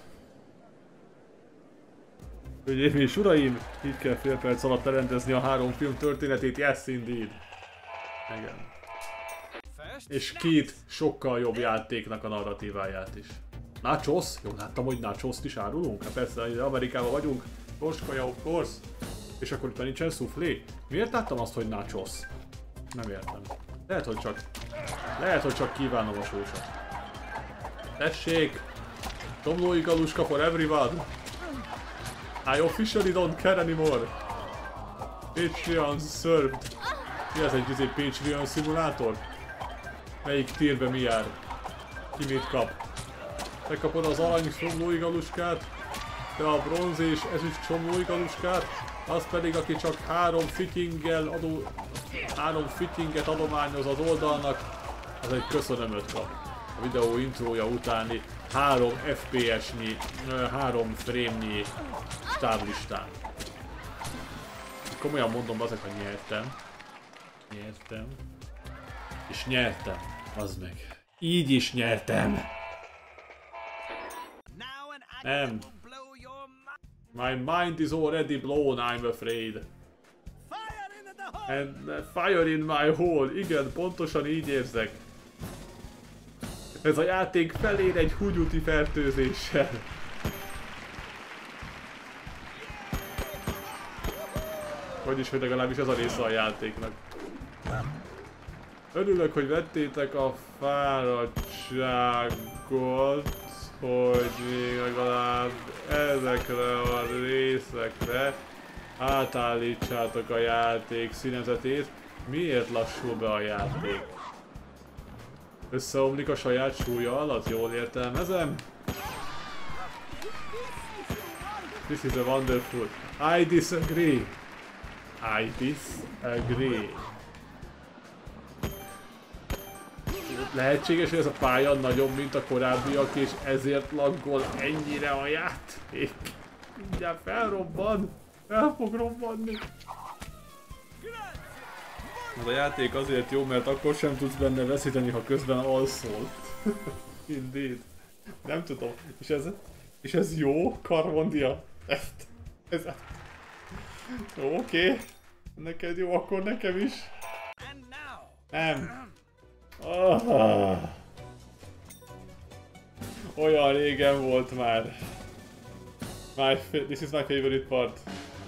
Hölgyeim és uraim, így kell fél perc alatt elrendezni a három film történetét, yes indeed. Igen. És két sokkal jobb játéknak a narratíváját is. Nachos? Jó, láttam, hogy nachoszt is árulunk? Hát persze, Amerikában vagyunk. Korskaja, of course. És akkor itt nincsen szuflé? Miért láttam azt, hogy nachos? Nem értem. Lehet, hogy csak... Lehet, hogy csak kívánom a sósat. Tessék! Tomlói galuska for everyone! I officially don't care anymore! Patreon served! Mi ez egy izé Patreon szimulátor? Melyik tírbe mi jár? Ki mit kap? Te kapod az arany csomlói galuskát, te a bronz és ezüst csomlói galuskát, az pedig aki csak három fittinggel adó... három fittinget adományoz az oldalnak, az egy köszönömöt kap. A videó intrója utáni három ef pé es-nyi, három frame-nyi távlistán. Komolyan mondom, azok, hogy nyertem. Nyertem. És nyertem. Az meg. Így is nyertem. Nem. My mind is already blown, I'm afraid. And uh, fire in my hole. Igen, pontosan így érzek. Ez a játék felér egy húgyúti fertőzéssel. Vagyis, hogy legalábbis ez a része a játéknak. Örülök, hogy vettétek a fáradtságot, hogy még legalább ezekre a részekre átállítsátok a játék színezetét. Miért lassul be a játék? Összeomlik a saját súlya alatt, jól értelmezem? This is a wonderful. I disagree. I disagree. Lehetséges, hogy ez a pálya nagyobb, mint a korábbiak, és ezért laggol ennyire a játék. Mindjárt felrobban. El fog robbanni. Az a játék azért jó, mert akkor sem tudsz benne veszíteni, ha közben alszol. Indeed. Nem tudom. És ez, és ez jó, Karmondia? Ezt. Ez. Jó, oké. Okay. Neked jó, akkor nekem is. Nem. Oh. Olyan régen volt már. My this is my favorite part.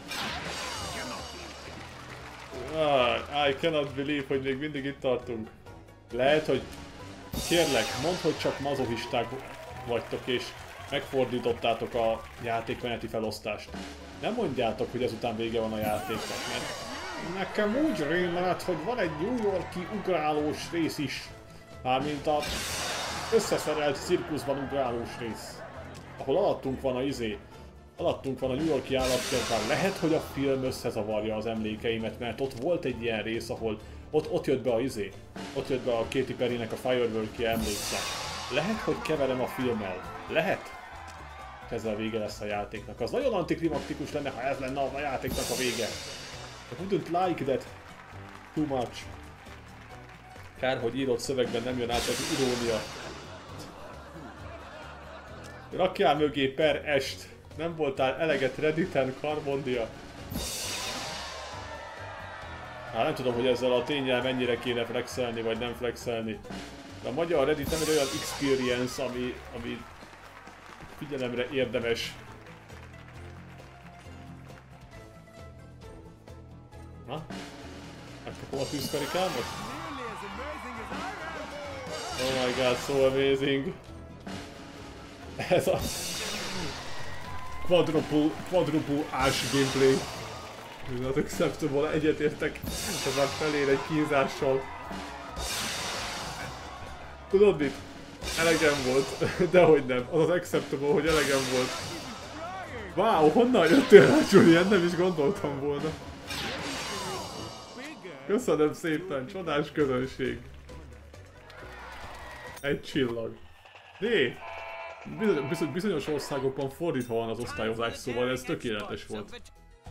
Ah, I cannot believe, hogy még mindig itt tartunk. Lehet, hogy... Kérlek, mondd, hogy csak mazohisták vagytok és megfordítottátok a játékmeneti felosztást. Nem mondjátok, hogy ezután vége van a játéknak, mert... Nekem úgy rémlett, hogy van egy New York-i ugrálós rész is. Mármint a összeszerelt cirkuszban ugrálós rész. Ahol alattunk van a izé. Alattunk van a New York-i állatkertben. Lehet, hogy a film összezavarja az emlékeimet, mert ott volt egy ilyen rész, ahol ott, ott jött be a izé. Ott jött be a Katy Perrynek a Firework-i emlékszak. Lehet, hogy keverem a filmmel. Lehet? Ezzel vége lesz a játéknak. Az nagyon antiklimaktikus lenne, ha ez lenne a játéknak a vége. I wouldn't like that too much. Kár, hogy írott szövegben nem jön át az irónia. Rakjál mögé per est. Nem voltál eleget Redditen, Karmondia. Hát nem tudom, hogy ezzel a ténnyel mennyire kéne flexelni, vagy nem flexelni. De a magyar Reddit nem egy olyan experience, ami, ami figyelemre érdemes. Na? Megkapom a tűzkarikámat? Oh my god, so amazing! Ez a... Quadruple, quadruple ash gameplay. Not acceptable, egyetértek ezzel felér egy kínzással. Tudod mit? Elegem volt, dehogy nem. Az az acceptable, hogy elegem volt. Wow, honnan jöttél rá, Julian? Nem is gondoltam volna. Köszönöm szépen, csodás közönség. Egy csillag. Né! Bizony, bizonyos országokban fordítva van az osztályozás, szóval ez tökéletes volt.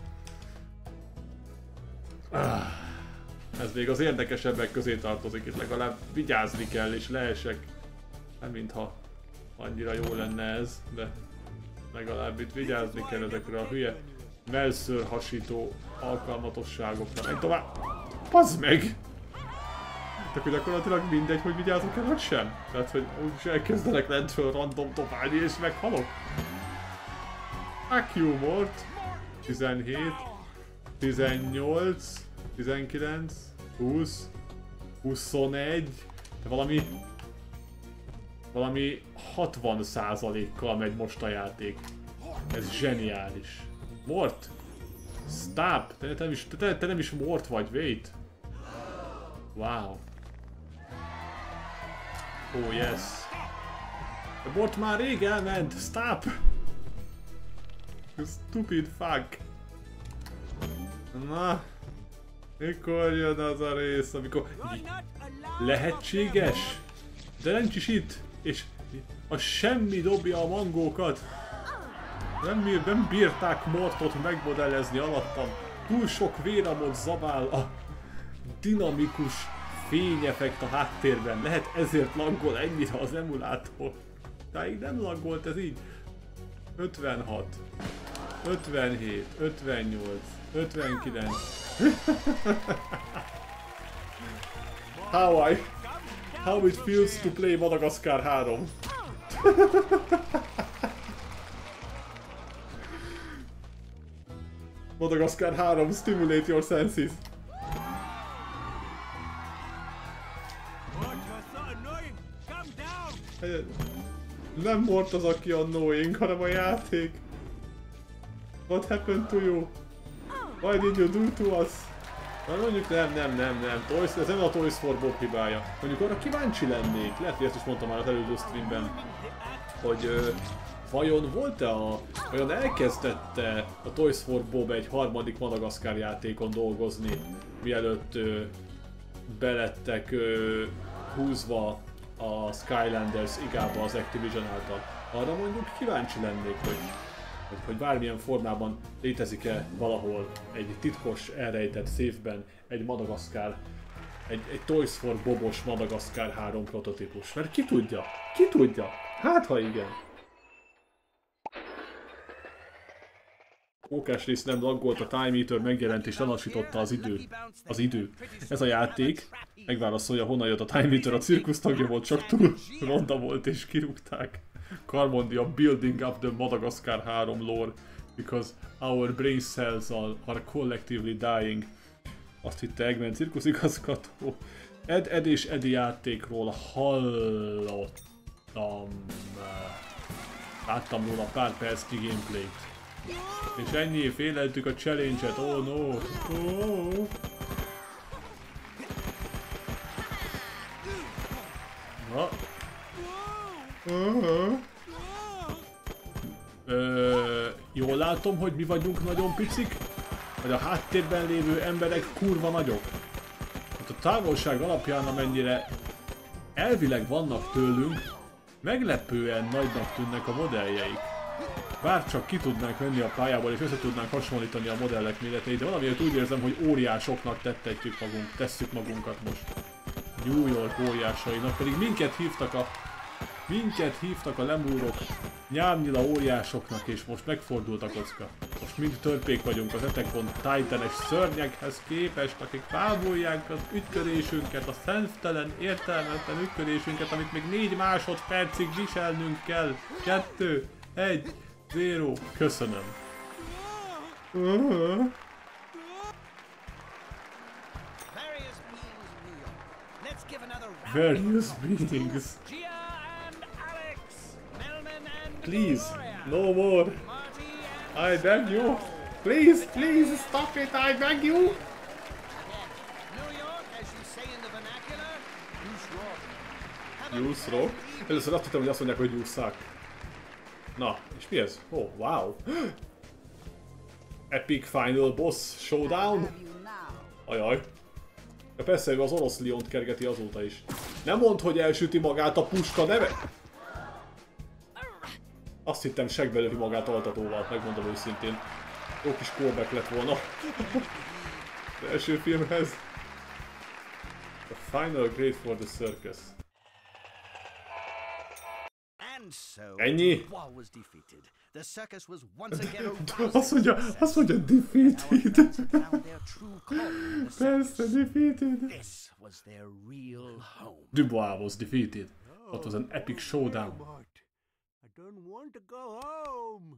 Ah, ez még az érdekesebbek közé tartozik, itt legalább vigyázni kell és lehessek. Nem mintha annyira jó lenne ez, de legalább itt vigyázni kell ezekre a hülye melszőr hasító alkalmatosságokra. Menj tovább! Pazd meg! Tehát gyakorlatilag mindegy, hogy vigyázok el, vagy sem. Tehát, hogy úgyis elkezdenek lentről random dobálni és meghalok. Fuck you, Mort! tizenhét, tizennyolc, tizenkilenc, húsz, huszonegy, de valami... Valami hatvan százalékkal megy most a játék. Ez zseniális. Mort! Stop! Te, te, nem, is, te, te nem is Mort vagy, wait! Wow. Oh yes. A Mort már rég elment! Stop! You stupid fuck! Na, mikor jön az a rész, amikor lehetséges, de nincs is itt, és a semmi dobja a mangókat. Nem, nem bírták Mortot megmodellezni alattam. Túl sok véramot zabál a dinamikus fényeffekt a háttérben. Lehet ezért laggol ennyire az emulátor. Táig nem laggolt ez így. ötvenhat, ötvenhét, ötvennyolc, ötvenkilenc. How I... How it feels to play Madagascar három. Madagascar három, stimulate your senses. Nem Mort az, aki annoying, hanem a játék. What happened to you? Why did you do to us? Na mondjuk nem, nem, nem, nem. Toys, ez nem a Toys for Bob hibája. Mondjuk arra kíváncsi lennék, lehet, hogy ezt is mondtam már az előző streamben, hogy ö, vajon volt-e a... vajon elkezdette a Toys for Bob egy harmadik Madagaszkár játékon dolgozni, mielőtt ö, belettek ö, húzva a Skylanders igába az Activision által. Arra mondjuk kíváncsi lennék, hogy, hogy, hogy bármilyen formában létezik-e valahol egy titkos, elrejtett széfben egy Madagaszkár, egy, egy Toys for Bobos Madagaszkár három prototípus. Mert ki tudja? Ki tudja? Hát ha igen. Mókás rész nem laggolt, a Time Eater megjelent és lelassította az idő. Az idő. Ez a játék megválaszolja, honnan jött a Time Eater, a cirkusz tagja volt, csak túl ronda volt és kirúgták. Carmondia building up the Madagascar három lore because our brain cells are, are collectively dying. Azt hitte Eggman cirkuszigazgató. Ed, Ed és Eddie játékról hallottam. Láttam róla pár percnyi gameplayt. És ennyi, féleltük a challenge-et, oh no! Oh. Na. Uh-huh. Ö, jól látom, hogy mi vagyunk nagyon picik, vagy a háttérben lévő emberek kurva nagyok. Hát a távolság alapján, amennyire elvileg vannak tőlünk, meglepően nagynak tűnnek a modelljeik. Bárcsak ki tudnánk venni a pályából és össze tudnánk hasonlítani a modellek méreteit, de valamiért úgy érzem, hogy óriásoknak tettetjük magunk, tesszük magunkat most. New York óriásainak, pedig minket hívtak a... Minket hívtak a lemúrok nyámnyila óriásoknak, és most megfordult a kocka. Most mind törpék vagyunk az Attack on Titan-es szörnyekhez képest, akik bámulják az ütkörésünket, a szemtelen, értelmetlen ütkörésünket, amit még négy másodpercig viselnünk kell. Kettő, egy, zéro. Köszönöm. Uh-huh. Various beings. Please, no more. I beg you. Please, please stop it. I beg you. Use rock. Először azt hittem, hogy azt mondják, hogy use. Na, és mi ez? Oh, wow. Epic Final Boss Showdown? Ajaj. De persze, ő az orosz Liont kergeti azóta is. Nem mondd, hogy elsüti magát a puska neve? Azt hittem, segbe lövi magát altatóval, megmondom őszintén. Jó kis callback lett volna. Az első filmhez. The final grade for the circus. And And so Ennyi? the wall was defeated. The circus was once again a Azt rousing mondja, success. azt mondja, Our defeated. friends had found their true calling in the Persze, circus. defeated. This was their real home. Dubois was defeated. Ott was an epic showdown. But I don't want to go home.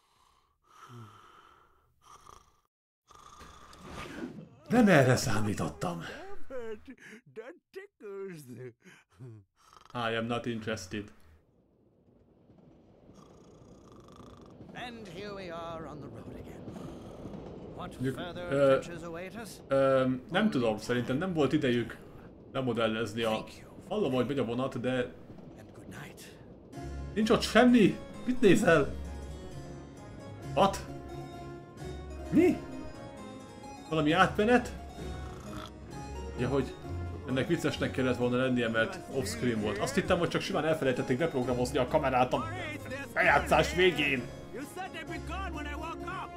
Nem erre számítottam. But that tickles. I am not interested. And here we are on the road again. What Mondjuk, further ö, adventures await us? ö, nem tudom, szerintem nem volt idejük lemodellezni a... Hallom, hogy megy a vonat, de And good night. nincs ott semmi. Mit nézel? What? Mi? Valami átmenet? Ja, hogy ennek viccesnek kellett volna lennie, mert off-screen volt. Azt hittem, hogy csak simán elfelejtették beprogramozni a kamerát a bejátszás végén. You said they'd be gone when I woke up!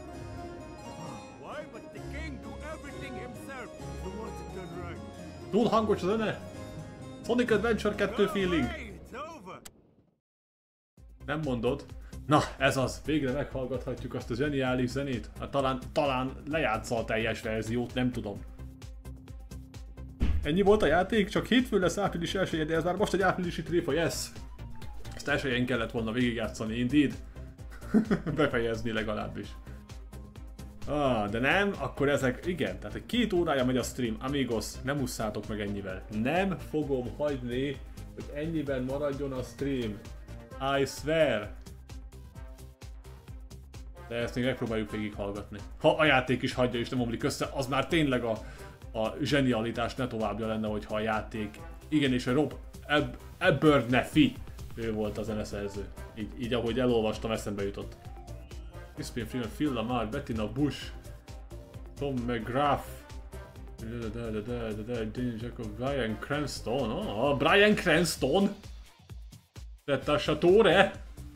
Why must the king do everything himself? He wants it done right. Túl hangos a zene? Sonic Adventure kettő feeling. Hey, it's over! Nem mondod? Na, ez az. Végre meghallgathatjuk azt a zseniális zenét. Hát talán, talán lejátsza a teljes verziót, nem tudom. Ennyi volt a játék, csak hétfőn lesz április elsője, de ez már most egy áprilisi tréfa, yes! Ezt elsőjén kellett volna végigjátszani, indeed. Befejezni legalábbis. Ah, de nem, akkor ezek, igen, tehát egy két órája megy a stream, amigos, nem usszátok meg ennyivel. Nem fogom hagyni, hogy ennyiben maradjon a stream. I swear. De ezt még megpróbáljuk végighallgatni. Ha a játék is hagyja és nem omlik össze, az már tényleg a, a zsenialitás ne továbbja lenne, hogyha a játék... Igen, és a Rob Eb Abernethy, ő volt a zeneszerző. Így, így ahogy elolvastam, eszembe jutott. Crispin Freeman, Phil Lamar, Bettina Bush, Tom McGrath, Brian Cranston, oh, Brian Cranston! Tetta Satore!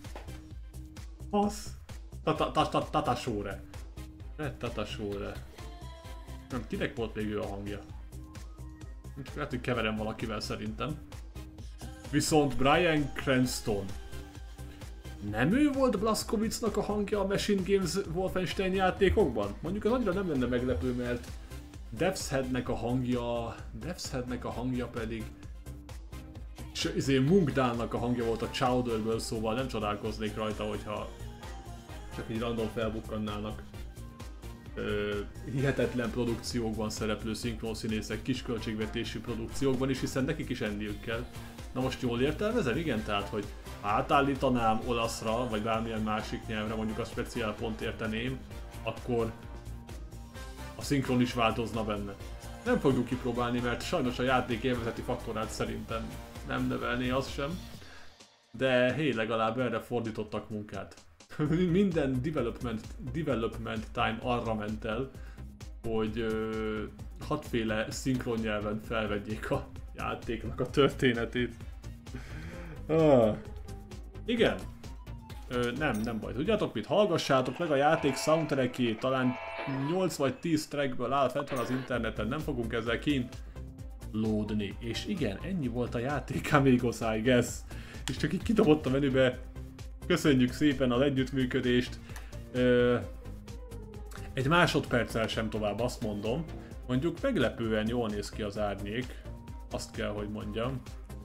Az? Tata Sóre. Tata Sóre. Nem, kinek volt még ő a hangja? Lehet, hogy keverem valakivel szerintem. Viszont Brian Cranston. Nem ő volt Blazkowicznak a hangja a Machine Games Wolfenstein játékokban? Mondjuk az annyira nem lenne meglepő, mert Death's Headnek a hangja... Death's Headnek a hangja pedig... És izé Munkdánnak a hangja volt a Chowderből, szóval nem csodálkoznék rajta, hogyha csak így random felbukkannának ö, hihetetlen produkciókban szereplő szinkronszínészek, kisköltségvetésű produkciókban is, hiszen nekik is enniük kell. Na most jól értelmezem? Igen, tehát, hogy ha átállítanám olaszra, vagy bármilyen másik nyelvre, mondjuk a speciál pont érteném, akkor a szinkron is változna benne. Nem fogjuk kipróbálni, mert sajnos a játék élvezeti faktorát szerintem nem növelné az sem. De hé, legalább erre fordítottak munkát. Minden development, development time arra ment el, hogy ö, hatféle szinkron nyelven felvegyék a játéknak a történetét. Ah. Igen. Ö, nem, nem baj. Tudjátok mit? Hallgassátok meg a játék soundtrackjét, talán nyolc vagy tíz trackből áll, fent van az interneten, nem fogunk ezzel kint lódni. És igen, ennyi volt a játék, amigos, I guess. És csak így kidobott a menübe. Köszönjük szépen az együttműködést. Ö, egy másodperccel sem tovább, azt mondom. Mondjuk meglepően jól néz ki az árnyék. Azt kell, hogy mondjam.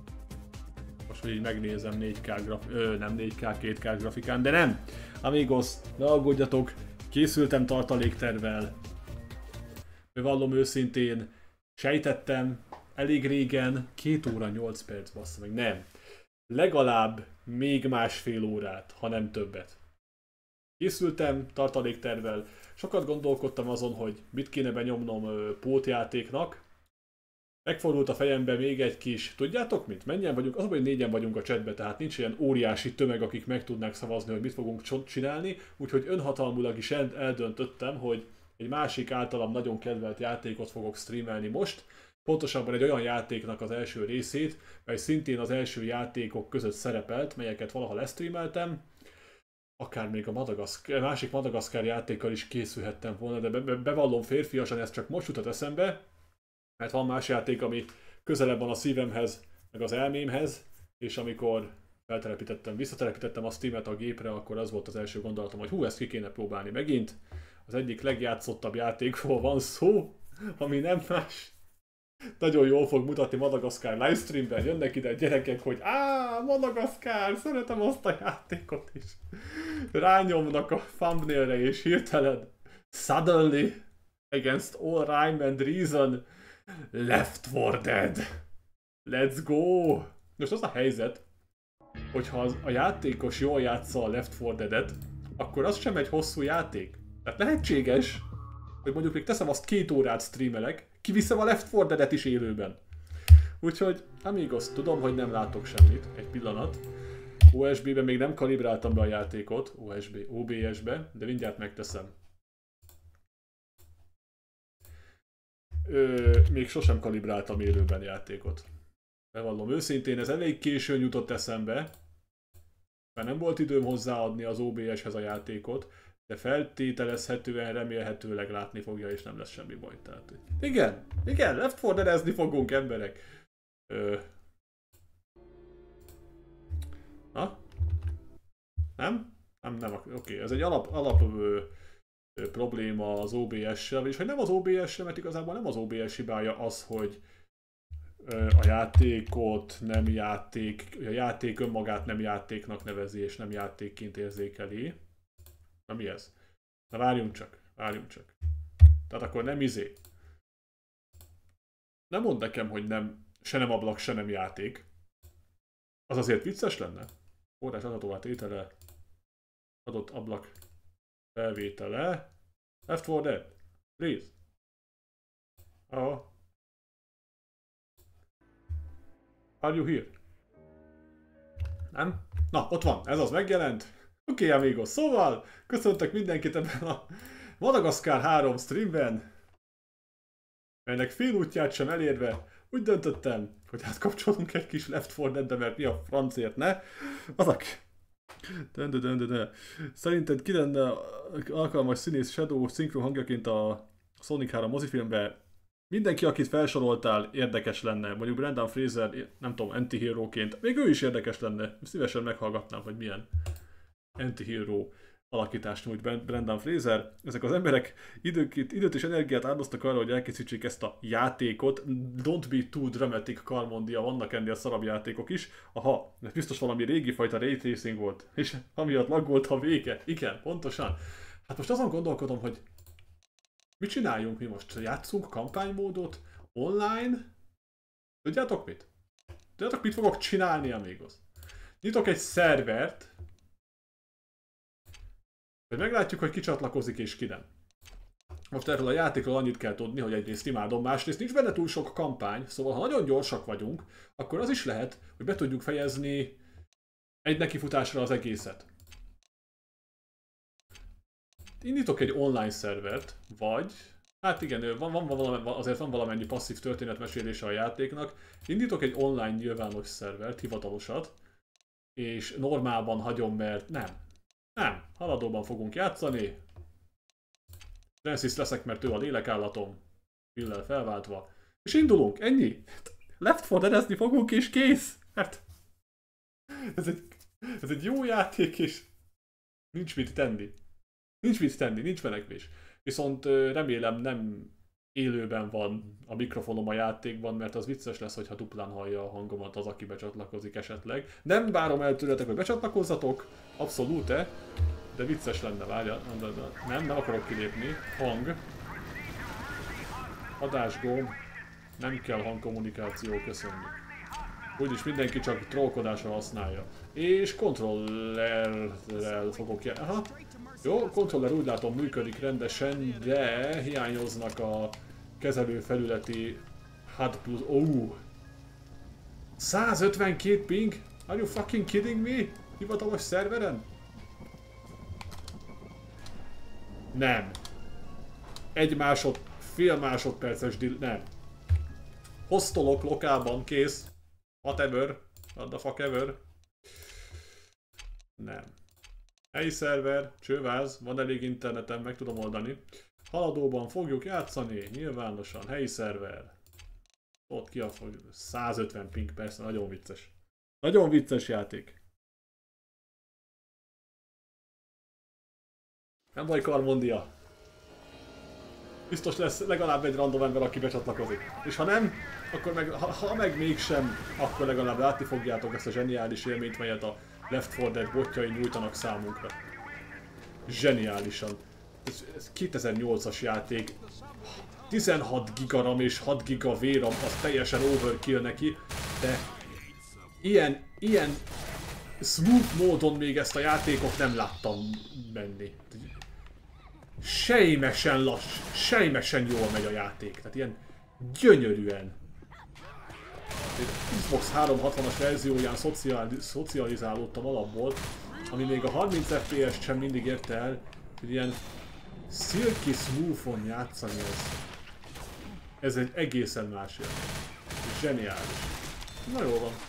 Most, hogy így megnézem négy ká graf... Ö, nem négy ká, két ká grafikán, de nem! Amigos, ne aggódjatok, készültem tartaléktervvel. Bevallom őszintén, sejtettem elég régen, két óra nyolc perc, bassza meg, nem. Legalább még másfél órát, ha nem többet. Készültem tartaléktervvel, sokat gondolkodtam azon, hogy mit kéne benyomnom ö, pótjátéknak. Megfordult a fejembe még egy kis, tudjátok mit? Mennyien vagyunk? Az, hogy négyen vagyunk a chatbe, tehát nincs ilyen óriási tömeg, akik meg tudnák szavazni, hogy mit fogunk csinálni, úgyhogy önhatalmulag is eldöntöttem, hogy egy másik általam nagyon kedvelt játékot fogok streamelni most. Pontosabban egy olyan játéknak az első részét, mely szintén az első játékok között szerepelt, melyeket valaha lesztreameltem. Akár még a Madagaszkár, másik Madagaszkár játékkal is készülhettem volna, de be, be, bevallom férfiasan, ez csak most jutott eszembe, mert van más játék, ami közelebb van a szívemhez, meg az elmémhez, és amikor feltelepítettem, visszatelepítettem a Steamet a gépre, akkor az volt az első gondolatom, hogy hú, ezt ki kéne próbálni megint. Az egyik legjátszottabb játékról van szó, ami nem más. Nagyon jól fog mutatni Madagaszkár livestreamben, jönnek ide gyerekek, hogy áh, Madagaszkár, szeretem azt a játékot is. Rányomnak a thumbnailre és hirtelen suddenly, against all rhyme and reason, Left four Dead. Let's go! Most az a helyzet, hogyha az, a játékos jól játsza a Left four Dead-et, akkor az sem egy hosszú játék. Tehát lehetséges, hogy mondjuk még teszem azt két órát streamelek, kiviszem a Left four Dead-et is élőben. Úgyhogy, amigos, tudom, hogy nem látok semmit. Egy pillanat. o es bé-ben még nem kalibráltam be a játékot, o es bé, o bé es-be, de mindjárt megteszem. Ö, még sosem kalibráltam élőben játékot. Bevallom őszintén, ez elég későn jutott eszembe, mert nem volt időm hozzáadni az o bé es-hez a játékot, de feltételezhetően, remélhetőleg látni fogja, és nem lesz semmi baj. Tehát, igen, igen, Left four Dead-ezni fogunk, emberek. Ö... Na? Nem? Nem, nem, oké, okay. Ez egy alap, alap ö, ö, probléma az o bé es-sel, és hogy nem az o bé es-sel, mert igazából nem az o bé es hibája az, hogy ö, a játékot nem játék, a játék önmagát nem játéknak nevezi, és nem játékként érzékeli. Na mi ez? Na várjunk csak, várjunk csak. Tehát akkor nem izé. Nem mondd nekem, hogy nem, se nem ablak, se nem játék. Az azért vicces lenne? Forrás adhatóvá tétele, adott ablak felvétele. Left four Dead, please. Oh. Are you here? Nem? Na, ott van, ez az megjelent. Oké, okay, amigos, szóval köszöntök mindenkit ebben a Madagaszkár három streamben, melynek fél útját sem elérve úgy döntöttem, hogy átkapcsolunk egy kis Left four Dead-de, mert mi a francért ne? Azak! Dön, dön, dön, dön. Szerinted ki lenne alkalmas színész Shadow szinkron hangjaként a Sonic három mozifilmbe? Mindenki, akit felsoroltál, érdekes lenne. Mondjuk Brendan Fraser, nem tudom, anti-hero-ként. Még ő is érdekes lenne. Szívesen meghallgatnám, hogy milyen anti-hero alakítást nyújt Brendan Fraser. Ezek az emberek időt, időt és energiát áldoztak arra, hogy elkészítsék ezt a játékot. Don't be too dramatic, Karmondia, vannak ennél szarabb játékok is. Aha, ez biztos valami régi fajta ray tracing volt, és amiatt laggolt a vége. Igen, pontosan. Hát most azon gondolkodom, hogy mit csináljunk mi most? Játszunk kampánymódot online? Tudjátok mit? Tudjátok mit fogok csinálni, amigos? Nyitok egy szervert, hogy meglátjuk, hogy ki csatlakozik és ki nem. Most erről a játékról annyit kell tudni, hogy egyrészt imádom, másrészt nincs benne túl sok kampány, szóval ha nagyon gyorsak vagyunk, akkor az is lehet, hogy be tudjuk fejezni egy nekifutásra az egészet. Indítok egy online szervert, vagy, hát igen, van, van, van, azért van valamennyi passzív történetmesélése a játéknak, indítok egy online nyilvános szervert, hivatalosat, és normálban hagyom, mert nem. Nem, haladóban fogunk játszani. Francis leszek, mert ő a lélekállatom. Billel felváltva. És indulunk, ennyi. Left four Dead-ezni fogunk és kész. Hát, ez egy, ez egy jó játék és nincs mit tenni. Nincs mit tenni, nincs menekvés. Viszont remélem nem élőben van a mikrofonom a játékban, mert az vicces lesz, hogyha duplán hallja a hangomat az, aki becsatlakozik esetleg. Nem várom el tőletek, hogy becsatlakozzatok, abszolút-e, de vicces lenne, várja, nem, nem akarok kilépni. Hang. Adásgomb. Nem kell hangkommunikáció, köszönjük. Úgyis mindenki csak trollkodásra használja. És kontrollerrel fogok jel... Aha. Jó, kontroller úgy látom működik rendesen, de hiányoznak a kezelőfelületi há u dé plus... Oh. száz ötvenkét ping? Are you fucking kidding me? Hivatalos szerveren? Nem. Egy másod, fél másodperces dil... Nem. Hostolok lokálban, kész. Whatever. What the fuck ever. Nem. Helyi szerver, csőváz, van elég interneten, meg tudom oldani. Haladóban fogjuk játszani, nyilvánosan, helyi szerver. Ott ki a fog... száz ötven ping, persze, nagyon vicces. Nagyon vicces játék. Nem baj, Karmondia. Biztos lesz legalább egy random ember, aki becsatlakozik. És ha nem, akkor meg, ha, ha meg mégsem, akkor legalább látni fogjátok ezt a zseniális élményt, melyet a Left four Dead botjai nyújtanak számunkra. Zseniálisan. Ez, ez kétezer-nyolcas játék. tizenhat giga RAM és hat giga vé RAM, az teljesen overkill neki, de ilyen, ilyen smooth módon még ezt a játékot nem láttam menni. Sejmesen lass, sejmesen jól megy a játék, tehát ilyen gyönyörűen. Xbox háromszázhatvanas verzióján szociali, szocializálódtam alapból, ami még a harminc ef pé es-t sem mindig érte el, hogy ilyen silky smooth-on játszani ez. Ez egy egészen más élmény. Zseniális. Na jó van.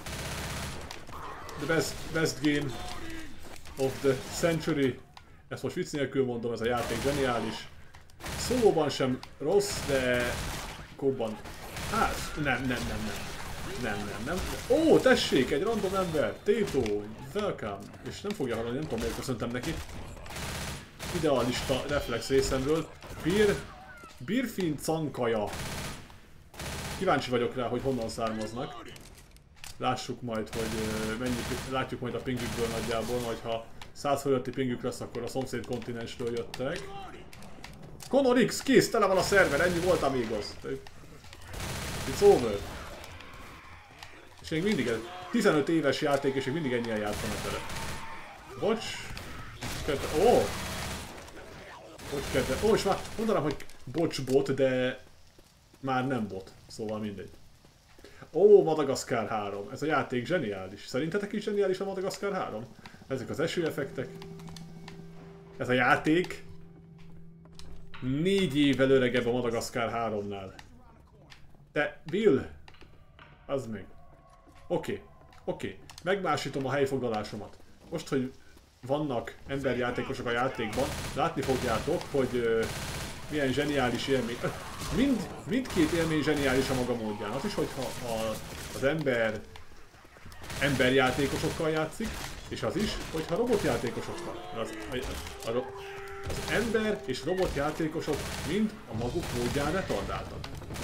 The best, best game of the century. Ezt most vicc nélkül mondom, ez a játék zseniális. Szólóban sem rossz, de kóban. Hát, nem, nem, nem, nem. Nem, nem, nem. Ó, tessék, egy random ember. Tétó, welcome. És nem fogja hallani, nem tudom, miért köszöntem neki. Idealista reflex részemről. Bir... Birfin cankaja. Kíváncsi vagyok rá, hogy honnan származnak. Lássuk majd, hogy mennyi, látjuk majd a pingükből nagyjából, majd ha száz fölötti pingük lesz, akkor a szomszéd kontinensről jöttek. Connor X, kész, tele van a szerver, ennyi volt amigos. It's over. És még mindig ez tizenöt éves játék, és még mindig ennyien játszanak vele. Bocs. Ó! Oh. Bocs, kedve. Ó, és már mondanám, hogy bocs bot, de már nem bot. Szóval mindegy. Ó, Madagaszkár három. Ez a játék zseniális. Szerintetek is zseniális a Madagaszkár három? Ezek az esőeffektek. Ez a játék négy évvel öregebb a Madagaszkár háromnál. De Bill, az meg. Oké, okay. oké. Okay. Megmásítom a helyfoglalásomat. Most, hogy vannak emberjátékosok a játékban, látni fogjátok, hogy uh, milyen zseniális élmény. Mind, mindkét élmény zseniális a maga módján. Az is, hogyha a, az ember emberjátékosokkal játszik, és az is, hogyha robotjátékosokkal. Az, a, a, a, az ember és robotjátékosok mind a maguk módján retardáltak.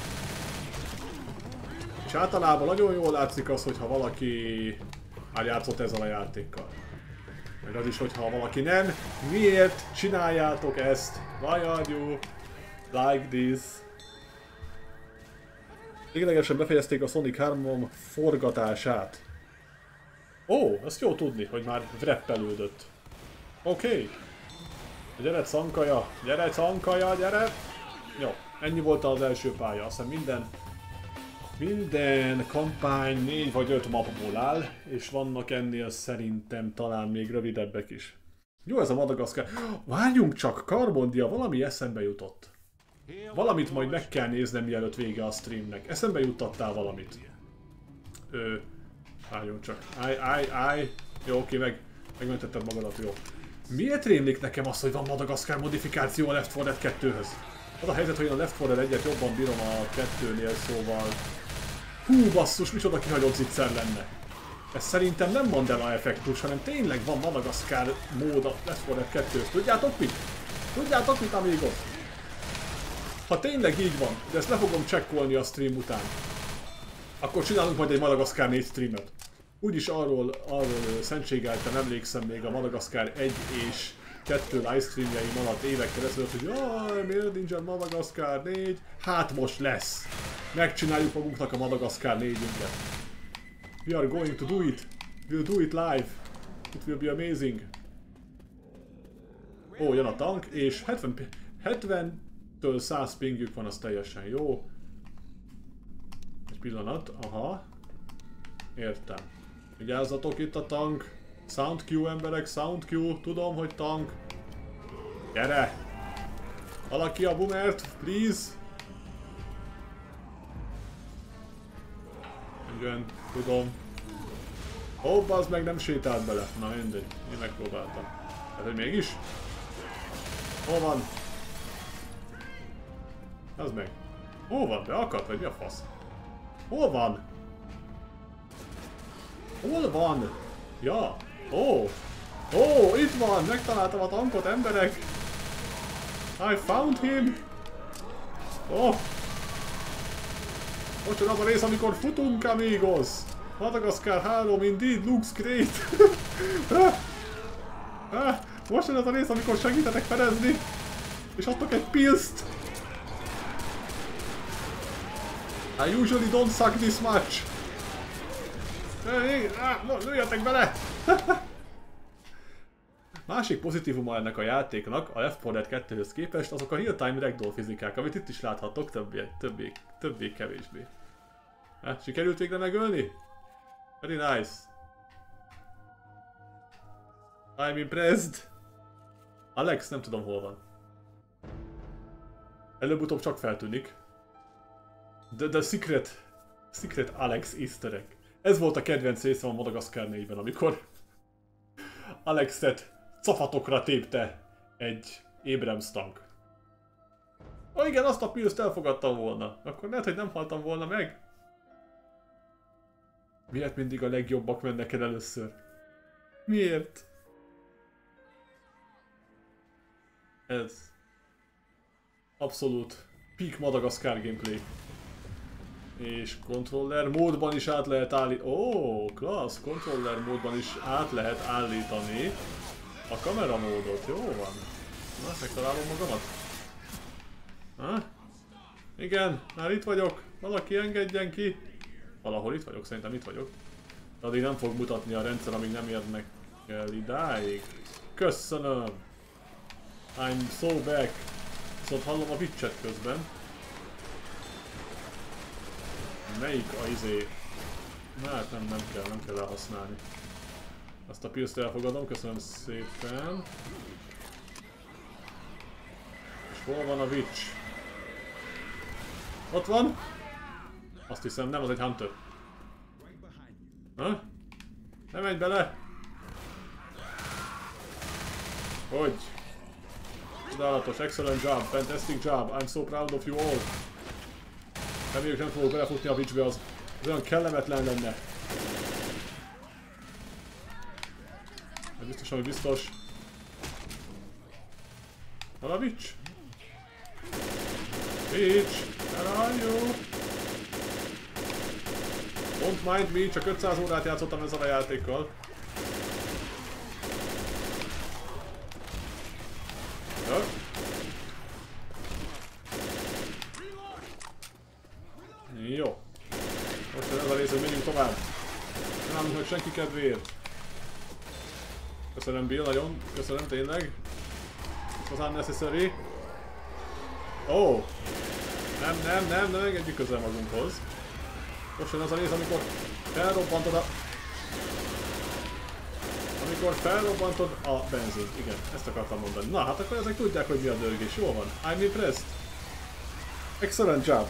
És általában nagyon jól látszik az, hogyha valaki már játszott ezzel a játékkal. Meg az is, hogyha valaki nem. Miért csináljátok ezt? Why are you like this? Véglegesen befejezték a Sonic három forgatását. Ó, ezt jó tudni, hogy már vreppelődött. Oké. Okay. Gyere Cankaja, gyere Cankaja, gyere! Jó, ennyi volt az első pálya. Aztán minden, minden kampány négy vagy öt mapból áll, és vannak ennél szerintem talán még rövidebbek is. Jó ez a Madagaszkár. Várjunk csak, Karmondia, valami eszembe jutott. Valamit majd meg kell néznem, mielőtt vége a streamnek. Eszembe juttattál valamit. Ö... Várjunk csak. Áj, áj, áj. Jó, oké, meg, megmentetted magadat, jó. Miért rémlik nekem az, hogy van Madagaszkár modifikáció a Left four Dead kettőhöz? Az a helyzet, hogy én a Left four Dead egyet jobban bírom a kettőnél, szóval... Hú, basszus, micsoda kihagyott zicser lenne. Ez szerintem nem Mandela effektus, hanem tényleg van Madagaszkár mód a Left four Dead kettőhöz. Tudjátok mit? Tudjátok mit, amigos? Ha tényleg így van, de ezt le fogom csekkolni a stream után, akkor csinálunk majd egy Madagaszkár négy streamet. Úgyis arról, arról szentségelten emlékszem még a Madagaszkár egy és kettő livestreamjeim alatt évekkel ezelőtt, hogy jaj, miért nincsen Madagaszkár négy? Hát most lesz! Megcsináljuk magunknak a Madagaszkár négyünket. We are going to do it! We'll do it live! It will be amazing! Ó, jön a tank, és hetven-től száz pingjük van, az teljesen jó. Egy pillanat, aha. Értem. Vigyázzatok, itt a tank. Sound Q emberek, Sound Q. Tudom, hogy tank. Gyere! Valaki a boomert, please! Igen, tudom. Ó, bazd meg, nem sétált bele. Na mindegy, én megpróbáltam. Hát, hogy mégis? Hol van? Az meg. Hol van? Beakadt, vagy mi a fasz? Hol van? Hol van? Ja. Ó. Ó, oh, itt van! Megtaláltam a tankot, emberek! I found him! Oh! Most jön az a rész, amikor futunk, amigos! Madagascar három indeed looks great! Most jön az a rész, amikor segítetek fedezni! És adtok egy pilszt! I usually don't suck this much! Lőjetek bele! Másik pozitívuma ennek a játéknak a Left four Dead kettőhöz képest azok a real-time ragdoll fizikák, amit itt is láthattok többé, többé, többé kevésbé. Hát, sikerült végre megölni? Very nice. I'm impressed. Alex, nem tudom hol van. Előbb-utóbb csak feltűnik. The, the secret, secret Alex easter egg. Ez volt a kedvenc részem a Madagascar négyben, amikor Alexet cafatokra tépte egy Abrams tank. Ó, igen, azt a pilszt elfogadtam volna. Akkor lehet, hogy nem haltam volna meg. Miért mindig a legjobbak mennek el először? Miért? Ez abszolút peak Madagascar gameplay. És controller módban is át lehet állítani. Ó, oh, klassz! Controller módban is át lehet állítani a kamera módot. Jó van. Na, megtalálom magamat. Ha? Igen, már itt vagyok. Valaki engedjen ki. Valahol itt vagyok, szerintem itt vagyok. De addig nem fog mutatni a rendszer, amíg nem érnek el idáig. Köszönöm! I'm so back. Szóval hallom a Witchet közben. Melyik a izé? Na hát nem, nem kell, nem kell elhasználni. Azt a pilszt elfogadom, köszönöm szépen. És hol van a Witch? Ott van? Azt hiszem, nem, az egy Hunter. Ha? Ne menj bele! Hogy? Csodálatos, excellent job, fantastic job, I'm so proud of you all. Reméljük nem fogok belefutni a Witchbe, az, az olyan kellemetlen lenne. Ez biztos, ami biztos. Hol a Witch? Witch! Where are you? Don't mind me, csak ötszáz órát játszottam ezzel a játékkal. Ja. Jó. Most ez a rész, hogy menjünk tovább. Nem állunk meg senki kedvéért. Köszönöm Bill, nagyon. Köszönöm tényleg. Ez az unnecessary. Ó! Oh. Nem, nem, nem, nem engedjük közel magunkhoz. Most jön az a rész, amikor felrobbantod a... Amikor felrobbantod a benzint. Igen, ezt akartam mondani. Na, hát akkor ezek tudják, hogy mi a dörgés. Jól van. I'm impressed. Excellent job.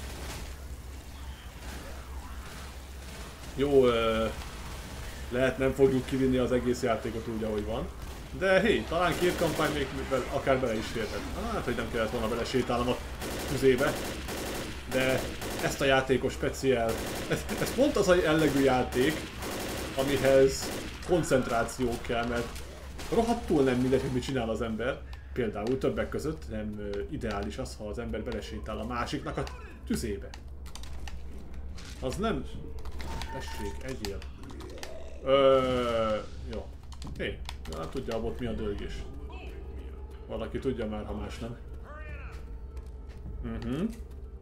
Jó, uh, lehet nem fogjuk kivinni az egész játékot úgy, ahogy van. De hé, talán két kampány még akár bele is férhet. Hát, hogy nem kellett volna belesétálnom a tüzébe. De ezt a játékos speciál, ez, ez pont az a jellegű játék, amihez koncentráció kell, mert rohadtul nem mindegy, hogy mit csinál az ember. Például többek között nem ideális az, ha az ember belesétál a másiknak a tüzébe. Az nem... Tessék, egyél. Öööö... Jó. Hé, hát tudja a bot mi a dörgés. Valaki tudja már, ha más nem. Mhm. Uh-huh.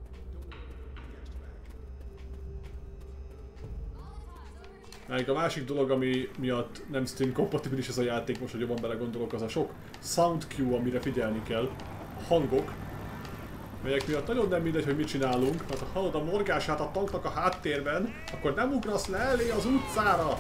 Meg a másik dolog, ami miatt nem Steam kompatibilis ez a játék, most hogy jobban belegondolok, az a sok sound cue, amire figyelni kell. A hangok, melyek miatt nagyon nem mindegy, hogy mit csinálunk, mert ha hallod a morgását a tanknak a háttérben, akkor nem ugrasz le elé az utcára!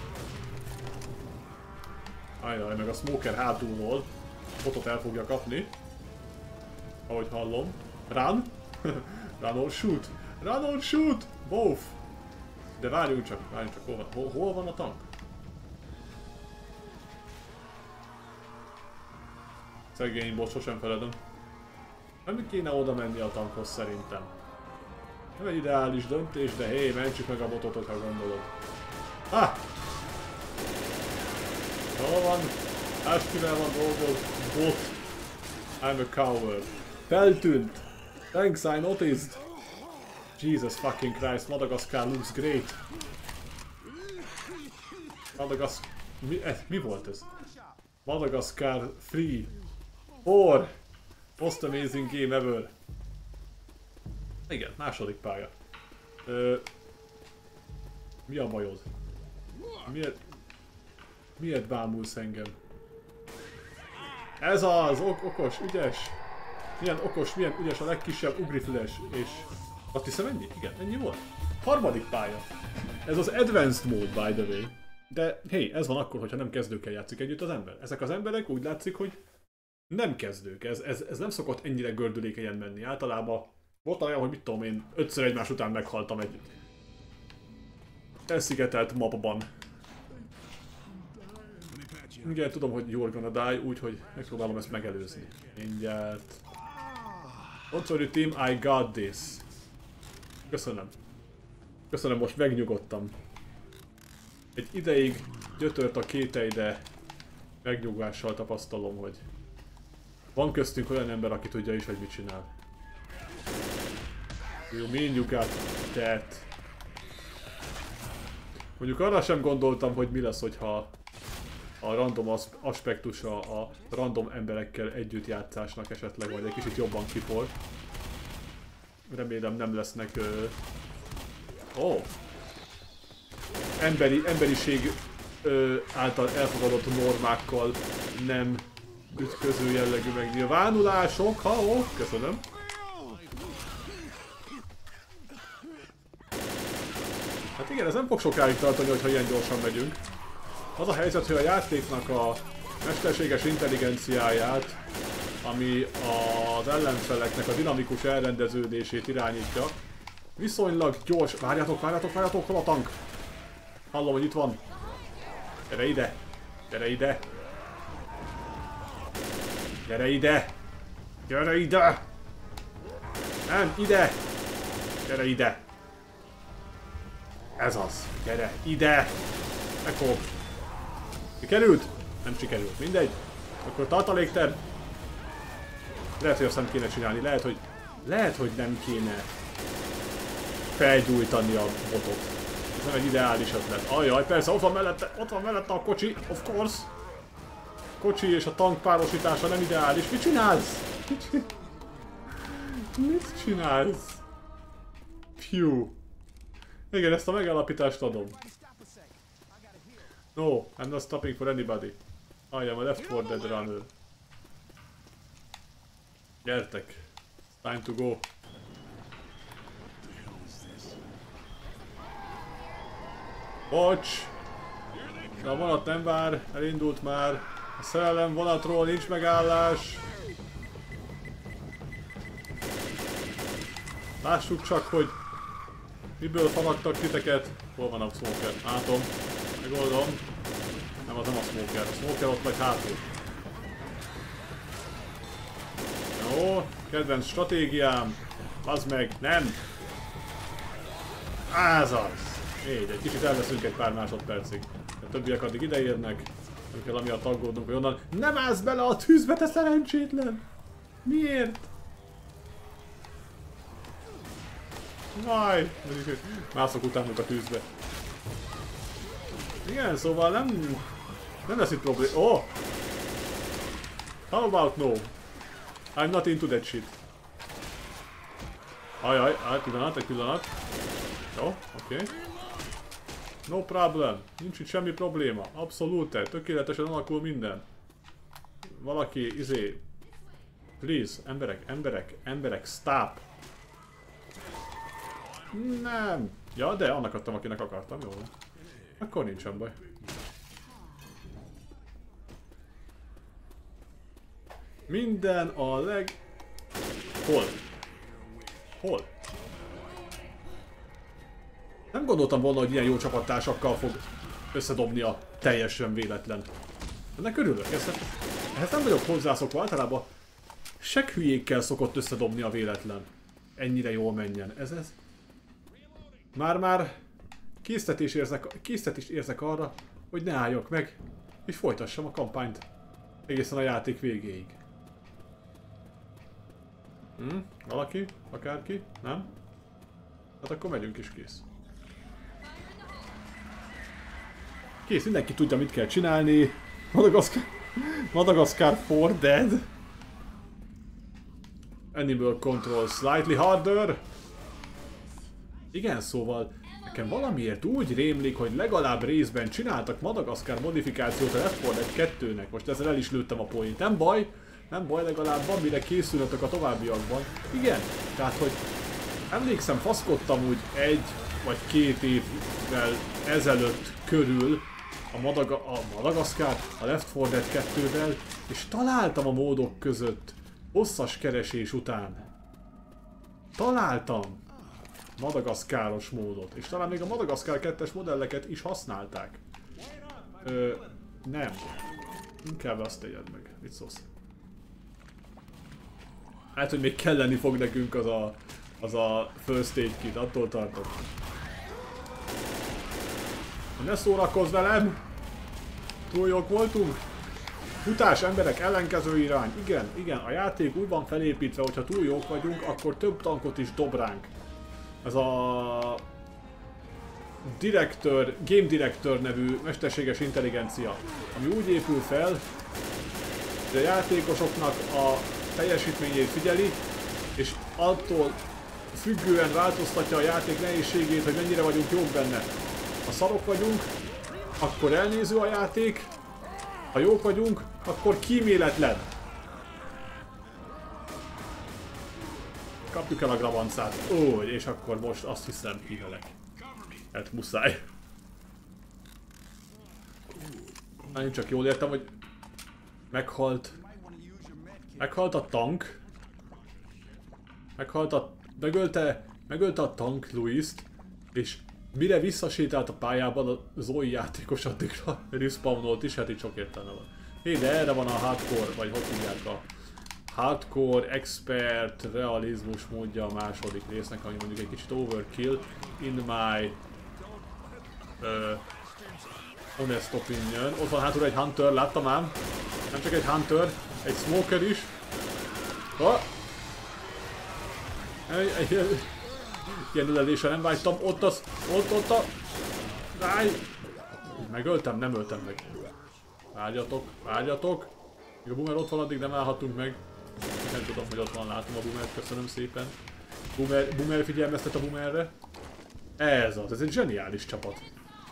Ajjaj, meg a smoker hátulról botot el fogja kapni. Ahogy hallom. Run! Run or shoot! Run or shoot! Both! De várjunk csak, várjunk csak, hol van, hol, hol van a tank? Szegény bot, sosem feledem. Nem kéne oda menni a tankhoz szerintem. Nem egy ideális döntés, de hé, mentsük meg a botot, ha gondolod. Ah! Jól van. Máskivel van dolgod. Bot. I'm a coward. Feltűnt. Thanks, I noticed. Jesus fucking Christ, Madagascar looks great. Madagascar... Mi, eh, mi volt ez? Madagascar free. Four. Most amazing game ever. Igen, második pálya. Ö, mi a bajod? Miért... Miért bámulsz engem? Ez az! Ok okos, ügyes! Milyen okos, milyen ügyes a legkisebb ugrifles, és... Azt hiszem ennyi? Igen, ennyi volt. Harmadik pálya. Ez az Advanced Mode, by the way. De hey, ez van akkor, hogyha nem kezdőkkel játszik együtt az ember. Ezek az emberek úgy látszik, hogy nem kezdők. Ez, ez, ez nem szokott ennyire gördülékenyen menni. Általában volt olyan, hogy mit tudom én, ötször egymás után meghaltam egy elszigetelt mapban. Igen, tudom, hogy you're gonna die, úgyhogy megpróbálom ezt megelőzni. Mindjárt. Don't worry team, I got this. Köszönöm. Köszönöm, most megnyugodtam. Egy ideig gyötört a kételj, de megnyugvással tapasztalom, hogy van köztünk olyan ember, aki tudja is, hogy mit csinál. You mean you got that. Mondjuk arra sem gondoltam, hogy mi lesz, hogyha a random aspektusa a random emberekkel együtt játszásnak esetleg vagy egy kicsit jobban kipol. Remélem nem lesznek... Ö... Oh. Emberi, emberiség ö, által elfogadott normákkal nem ütköző jellegű megnyilvánulások. Ha-ó, köszönöm. Hát igen, ez nem fog sokáig tartani, hogyha ilyen gyorsan megyünk. Az a helyzet, hogy a játéknak a mesterséges intelligenciáját, ami az ellenfeleknek a dinamikus elrendeződését irányítja, viszonylag gyors... Várjátok, várjátok, várjátok, hol a tank? Hallom, hogy itt van. Gyere ide! Gyere ide! Gyere ide! Gyere ide! Nem, ide! Gyere ide! Ez az! Gyere ide! Ekkor! Sikerült? Nem sikerült, mindegy. Akkor tartalékterv. Lehet, hogy azt nem kéne csinálni, lehet, hogy... Lehet, hogy nem kéne felgyújtani a botot. Ez nem egy ideális ötlet. Ajaj, persze, ott van mellette, ott van mellette a kocsi, of course. Kocsi és a tank párosítása nem ideális. Mit csinálsz? Mit csinálsz? Phew. Igen, ezt a megállapítást adom. No, I'm not stopping for anybody. I am a Left four Dead runner. Gyertek. Time to go. Bocs! De a vonat nem vár, elindult már. A szerelem vonatról nincs megállás. Lássuk csak, hogy miből falaktak titeket. Hol van a smoker? Látom. Megoldom. Nem, az nem a smoker. A smoker ott vagy hátul. Jó, kedvenc stratégiám. Az meg, nem. Ez az. Így, egy kicsit elveszünk egy pár másodpercig. A többiek addig ideérnek. Nem kell amiatt aggódnunk, hogy onnan nem állsz bele a tűzbe, te szerencsétlen! Miért? Vaj! Mászok utánuk a tűzbe. Igen, szóval nem... Nem lesz itt probléma. Oh! How about no? I'm not into that shit. Ajaj, egy pillanat, egy pillanat. Jó, oké. Okay. No problem. Nincs itt semmi probléma. Abszolút, tökéletesen alakul minden. Valaki, izé... Please, emberek, emberek, emberek, stop! Nem! Ja, de annak adtam, akinek akartam, jó. Akkor nincsen baj. Minden a leg... Hol? Hol? Nem gondoltam volna, hogy ilyen jó csapattársakkal fog összedobni a teljesen véletlen. Ennek örülök, ezt, ehhez nem vagyok hozzászokva, általában seg hülyékkel szokott összedobni a véletlen. Ennyire jól menjen. Ez ez. Már-már késztetés érzek, késztetés érzek arra, hogy ne álljak meg, hogy folytassam a kampányt egészen a játék végéig. Hm? Valaki? Akárki? Nem? Hát akkor megyünk is, kész. Kész, mindenki tudja, mit kell csinálni. Madagascar, Madagascar for Dead. Animal control slightly harder. Igen, szóval nekem valamiért úgy rémlik, hogy legalább részben csináltak Madagascar modifikációt a Left four Dead kettőnek. Most ezzel el is lőttem a poént. Nem baj, nem baj, legalább van mire készülnötök a továbbiakban. Igen, tehát hogy emlékszem, faszkodtam úgy egy vagy két évvel ezelőtt körül a, Madaga a Madagascar, a Left four Dead kettővel, és találtam a módok között hosszas keresés után. Találtam Madagascaros módot, és talán még a Madagascar kettes modelleket is használták. Ö, nem. Inkább azt tegyed meg. Mit szólsz? Hát, hogy még kelleni fog nekünk az a, az a first aid kit, attól tartok. Ne szórakozz velem! Túl jók voltunk? Futás, emberek, ellenkező irány. Igen, igen, a játék úgy van felépítve, hogyha túl jók vagyunk, akkor több tankot is dob ránk. Ez a Director, Game Director nevű mesterséges intelligencia, ami úgy épül fel, hogy a játékosoknak a teljesítményét figyeli, és attól függően változtatja a játék nehézségét, hogy mennyire vagyunk jók benne. Ha szarok vagyunk, akkor elnéző a játék, ha jók vagyunk, akkor kíméletlen. Kapjuk el a grabancát. Ó, és akkor most azt hiszem hívelek. Hát muszáj. Én csak jól értem, hogy meghalt. Meghalt a tank. Meghalt a... Megölte, megölte a tank Louist, és mire visszasétált a pályában a Zoe játékos addigra respawnolt is, hát itt sok értelme van. Hé, de erre van a hardcore, vagy hogy hívják a hardcore, expert, realizmus módja a második résznek, ami mondjuk egy kicsit overkill in my uh, honest opinion. Ott van hátul egy hunter, láttam ám. Nem csak egy hunter, egy smoker is. Oh. Egy, egy, ilyen ölelésre nem vágytam, ott az, ott, ott a... Ráj! Megöltem, nem öltem meg. Várjatok, várjatok. Míg a boomer ott van, addig nem állhatunk meg. Nem tudom, hogy ott van, látom a boomert, köszönöm szépen. Boomer, boomer figyelmeztet a boomerre. Ez az, ez egy zseniális csapat.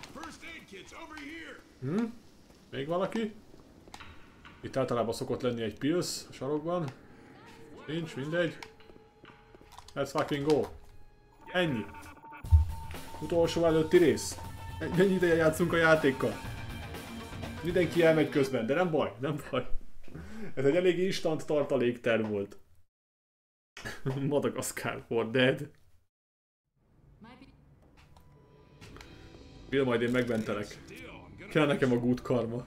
Hm? Még valaki? Itt általában szokott lenni egy pills a sarokban. Nincs, mindegy. Let's fucking go. Ennyi. Utolsó előtti rész. Ennyi ideje játszunk a játékkal. Mindenki elmegy közben, de nem baj, nem baj. Ez egy elég instant tartalékterv volt. Madagascar for Dead. Bill, majd én megmentelek. Kell nekem a good karma.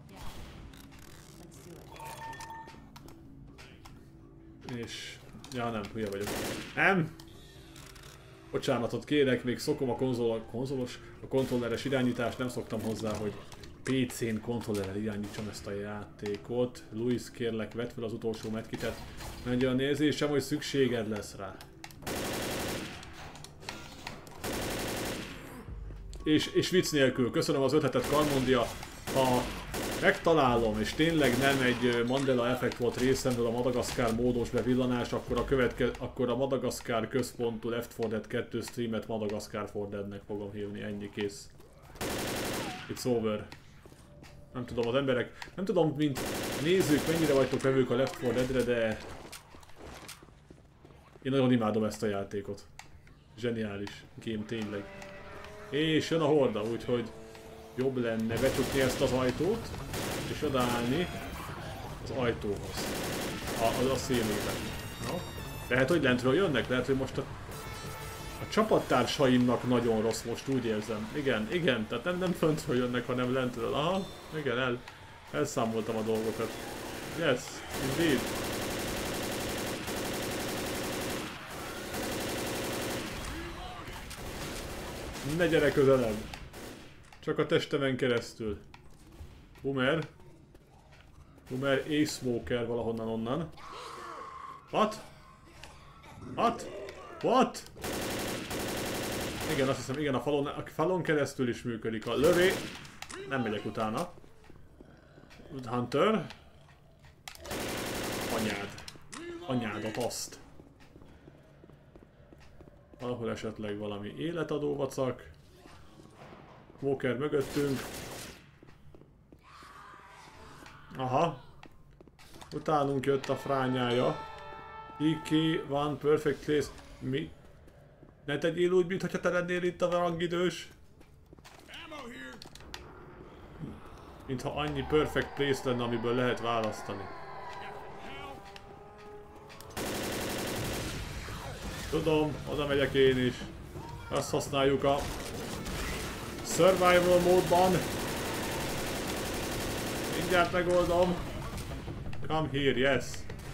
És... Ja nem, hülye vagyok. Nem! Bocsánatot kérek, még szokom a konzol, konzolos, a kontrolleres irányítást, nem szoktam hozzá, hogy pé cén kontrollerrel irányítsam ezt a játékot. Louis, kérlek, vedd fel az utolsó medkitet, mert olyan érzésem, hogy szükséged lesz rá. És, és vicc nélkül, köszönöm az ötletet, Karmondia. Ha megtalálom, és tényleg nem egy Mandela effekt volt részemről a Madagascar módos bevillanás, akkor a, követke, akkor a Madagascar központú Left four Dead kettő streamet Madagascar for Deadnek fogom hívni, ennyi, kész. It's over. Nem tudom, az emberek, nem tudom, mint nézők, mennyire vagytok vevők a Left four Deadre, de én nagyon imádom ezt a játékot. Zseniális game, tényleg. És jön a horda, úgyhogy jobb lenne becsukni ezt az ajtót, és odaállni az ajtóhoz, a, a, a szélében. No. Lehet, hogy lentről jönnek, lehet, hogy most a, a csapattársaimnak nagyon rossz most, úgy érzem. Igen, igen, tehát nem, nem föntről jönnek, hanem lentről. Aha, igen, el, elszámoltam a dolgokat. Yes, indeed. Ne gyere közelebb! Csak a testemen keresztül. Boomer. Boomer és Smoker valahonnan onnan. What? What? What? Igen, azt hiszem, igen, a falon, a falon keresztül is működik a lövé. Nem megyek utána. Hunter. Anyád. Anyádat azt. Valahol esetleg valami életadó vacak. Walker mögöttünk. Aha. Utánunk jött a frányája. I K van perfect place. Mi? Ne tegyél úgy, mintha te lennél itt a rangidős. Mintha annyi perfect place lenne, amiből lehet választani. Tudom, oda megyek én is. Azt használjuk a survival módban. Mindjárt megoldom. Come here, yes.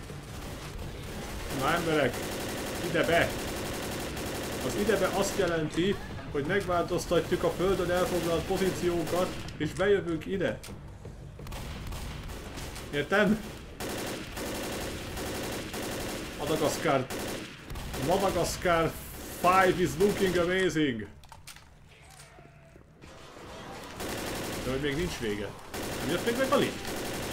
Na emberek, ide be! Az idebe azt jelenti, hogy megváltoztatjuk a földön elfoglalt pozíciókat, és bejövünk ide. Értem? Madagascar. Madagascar five is looking amazing. De hogy még nincs vége. Nem jött még meg a lift?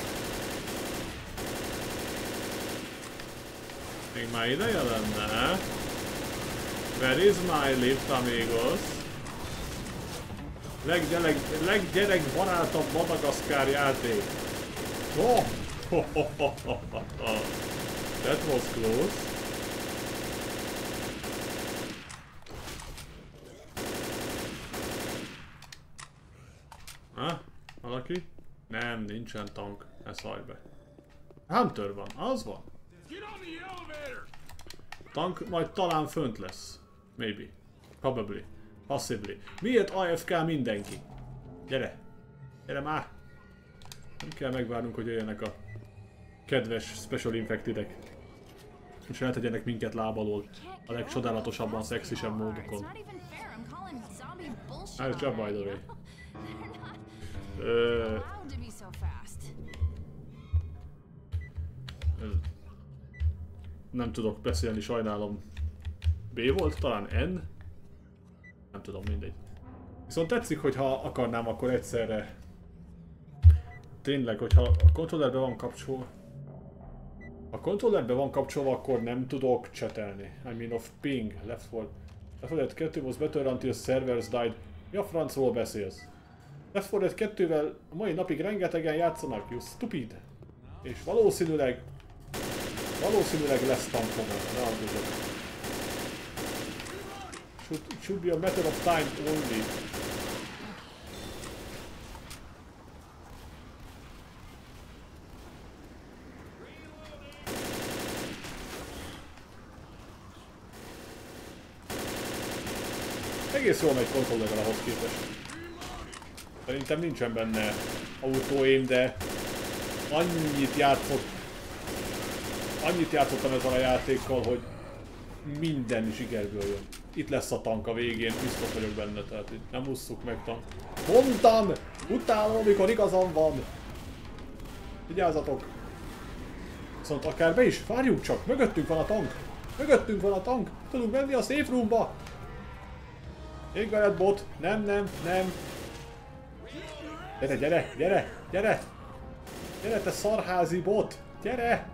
Még már ideje lenne. Where is my lift, amigos? Leggyerek, leggyerekbarátabb Madagaszkár játék. Oh! Ho, ho, ho, ho, ho. That was close. Ha? Valaki? Nem, nincsen tank. Ne szarj be. Hunter van, az van. Tank majd talán fönt lesz. Maybe. Probably. Possibly. Miért A F K mindenki? Gyere! Gyere már! Nem kell megvárnunk, hogy jöjjenek a kedves special infectedek. És eltegyenek minket láb alól a legcsodálatosabban szexisebb módokon. Nice job, by the way. Ö... Nem tudok beszélni, sajnálom. B volt? Talán N? Nem tudom, mindegy. Viszont tetszik, hogy ha akarnám, akkor egyszerre... Tényleg, hogyha a kontrollerbe van kapcsolva... A kontrollerbe van kapcsolva, akkor nem tudok csetelni. I mean of ping, left four. Left four Dead two was better until servers died. Mi a francról beszélsz? Left four Dead kettővel a mai napig rengetegen játszanak, you stupid. És valószínűleg... Valószínűleg lesz tankom, ne aggódok. Should, it should be a matter of time only. Egész jól megy kontrollerrel ahhoz képest. Szerintem nincsen benne autóém, de annyit játszott, annyit játszottam ezzel a játékkal, hogy minden zsigerből jön. Itt lesz a tank a végén, biztos vagyok benne, tehát itt nem ússzuk meg tank. Mondtam! Utálom, amikor igazam van! Vigyázzatok! Viszont akár be is, várjunk csak, mögöttünk van a tank! Mögöttünk van a tank! Tudunk menni a safe roomba! Ég veled, bot! Nem, nem, nem! Gyere, gyere, gyere, gyere! Gyere, te szarházi bot! Gyere!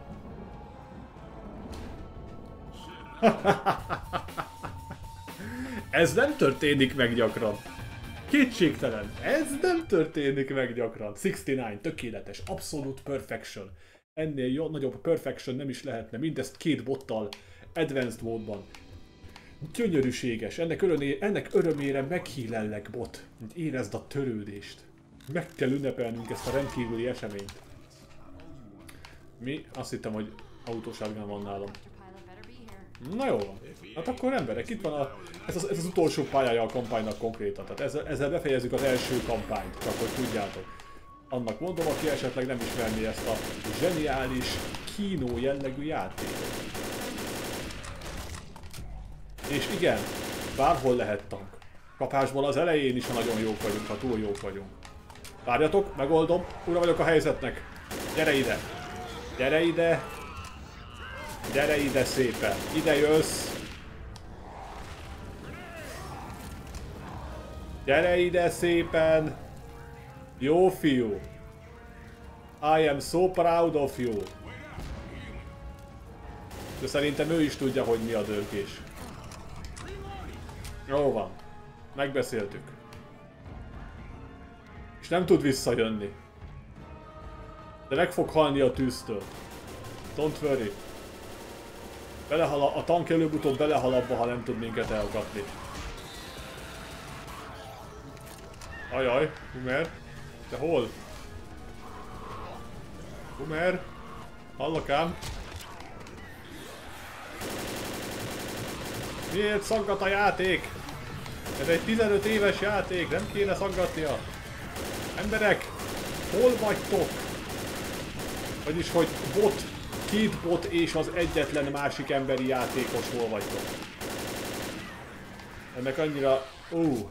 Ez nem történik meg gyakran. Kétségtelen, ez nem történik meg gyakran. hatszázkilencvenkilenc, tökéletes, abszolút perfection. Ennél jó, nagyobb perfection nem is lehetne, mindezt két bottal, advanced módban. Gyönyörűséges, ennek, örömé, ennek örömére meghílellek, bot. Érezd a törődést. Meg kell ünnepelnünk ezt a rendkívüli eseményt. Mi? Azt hittem, hogy autósárgán van nálam. Na jó van. Hát akkor emberek, itt van a... Ez az, ez az utolsó pályája a kampánynak konkrétan. Tehát ezzel, ezzel befejezzük az első kampányt, csak hogy tudjátok. Annak mondom, aki esetleg nem ismerné ezt a zseniális, kínó jellegű játékot. És igen, bárhol lehet tank. Kapásból az elején is, ha nagyon jók vagyunk, ha túl jók vagyunk. Várjatok, megoldom. Ura vagyok a helyzetnek. Gyere ide. Gyere ide. Gyere ide szépen. Ide jössz. Gyere ide szépen. Jó fiú. I am so proud of you. De szerintem ő is tudja, hogy mi a dőkés. Jó van. Megbeszéltük. És nem tud visszajönni. De meg fog halni a tűztől. Don't worry. Belehal a, a tank előbb-utóbb belehal abba, ha nem tud minket elkapni. Ajaj, Boomer. De hol? Boomer. Hallok ám. Miért szaggat a játék? Ez egy tizenöt éves játék, nem kéne szaggatnia. Emberek, hol vagytok? Vagyis, hogy bot, két bot és az egyetlen másik emberi játékos hol vagytok? Ennek annyira... Ó, uh.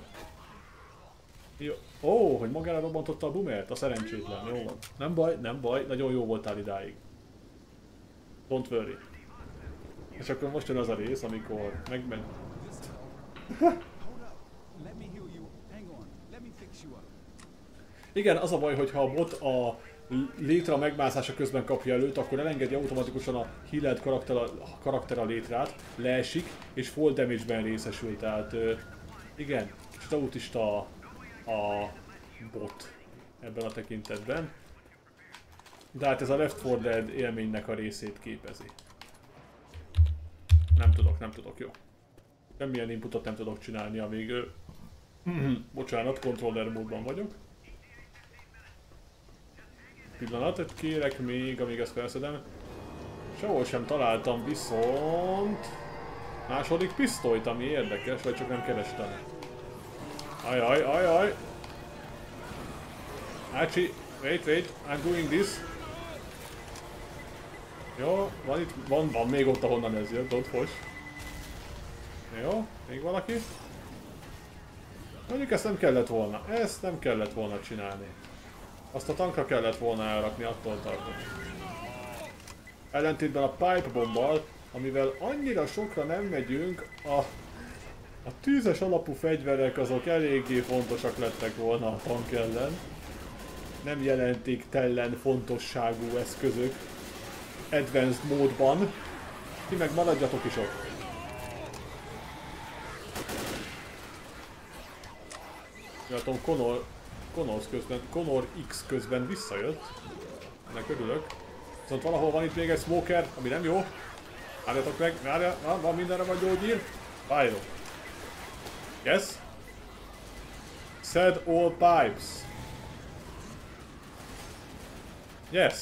Ó, oh, hogy magára robbantotta a Boomert? A szerencsétlen, jó van. Nem baj, nem baj, nagyon jó voltál idáig. Don't worry. És akkor most jön az a rész, amikor megment. Igen, az a baj, hogy ha a bot a létre megmászása közben kapja előtt, akkor elengedi automatikusan a healed karakter a, karakter a létrát, leesik, és full damage-ben részesül, tehát uh, igen, és autista a, a bot ebben a tekintetben. De hát ez a Left four Dead élménynek a részét képezi. Nem tudok, nem tudok, jó. Semmilyen inputot nem tudok csinálni, amíg... Bocsánat, controller módban vagyok. Pillanatot kérek még, amíg ezt felszedem. Sehol sem találtam viszont... második pisztolyt, ami érdekes, vagy csak nem kerestem. Ajaj, ajaj! Ácsi, wait, wait, I'm doing this. Jó, van itt, van, van még ott, ahonnan ez jött, ott fos. Jó, még valaki? Mondjuk ezt nem kellett volna, ezt nem kellett volna csinálni. Azt a tankra kellett volna elrakni, attól tartok. Ellentétben a pipe bombbal, amivel annyira sokra nem megyünk, a, a tűzes alapú fegyverek azok eléggé fontosak lettek volna a tank ellen. Nem jelentik tellen fontosságú eszközök advanced módban. Ti meg maradjatok is ott. Látom, Connor, Connor közben, Connor X közben visszajött. Ennek örülök. Viszont valahol van itt még egy smoker, ami nem jó. Várjatok meg, várja, van, van mindenre vagy gyógyír. Fájló. Yes? Set all pipes. Yes.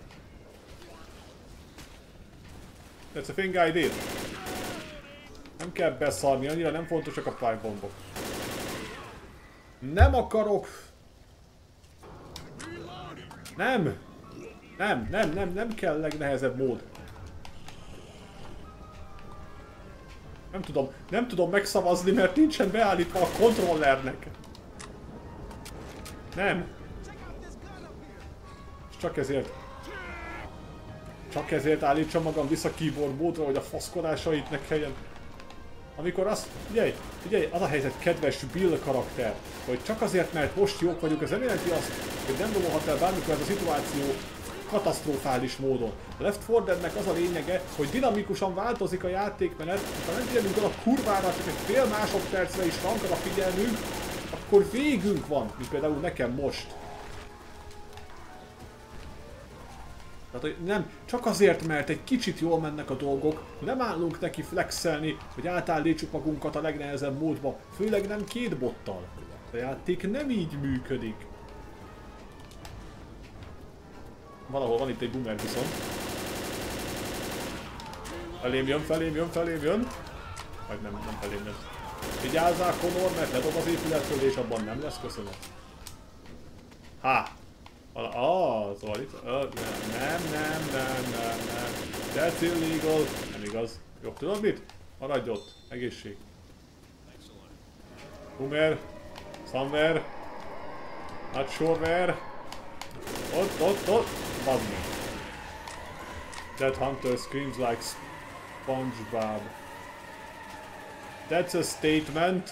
That's a thing I did. Nem kell beszarni, annyira nem fontosak a pipe bombok. Nem akarok! Nem! Nem, nem, nem, nem kell legnehezebb mód. Nem tudom, nem tudom megszavazni, mert nincsen beállítva a kontrollernek. Nem. És csak ezért... Csak ezért állítsam magam vissza keyboard módra, hogy a faszkodásait ne kelljen. Amikor azt... Figyelj, figyelj, az a helyzet, kedves Bill karakter, hogy csak azért, mert most jók vagyunk, ez nem jelenti azt, hogy nem romolhat el bármikor ez a szituáció katasztrofális módon. A Left four Deadnek az a lényege, hogy dinamikusan változik a játékmenet, ha nem figyelünk oda kurvára, csak egy fél másodpercre is rankad a figyelmünk, akkor végünk van, mint például nekem most. Tehát, hogy nem, csak azért, mert egy kicsit jól mennek a dolgok, nem állunk neki flexelni, hogy átállítsuk magunkat a legnehezebb módba, főleg nem két bottal. A játék nem így működik. Valahol van itt egy boomer viszont. Felém jön, felém jön, felém jön. Vagy nem, nem felém jön. Vigyázzál, Connor, mert ledob az épületről és abban nem lesz köszönet. Há! Ah, szóval itt... Uh, nem, nem, nem, nem, nem. That's illegal. Nem igaz. Jó, tudod mit? Maradj ott. Egészség. Boomer. Somewhere. Not sure where. Ott, ott, ott. Bazd meg. That hunter screams like SpongeBob. That's a statement.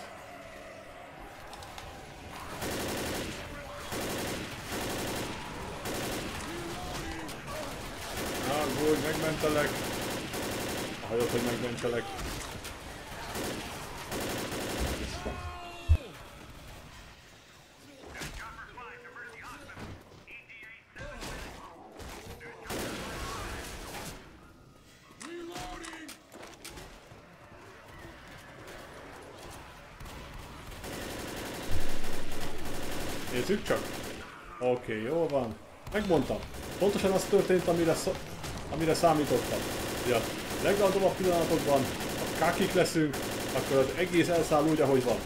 Ah, úgy megmentelek. Ahelyett, hogy megmentelek. Nézzük csak. Oké, okay, jól van. Megmondtam. Pontosan az történt, amire, amire számítottam. Ja, legrandomabb pillanatokban, ha kákik leszünk, akkor az egész elszáll úgy, ahogy van.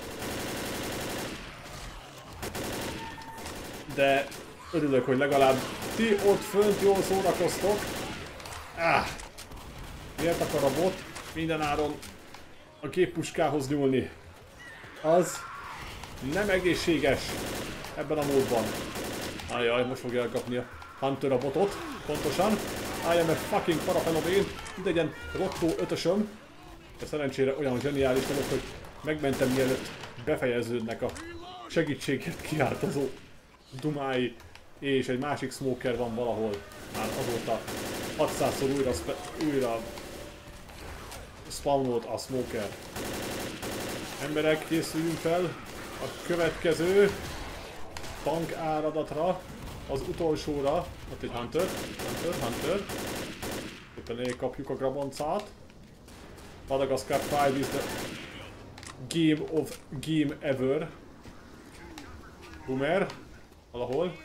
De örülök, hogy legalább ti ott fönt jól szórakoztok. Ah, miért akar a bot mindenáron a géppuskához nyúlni? Az nem egészséges ebben a módban. Ajaj, most fogja elkapni a Hunter a botot, pontosan. I am a fucking parafenomén, idegyen rottó ötösöm. De szerencsére olyan zseniális vagyok, hogy megmentem mielőtt befejeződnek a segítséget kiáltozó dumái. És egy másik smoker van valahol. Már azóta hatszázszor újra, újra spawnolt a smoker. Emberek, készüljünk fel a következő tank áradatra, az utolsóra. Ott egy Hunter, Hunter, Hunter. Éppen elkapjuk a graboncát. Madagascar five is the game of game ever. Boomer. Valahol.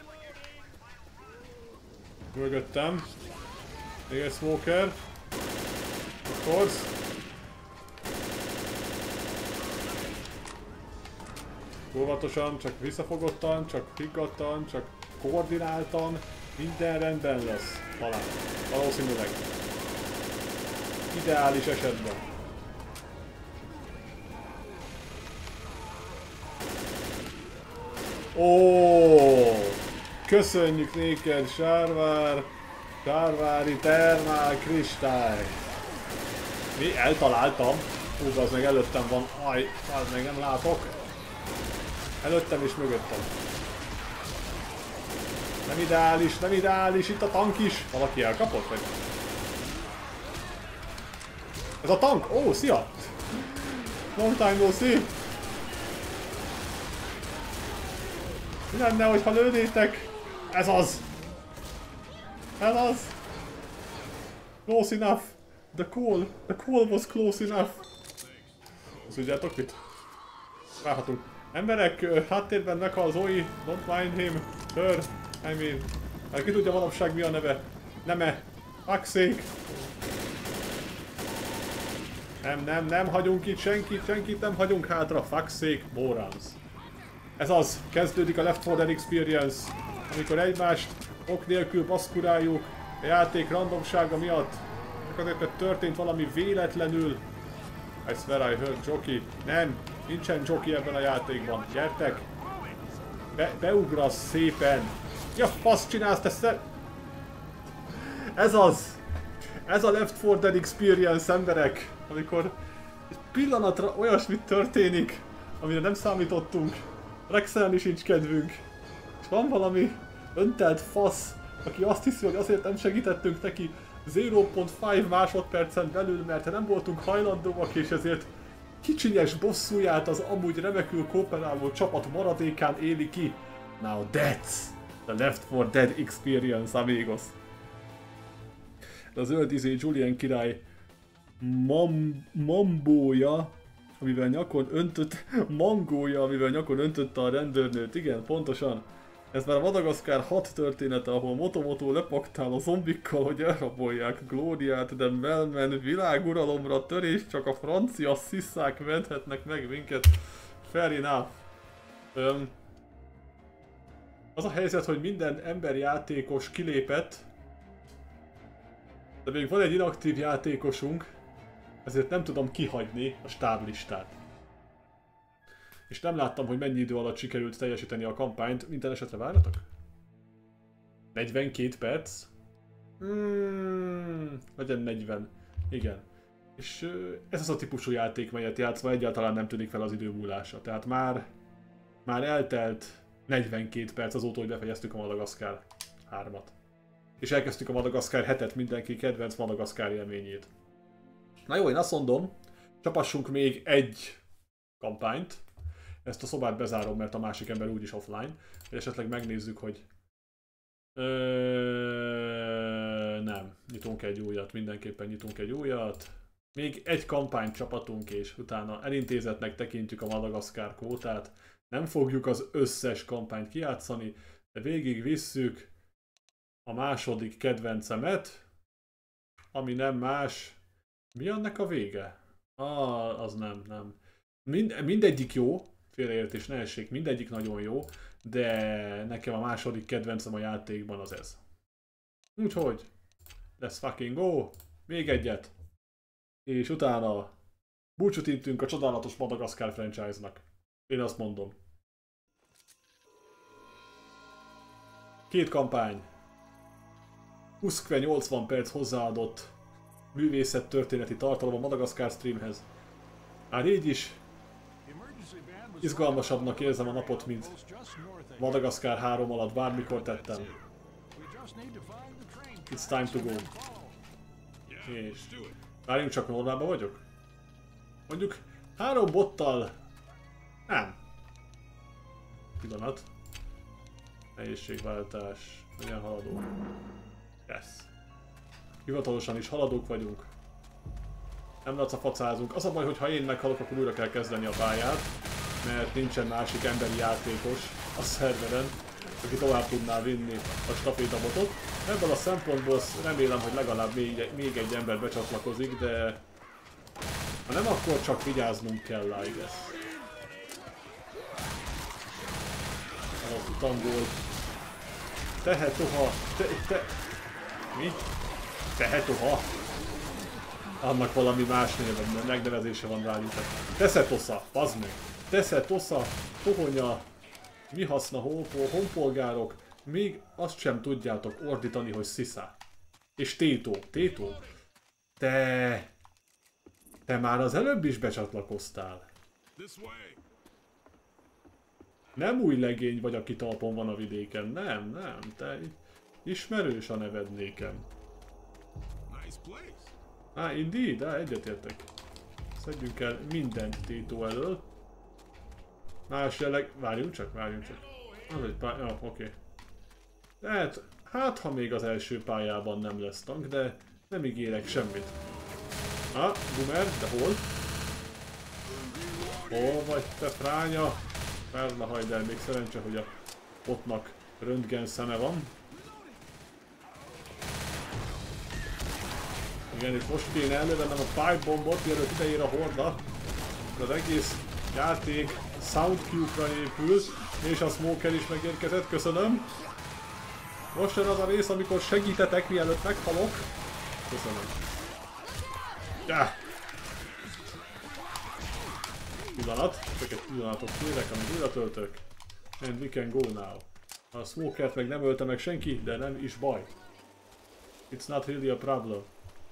Mögöttem. Még egy smoker. Of course. Óvatosan, csak visszafogottan, csak higgadtan, csak koordináltan. Minden rendben lesz. Talán. Valószínűleg. Ideális esetben. Ó, köszönjük néked, Sárvár, Sárvári termál kristály. Mi? Eltaláltam. Hú, az meg előttem van. Aj, az meg nem látok. Előttem és mögöttem. Nem ideális, nem ideális, itt a tank is. Valaki elkapott, vagy? Ez a tank? Ó, szia! Long time no see! Mi lenne, hogyha lőnétek? Ez az! Ez az! Close enough! The call! The call was close enough! Azt tudjátok mit? Várhatunk. Emberek, háttérben meghal Zoe, don't mind him, her, I mean... Hát ki tudja manapság mi a neve? Neme! Fuck sake! Nem, nem, nem hagyunk itt senkit, senkit nem hagyunk hátra, fuck sake, morons. Ez az, kezdődik a Left four Dead Experience, amikor egymást ok nélkül baszkuráljuk a játék randomsága miatt. Csak azért, mert történt valami véletlenül. I swear I heard jockey. Nem, nincsen jockey ebben a játékban. Gyertek! Be, beugrasz szépen! Ja, fasz csinálsz, te szer... Ez az! Ez a Left four Dead Experience, emberek! Amikor egy pillanatra olyasmit történik, amire nem számítottunk. Rexelni sincs kedvünk. És van valami öntelt fasz, aki azt hiszi, hogy azért nem segítettünk neki zero point five másodpercen belül, mert nem voltunk hajlandóak, és ezért kicsinyes bosszúját az amúgy remekül kooperáló csapat maradékán éli ki. Now that's the Left four Dead Experience, amigos. A zöld izé Julian király mam mambója, amivel nyakon öntött, mangója, amivel nyakon öntötte a rendőrnőt, igen, pontosan. Ez már a Madagaszkár hat története, ahol Motomoto lepaktál a zombikkal, hogy elrabolják Glóriát, de Melman világuralomra törés, csak a francia szisszák menthetnek meg minket. Fair enough. Öm, az a helyzet, hogy minden emberjátékos kilépett, de még van egy inaktív játékosunk, ezért nem tudom kihagyni a stáblistát. és nem láttam, hogy mennyi idő alatt sikerült teljesíteni a kampányt. Minden esetre várjatok? negyvenkét perc? Hmm, legyen negyven. Igen. És ez az a típusú játék, melyet játszva egyáltalán nem tűnik fel az idő múlása. Tehát már, már eltelt negyvenkét perc azóta, hogy befejeztük a Madagaszkár hármat. És elkezdtük a Madagaszkár hetet, mindenki kedvenc Madagaszkár élményét. Na jó, én azt mondom, csapassunk még egy kampányt. Ezt a szobát bezárom, mert a másik ember úgyis offline. Vagy esetleg megnézzük, hogy... Ö... Nem, nyitunk egy újat, mindenképpen nyitunk egy újat. Még egy kampányt csapatunk, és utána elintézetnek tekintjük a Madagaszkár kvótát. Nem fogjuk az összes kampányt kijátszani, de végig visszük a második kedvencemet, ami nem más. Mi annak a vége? Ah, az nem, nem. Mind, mindegyik jó, félreértés ne essék, mindegyik nagyon jó, de nekem a második kedvencem a játékban az ez. Úgyhogy, let's fucking go, még egyet. És utána búcsút intünk a csodálatos Madagaszkár franchise-nak. Én azt mondom. Két kampány. Huszkve nyolcvan perc hozzáadott művészettörténeti tartalom a Madagaszkár streamhez. Már így is izgalmasabbnak érzem a napot, mint Madagaszkár három alatt bármikor tettem. It's time to go. És várjunk, csak normálban vagyok? Mondjuk három bottal... Nem. Pillanat. Nehézségváltás. Legyen haladó. Yes. Hivatalosan is haladók vagyunk. Nem lacafacázunk. Az a baj, hogy ha én meghalok, akkor újra kell kezdeni a pályát. Mert nincsen másik emberi játékos a szerveren, aki tovább tudná vinni a stafétabotot. Ebből a szempontból remélem, hogy legalább még, még egy ember becsatlakozik, de ha nem, akkor csak vigyáznunk kell, I guess. Az utangól. Tehetoha, te, te... Mi? Tehetoha? Annak valami más néven, megnevezése van rájuk. Teszetosza, bazd meg! Teszetosza, tohonya, mi haszna honpolgárok, még azt sem tudjátok ordítani, hogy szisza. És tétó, tétó, te... Te már az előbb is becsatlakoztál. Nem új legény vagy, aki talpon van a vidéken, nem, nem, te ismerős a neved nékem. Ah, indeed, ah, egyetértek. Szedjünk el mindent tétó elől. Más jelleg... Várjunk csak, várjunk csak. Az egy pály... Ja, oké. Okay. Tehát, hát ha még az első pályában nem lesz tank, de nem ígérek semmit. Ah, Boomer, de hol? Hol vagy te fránya? Perla hajdel, még szerencse, hogy a botnak röntgen szeme van. Igen, és most kéne elővennem a pipe bombot, mielőtt ideér a horda. Az egész játék Soundcube-ra épül, és a Smoker is megérkezett, köszönöm. Most jön az a rész, amikor segítetek, mielőtt meghalok. Köszönöm. Ja. Pillanat, csak egy pillanatot kérek, amit újra töltök. And we can go now. A Smokert meg nem ölte meg senki, de nem is baj. It's not really a problem.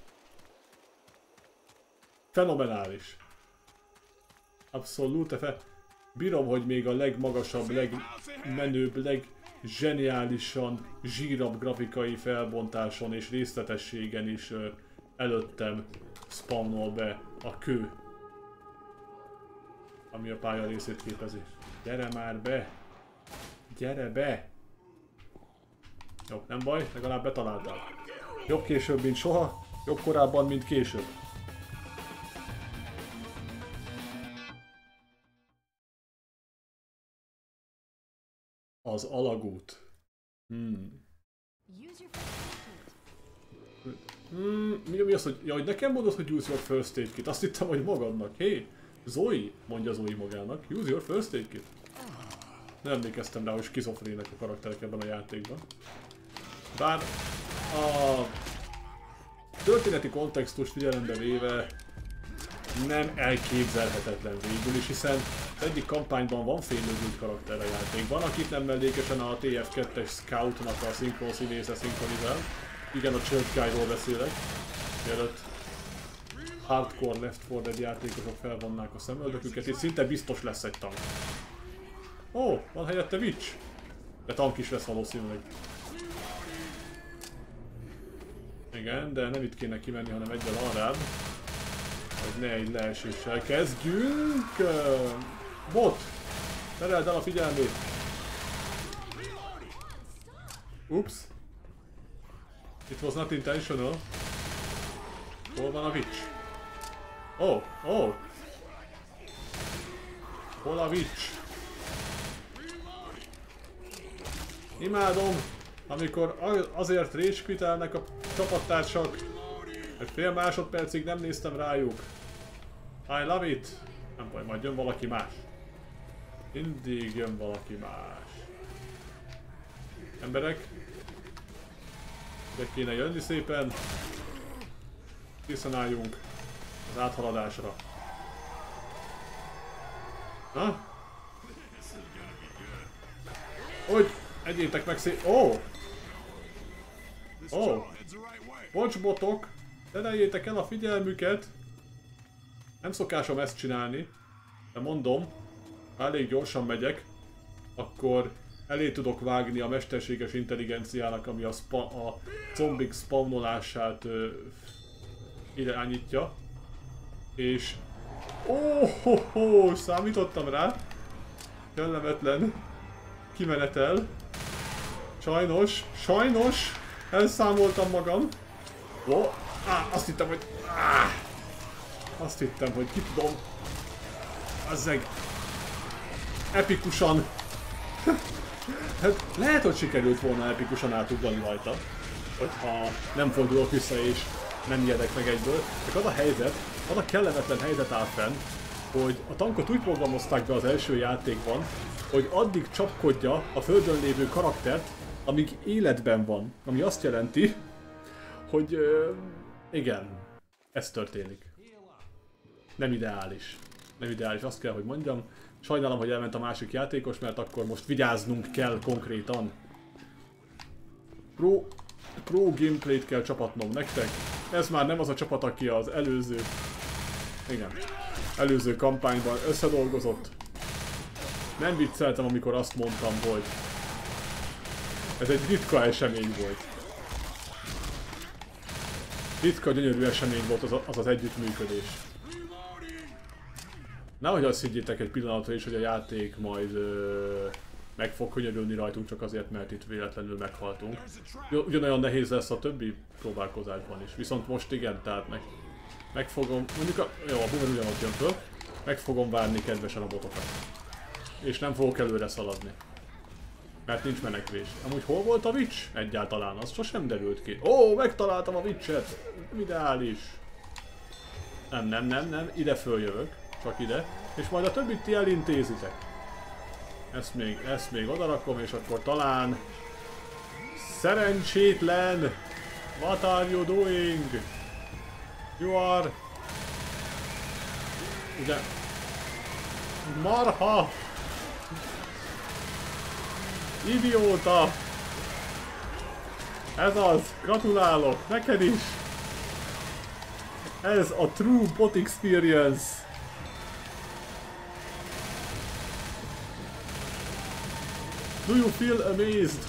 Fenomenális. Abszolút, fe... Bírom, hogy még a legmagasabb, legmenőbb, leggeniálisan zsírabb grafikai felbontáson és részletességen is ö, előttem spawnol be a kő, ami a pálya részét képezi. Gyere már be! Gyere be! Jó, nem baj, legalább betaláltál. Jobb később, mint soha, jobb korábban, mint később. Az alagút. Hmm. Hmm, mi, mi az, hogy... Ja, hogy nekem mondod, hogy use your first aid kit. Azt hittem, hogy magadnak. Hé, hey, Zoe, mondja Zoe magának. Use your first aid kit. Nem emlékeztem rá, hogy skizofrének a karakterek ebben a játékban. Bár a történeti kontextust figyelembe véve nem elképzelhetetlen végül is, hiszen az egyik kampányban van fénylőzőt karakter a játékban, akit nem mellékesen a T F kettes Scoutnak a szinkronszínésze szinkronizál. Igen, a Church Guy-ról beszélek, mielőtt hardcore Left four Dead játékosok felvonnák a szemöldöküket, és szinte biztos lesz egy tank. Ó, oh, van helyette Witch! De tank is lesz valószínűleg. Igen, de nem itt kéne kimenni, hanem egyből arrább. Hogy ne egy leeséssel kezdjünk! Bot! Tereld el a figyelmét! Ups! It was not intentional. Hol van a Witch? Oh, oh! Hol a Witch? Imádom, amikor azért rage quitelnek a csapattársak, mert fél másodpercig nem néztem rájuk. I love it! Nem baj, majd jön valaki más. Mindig jön valaki más. Emberek, ide kéne jönni szépen. Készen álljunk az áthaladásra. Na? Hogy? Egyétek meg szép... Ó! Oh. Ó! Oh. Bocs botok! Tereljétek el a figyelmüket! Nem szokásom ezt csinálni, de mondom, ha elég gyorsan megyek, akkor elé tudok vágni a mesterséges intelligenciának, ami a, spa a zombik spawnolását ö, irányítja. És... Oh, ho, ho, számítottam rá! Kellemetlen kimenetel. Sajnos, sajnos elszámoltam magam. Oh, ah, azt hittem, hogy... Ah, azt hittem, hogy ki tudom. Azzeg... Epikusan... Hát lehet, hogy sikerült volna epikusan átugrani rajta. Hogyha nem fordulok vissza és nem ijedek meg egyből. Csak az a helyzet, az a kellemetlen helyzet áll fenn, hogy a tankot úgy programozták be az első játékban, hogy addig csapkodja a földön lévő karaktert, amíg életben van. Ami azt jelenti, hogy euh, igen, ez történik. Nem ideális. Nem ideális, azt kell, hogy mondjam. Sajnálom, hogy elment a másik játékos, mert akkor most vigyáznunk kell konkrétan. Pro, pro gameplayt kell csapatnom nektek. Ez már nem az a csapat, aki az előző... Igen. Előző kampányban összedolgozott. Nem vicceltem, amikor azt mondtam, hogy ez egy ritka esemény volt. Ritka, gyönyörű esemény volt az az, az együttműködés. Nehogy azt higgyétek egy pillanatra is, hogy a játék majd ö, meg fog könyörülni rajtunk csak azért, mert itt véletlenül meghaltunk. Ugyanolyan nehéz lesz a többi próbálkozásban is. Viszont most igen, tehát meg, meg fogom... Mondjuk a... Jó, a boomer ugyanott jön föl. Meg fogom várni kedvesen a botokat. És nem fogok előre szaladni. Mert nincs menekvés. Amúgy hol volt a Witch? Egyáltalán, az sosem derült ki. Ó, megtaláltam a Witchet! Ideális! Nem, nem, nem, nem, ide följövök. Csak ide. És majd a többit ti elintézitek. Ezt még, ezt még odarakom, és akkor talán... Szerencsétlen! What are you doing? You are... Ugye... Marha! Idióta! Ez az! Gratulálok! Neked is! Ez a True Bot Experience! Do you feel amazed?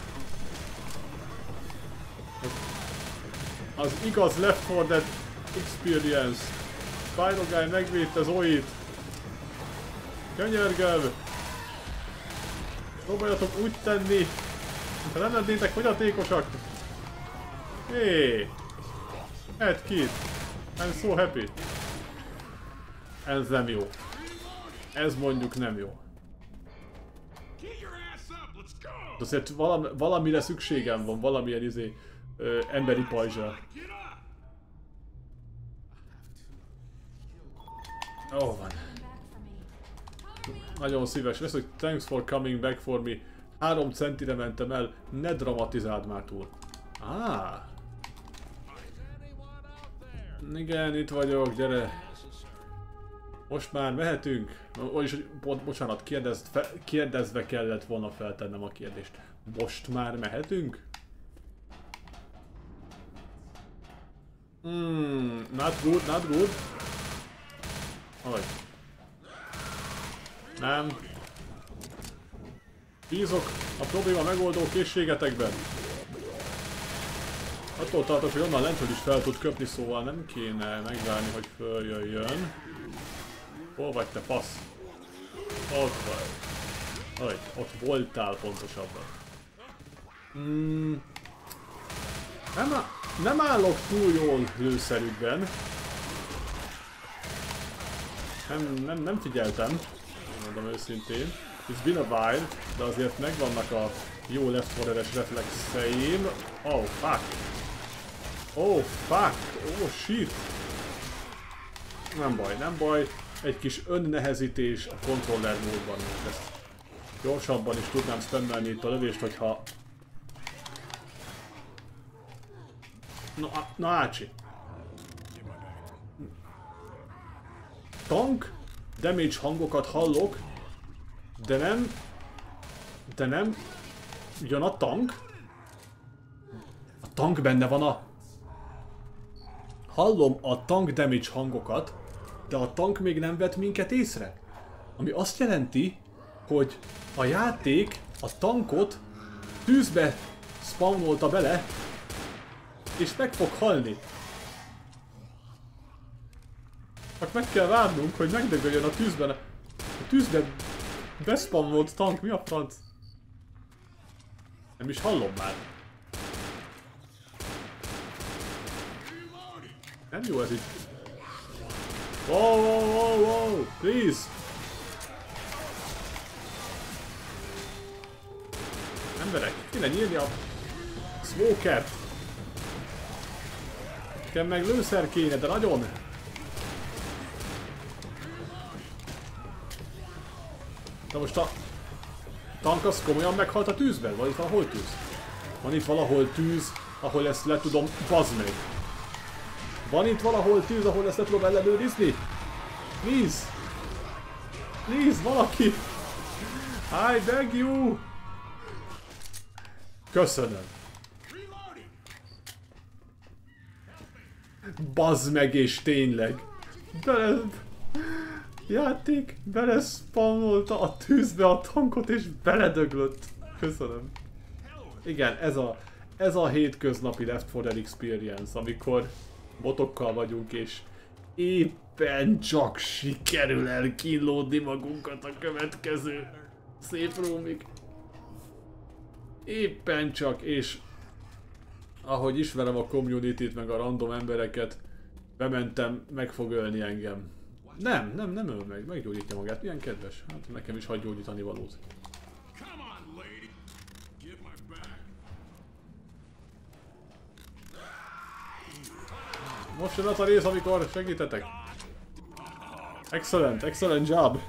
Az igaz Left four Dead Experience. Spider Guy megvédte Zoe-t. Könyörgöm! Próbáljatok úgy tenni, mintha nem lennétek fogyatékosak. Hé! Head kid! I'm so happy! Ez nem jó. Ez mondjuk nem jó. De azért valami, valamire szükségem van, valamilyen izé, ö, emberi pajzsra. Ó, oh, van. Nagyon szíves lesz, hogy thanks for coming back for me. Három centire mentem el, ne dramatizáld már túl. Ah. Igen, itt vagyok, gyere. Most már mehetünk? Vagyis, bo bocsánat, kérdezd fe kérdezve kellett volna feltennem a kérdést. Most már mehetünk? Hmm, not good, not good. Ahogy. Nem. Bízok a probléma megoldó készségetekben. Attól tartok, hogy onnan lentről is fel tud köpni, szóval nem kéne megvárni, hogy följöjjön. Hol vagy te, fasz? Ott vagy. Ahogy, ott voltál pontosabban. Hmm. Nem, nem állok túl jól lőszerükben. Nem, nem, nem figyeltem, mondom őszintén. It's been a while, de azért megvannak a jó Left four Dead-es reflexeim. Oh fuck! Oh fuck! Oh shit! Nem baj, nem baj. Egy kis önnehezítés a controller módban. Ezt gyorsabban is tudnám spammelni itt a lövést, hogyha... Na, na ácsi! Tank, damage hangokat hallok, de nem, de nem jön a tank. A tank benne van a... Hallom a tank damage hangokat, de a tank még nem vett minket észre. Ami azt jelenti, hogy a játék a tankot tűzbe spawnolta bele, és meg fog halni. Csak meg kell várnunk, hogy megdögöljön a tűzben. A tűzben beszpammolt tank, mi a franc? Nem is hallom már. Nem jó ez itt. Wow, wow, wow, wow, please! Emberek, kéne nyírni a smokert. Nekem meg lőszer kéne, de nagyon. De most a tank az komolyan meghalt a tűzben? Van itt valahol tűz? Van itt valahol tűz, ahol ezt le tudom, bazd meg. Van itt valahol tűz, ahol ezt le tudom ellenőrizni? Please! Please, valaki! I beg you! Köszönöm. Bazd meg, és tényleg. Bele... Játék beleszpamolta a tűzbe a tankot és beledöglött. Köszönöm. Igen, ez a, ez a hétköznapi Left four Dead Experience, amikor botokkal vagyunk és éppen csak sikerül elkínlódni magunkat a következő szép roomig. Éppen csak, és ahogy ismerem a community-t meg a random embereket, bementem, meg fog ölni engem. Nem, nem, nem öl meg, meggyógyítja magát, milyen kedves. Hát nekem is hagy gyógyítani valót. Most jön az a rész, amikor segítetek. Excellent, excellent job.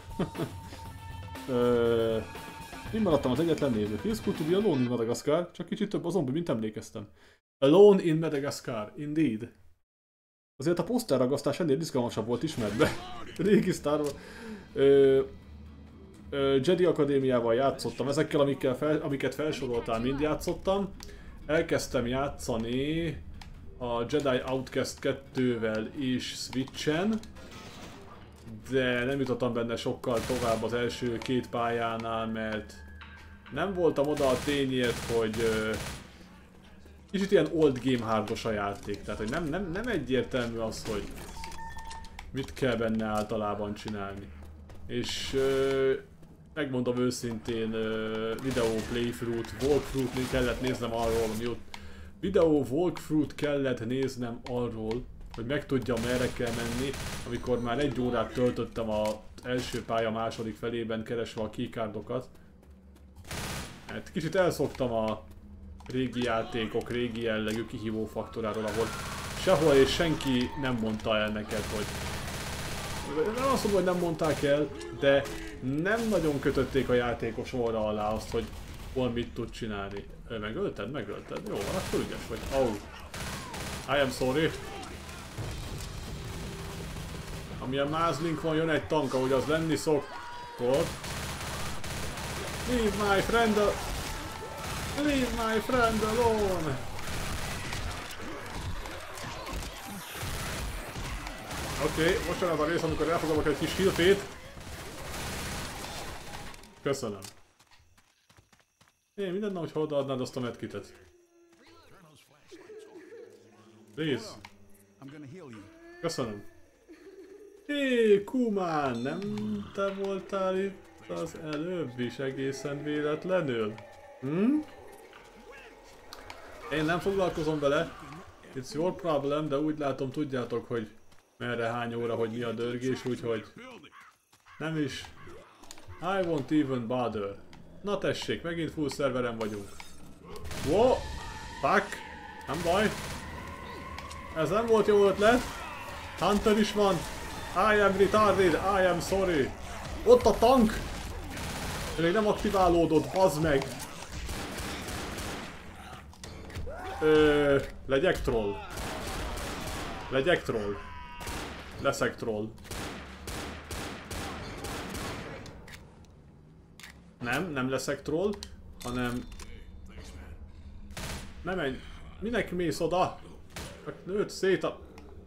Ö, én maradtam az egyetlen néző. Feels good to be alone in Madagascar, csak kicsit több a zombi, mint emlékeztem. Alone in Madagascar, indeed. Azért a poszterragasztás ennél izgalmasabb volt, ismert be. Régi Star Wars. Ö, ö, Jedi Akadémiával játszottam, ezekkel amikkel fel, amiket felsoroltál, mind játszottam. Elkezdtem játszani a Jedi Outcast kettővel is Switchen, de nem jutottam benne sokkal tovább az első két pályánál, mert nem voltam oda a tényért, hogy ö, kicsit ilyen old game hardos a játék, tehát hogy nem, nem, nem egyértelmű az, hogy mit kell benne általában csinálni. És ö, megmondom őszintén, ö, videó playthrough-t, walkthrough-t kellett néznem arról, ami ott videó walkthrough-t kellett néznem arról, hogy megtudjam merre kell menni, amikor már egy órát töltöttem az első pálya második felében keresve a keycardokat. Hát kicsit elszoktam a régi játékok, régi jellegű kihívó faktoráról, ahol sehol és senki nem mondta el neked, hogy... Nem azt mondom, hogy nem mondták el, de nem nagyon kötötték a játékos orra alá azt, hogy hol mit tud csinálni. Megölted? Megölted? Jó, van, akkor ügyes vagy. Oh. I am sorry. Amilyen mázlink van, jön egy tank, ahogy az lenni szokott. Leave my friend a... Leave my friend alone! Oké, okay, most jön az a rész, amikor elfogadok egy kis hilfét. Köszönöm. Én minden nap, hogy odaadnád azt a medkitet. Please. Köszönöm. Hé, Kumán, nem te voltál itt az előbb is egészen véletlenül? Hm? Én nem foglalkozom vele. It's your problem, de úgy látom, tudjátok, hogy merre, hány óra, hogy mi a dörgés, úgyhogy nem is. I won't even bother. Na tessék, megint full szerveren vagyunk. Wow! Fuck! Nem baj. Ez nem volt jó ötlet. Hunter is van. I am retarded, I am sorry. Ott a tank! Még nem aktiválódott, bazd meg! Ö, legyek troll. Legyek troll. Leszek troll. Nem, nem leszek troll, hanem... Nem menj! Minek mész oda? Nőtt szét a...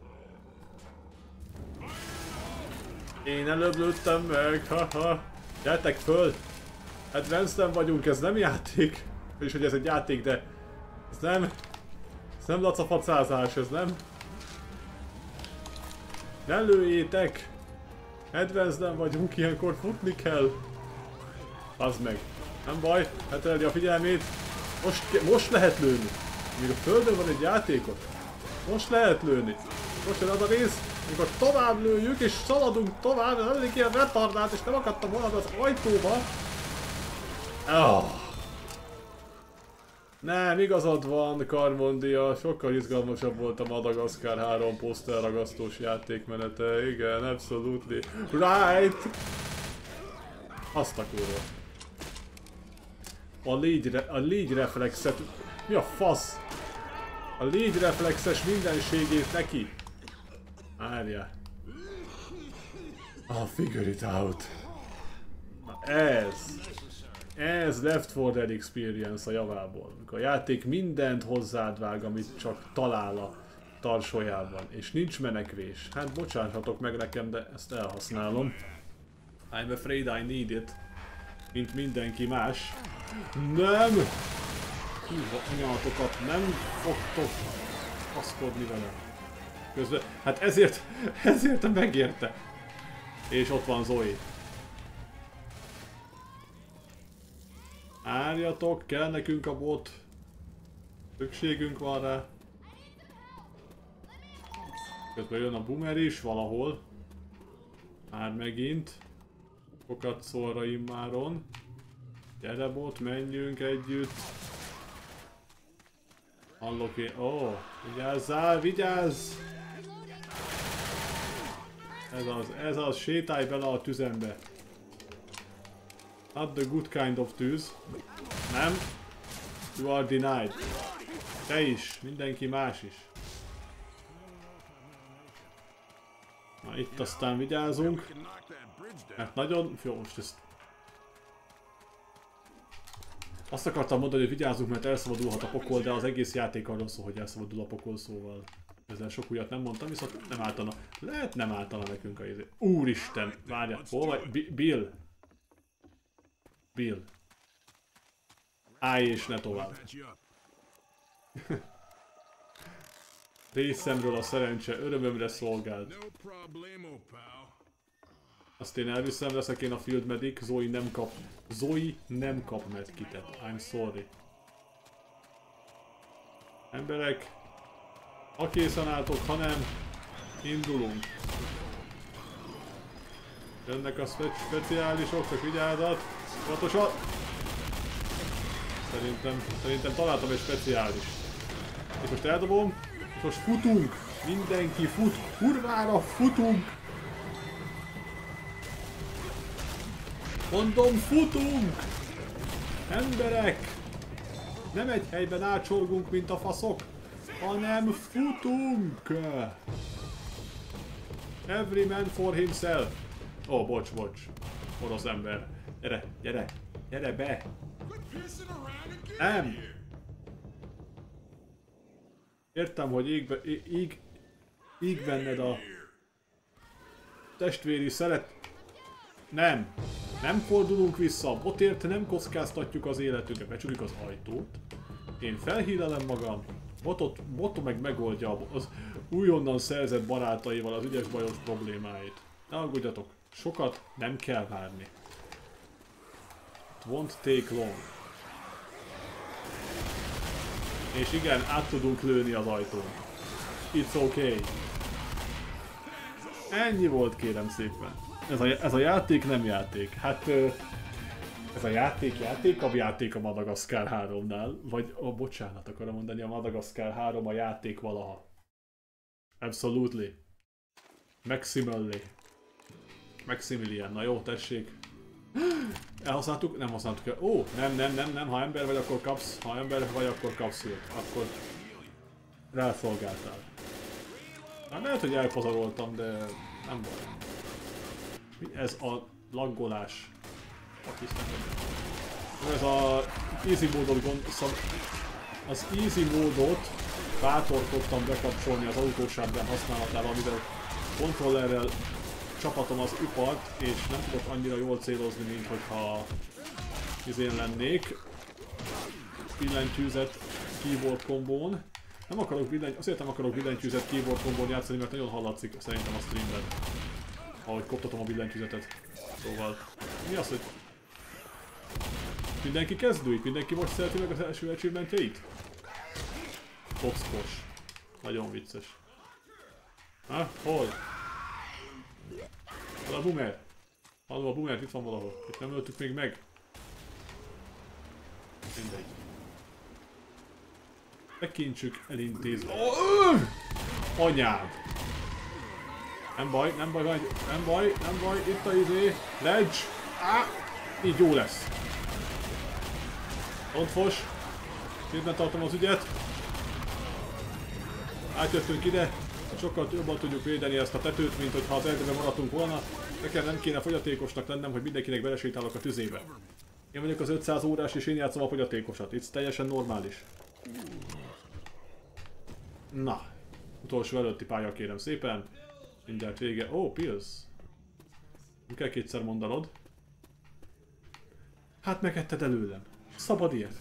Én előbb lőttem meg, haha! Gyertek föl! Advanced-en vagyunk, ez nem játék! És hogy ez egy játék, de... Ez nem... Ez nem lacafacázás, ez nem... Ne lőjétek! Advanced-en vagyunk, ilyenkor futni kell! Az meg. Nem baj, elterelni a figyelmét. Most, most lehet lőni. Még a földön van egy játékot. Most lehet lőni. Most jön az a rész, amikor tovább lőjük és szaladunk tovább, ez elég ilyen retardált és nem akadtam volna az ajtóba. Oh. Nem, igazad van, Karmondia, sokkal izgalmasabb volt a Madagaszkár három poszterragasztós játékmenete. Igen, absolutely. Right! Azt a kurva. A légy, re a légy reflexet... Mi a fasz? A légy reflexes mindenségét neki. Várjál. Ah, figure it out. Na ez. Ez Left four Dead experience a javából. A játék mindent hozzád vág, amit csak talál a tarsójában. És nincs menekvés. Hát bocsássatok meg nekem, de ezt elhasználom. I'm afraid I need it. Mint mindenki más. Nem! Húzva anyatokat, nem fogtok kaszkodni vele. Közben, hát ezért, ezért megérte. És ott van Zoe. Álljatok, kell nekünk a bot. Szükségünk van rá. Közben jön a boomer is valahol. Már megint. Sokat szólra immáron. Gyere bot, menjünk együtt. Hallok én... Ó, oh, vigyázzál, vigyázz! Ez az, ez az, sétálj bele a tüzembe. Not the good kind of tűz. Nem? You are denied. Te is, mindenki más is. Na itt aztán vigyázunk. Mert nagyon... Jó, most ezt... Azt akartam mondani, hogy vigyázzunk, mert elszabadulhat a pokol, de az egész játék arról szól, hogy elszabadul a pokol, szóval... Ezzel sok újat nem mondtam, viszont nem álltana... Lehet nem álltana nekünk a izé. Úristen! Várjál, hol vagy? Bill! Bill. Állj és ne tovább. Részemről a szerencse örömömre szolgált. Azt én elviszem, leszek én a field medic, Zoe nem kap... Zoe nem kap medkitet. I'm sorry. Emberek, ha készen álltok, ha nem, indulunk. Jönnek a spe speciálisok, csak vigyázat. Pontosan! Szerintem, szerintem találtam egy speciális. És most eldobom, és most futunk! Mindenki fut! Kurvára futunk! Mondom, futunk! Emberek! Nem egy helyben átsorgunk, mint a faszok, hanem futunk! Every man for himself. Ó, oh, bocs, bocs. Orosz ember. Gyere, gyere, gyere be. Nem. Értem, hogy ég, be, ég, ég benned a testvéri szeret... Nem. Nem fordulunk vissza. Botért nem kockáztatjuk az életünket. Becsukjuk az ajtót. Én felhílelem magam. Botot, Botot meg megoldja az újonnan szerzett barátaival az ügyes bajos problémáit. Ne aggódjatok. Sokat nem kell várni. It won't take long. És igen, át tudunk lőni az ajtón. It's okay. Ennyi volt, kérem szépen. Ez a, ez a játék nem játék. Hát ez a játék játék, a játék a Madagaszkár háromnál. Vagy, oh, bocsánat, akarom mondani, a Madagaszkár három a játék valaha. Absolutely. Maximally. Maximilian, na jó, tessék. Elhasználtuk? Nem használtuk el. Ó, nem, nem, nem, nem, ha ember vagy, akkor kapsz. Ha ember vagy, akkor kapsz őt. Akkor rászolgáltál. Hát lehet, hogy elpazaroltam, de nem baj. Mi ez a laggolás? Ez a easy módot gond... Az easy módot bátorkodtam bekapcsolni az autósárgán használatával, amivel kontrollerrel csapatom az ipart, és nem tudok annyira jól célozni, mint hogyha izén lennék. Billentyűzet keyboard kombón. Nem akarok billenty... Azért nem akarok billentyűzet keyboard kombón játszani, mert nagyon hallatszik szerintem a streamben. Ahogy koptatom a billentyűzetet. Szóval... Mi az, hogy... Mindenki kezdő? Mindenki most szereti meg az első achievementjeit? Foxkos. Nagyon vicces. Ha? Hol? Hol a boomer? Halló, a boomer itt van valahol. Itt nem öltük még meg. Mindegy. Tekintsük elintézve. Oh, anyád! Nem baj, nem baj, nem baj, nem baj, itt a izé. Ledge! Á! Így jó lesz. Ontfos. Kézben tartom az ügyet. Átjöttünk ide. Sokkal jobban tudjuk védeni ezt a tetőt, mint hogyha az erdőben maradtunk volna. Nekem nem kéne fogyatékosnak lennem, hogy mindenkinek belesétálok a tüzébe. Én vagyok az ötszáz órás és én játszom a fogyatékosat. Itt teljesen normális. Na. Utolsó előtti pálya, kérem szépen. Mindjárt vége. Ó, oh, Pills. Nem kell kétszer mondanod. Hát megetted előlem. Szabad ilyet.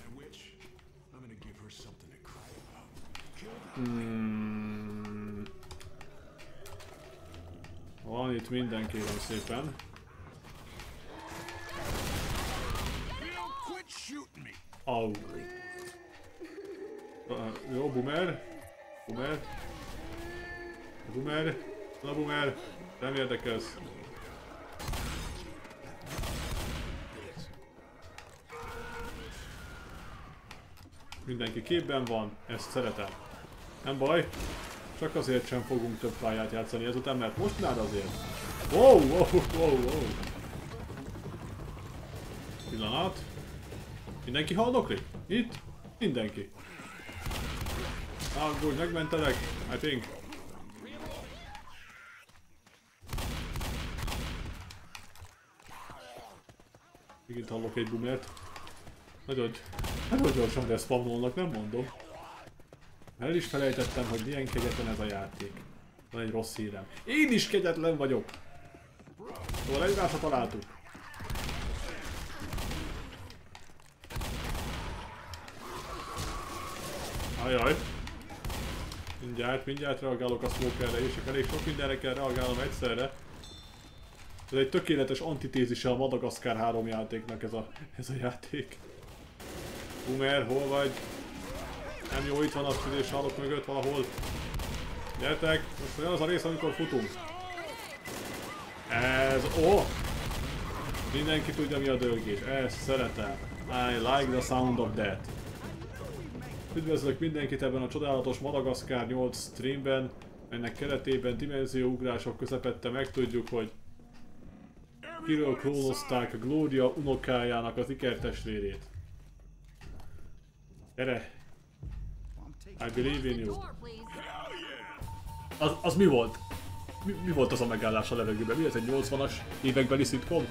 Hmm. Van itt minden, kérem szépen. Au. Uh, jó, boomer. Boomer. Boomer. Na boomer. Nem érdekelsz. Mindenki képben van, ezt szeretem. Nem baj, csak azért sem fogunk több pályát játszani ezután, mert most már azért. Wow, wow, wow, wow. Pillanat. Mindenki haldoklik? Itt? Mindenki. Aggódj, megmentelek, I think. Megint hallok egy boomert. Nagyon, nagyon gyorsan respawnolnak, nem mondom. El is felejtettem, hogy milyen kegyetlen ez a játék. Van egy rossz hírem. Én is kegyetlen vagyok! Szóval egymásra találtuk. Ajaj. Mindjárt, mindjárt reagálok a smokerre, és elég sok mindenre kell reagálnom egyszerre. Ez egy tökéletes antitézise a Madagaszkár három játéknak ez a, ez a játék. Boomer, hol vagy? Nem jó, itt van a tüzéssálok mögött valahol. Gyertek, most olyan az a rész, amikor futunk. Ez, ó! Oh! Mindenki tudja, mi a dörgés, ezt szeretem. I like the sound of that. Üdvözlök mindenkit ebben a csodálatos Madagaszkár nyolc streamben, ennek keretében dimenzióugrások közepette megtudjuk, hogy kiről klónozták a Gloria unokájának az ikertestvérét. Gyere! I believe in you. Az, az mi volt? mi, mi volt az a megállás a levegőben? Mi ez, egy nyolcvanas évekbeli szitkom?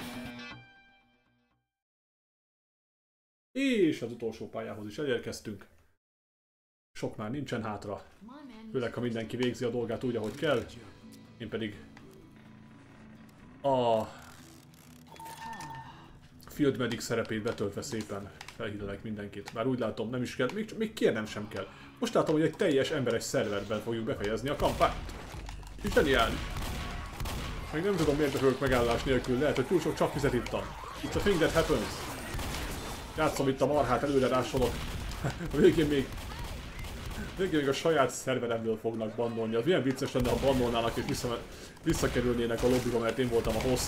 És az utolsó pályához is elérkeztünk. Sok már nincsen hátra. Főleg, ha mindenki végzi a dolgát úgy, ahogy kell. Én pedig a Field Medic szerepét betöltve szépen felhívlek mindenkit. Bár úgy látom, nem is kell, még, még kérnem sem kell. Most látom, hogy egy teljes emberes szerverben fogjuk befejezni a kampányt. És zseniális. Még nem tudom, miért befogok megállás nélkül, lehet, hogy túl sok csapvizet ittam. It's a thing that happens. Játszom itt a marhát, előre rásolok. A végén még, végén még a saját szerveremből fognak bannolni. Az milyen vicces lenne, ha bannolnának és vissza, visszakerülnének a lobbyba, mert én voltam a host.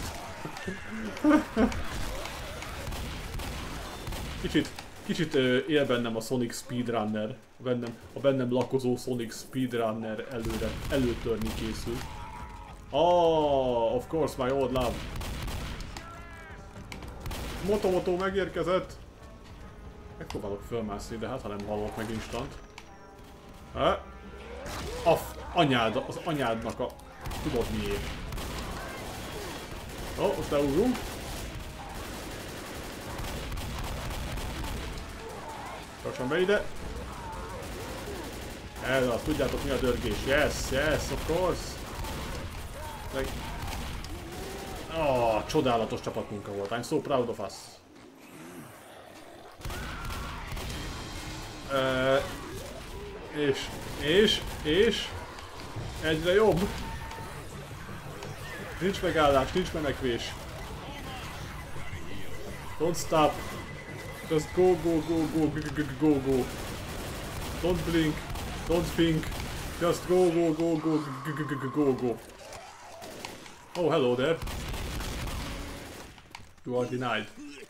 Kicsit, kicsit uh, él bennem a Sonic Speedrunner, a bennem, a bennem lakozó Sonic Speedrunner előre, előtörni készül. Oh, of course, my old love. Moto-moto megérkezett. Megpróbálok fölmászni, de hát ha nem hallok meg instant. Ha? A anyád, az anyádnak a... Tudod miért. Ó, oh, most leugrunk. Tartson be ide. Ez az, tudjátok mi a dörgés. Yes, yes, of course. Meg... Oh, csodálatos csapatmunka volt. I'm so proud of us. Uh, és, és, és... Egyre jobb. Nincs megállás, nincs menekvés. Don't stop. Just go, go, go, go, go, go, go. Don't blink. Don't think. Just go, go, go, go, go, go, go, go. Oh, hello there. You are denied.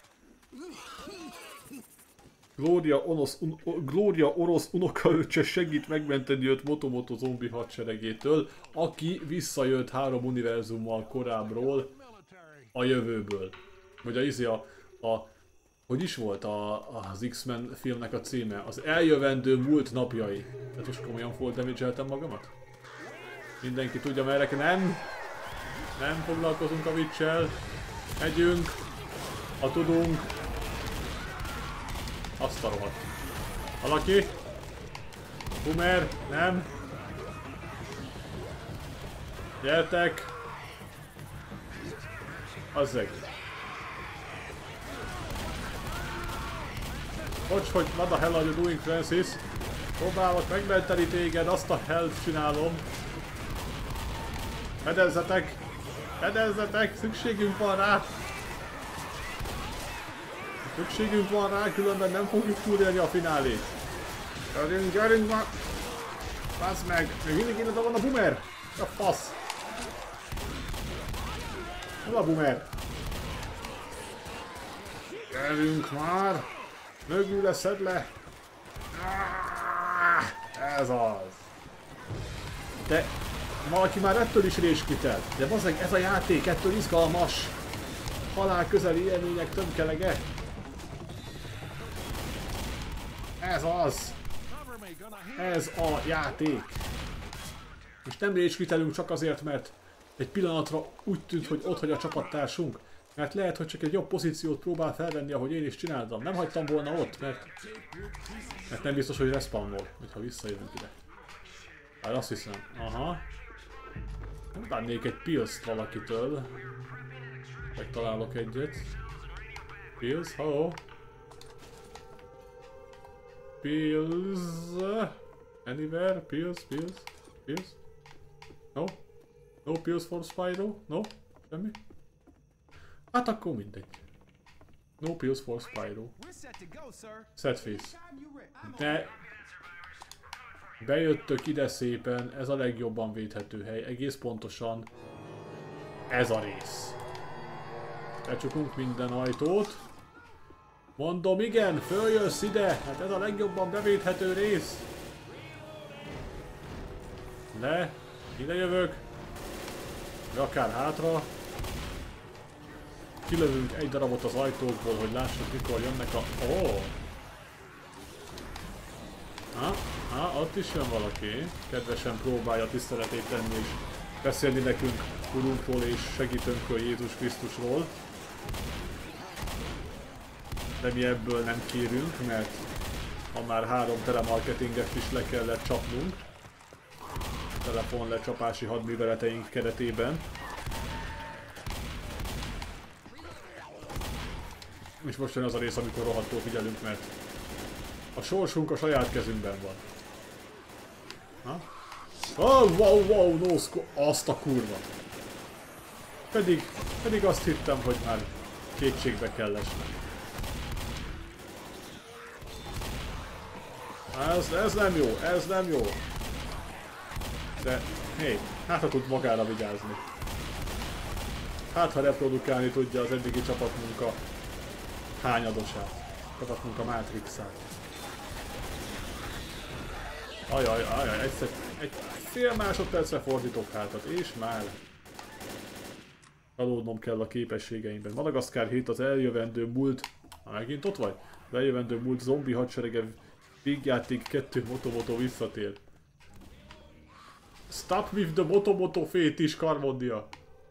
Gloria, onosz, un, Gloria orosz unokaöccse segít megmenteni őt Moto-moto zombi hadseregétől, aki visszajött három univerzummal korábbról a jövőből. Vagy a izé a, a hogy is volt a, az X-Men filmnek a címe? Az eljövendő múlt napjai. Tehát most komolyan full damage-eltem magamat? Mindenki tudja merre, nem? Nem foglalkozunk a viccel. Megyünk. Ha tudunk. Azt a rohadt. Valaki? Boomer? Nem? Gyertek! Azzeg. Bocs, hogy what the hell are you doing, Francis? Próbálok megmenteni téged, azt a hellt csinálom. Fedezzetek! Fedezzetek! Szükségünk van rá! Szükségünk van rá, különben nem fogjuk túlélni a finálét. Gyerünk, gyerünk ma! Bassz meg! Még mindig én van a boomer! A fasz! Hol a boomer? Gyerünk már! Mögül szedd le! Ez az! De valaki már ettől is réskütelt. De bazdmeg, ez a játék ettől izgalmas! Halál közeli élmények tömkelege! Ez az! Ez a játék! Most nem réskütelünk csak azért, mert egy pillanatra úgy tűnt, hogy ott hagy a csapattársunk. Mert lehet, hogy csak egy jobb pozíciót próbál felvenni, ahogy én is csináltam. Nem hagytam volna ott, mert, mert nem biztos, hogy respawnol, hogyha visszajövünk ide. Hát azt hiszem. Aha. Nem bánnék egy pills-t valakitől. Megtalálok egyet. Pills, hello. Pills. Anywhere? Pills, pills, pills. No? No pills for Spyro? No? Semmi? Hát akkor mindegy. No pills for Spyro. Set face. De bejöttök ide szépen, ez a legjobban védhető hely, egész pontosan ez a rész. Becsukunk minden ajtót. Mondom, igen, följössz ide, hát ez a legjobban bevédhető rész. Le, ide jövök. Vagy akár hátra. Kilövünk egy darabot az ajtókból, hogy lássuk, mikor jönnek a... Ó! Oh. Ha, ha, ott is jön valaki. Kedvesen próbálja tiszteletét tenni és beszélni nekünk Urunkról és segítőnkről, Jézus Krisztusról. De mi ebből nem kérünk, mert ha már három telemarketinget is le kellett csapnunk telefon lecsapási hadműveleteink keretében. És most jön az a rész, amikor rohadtul figyelünk, mert a sorsunk a saját kezünkben van. Ha? Oh, wow, wow, no scope. Azt a kurva. Pedig, pedig azt hittem, hogy már kétségbe kell esnem. Ez, ez nem jó, ez nem jó. De, hé, hát ha tud magára vigyázni. Hát ha reprodukálni tudja az eddigi csapatmunka hányadosát. Csapatmunka mátrixát. Ajaj, ajaj, egyszer, egy fél másodpercre fordítok hátat, és már csalódnom kell a képességeimben. Madagaszkár hét az eljövendő múlt... Ha megint ott vagy? Az eljövendő múlt zombi hadserege vígjáték kettő Motomoto visszatér. Stop with the Motomoto fétis, Karmondia!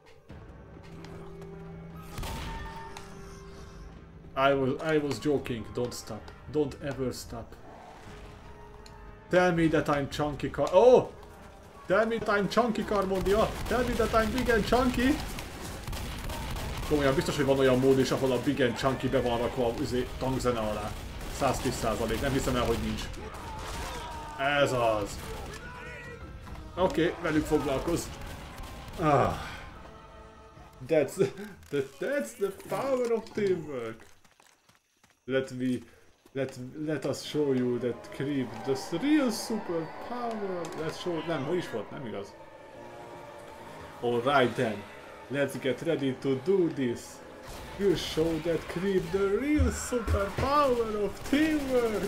I was, I was joking, don't stop. Don't ever stop. Tell me that I'm chunky car- Oh! Tell me that I'm chunky, Karmondia! Tell me that I'm big and chunky! Komolyan biztos, hogy van olyan mód is, ahol a big and chunky be van rakva a tankzene alá. száz tíz százalék, nem hiszem el, hogy nincs. Ez az. Oké, okay, velük foglalkozz. Ah. That's, that, that's the power of teamwork. Let me... Let, let us show you that creep, the real superpower. Let's show... Nem, hogy is volt, nem igaz. Alright then. Let's get ready to do this. You show that creep the real superpower of teamwork.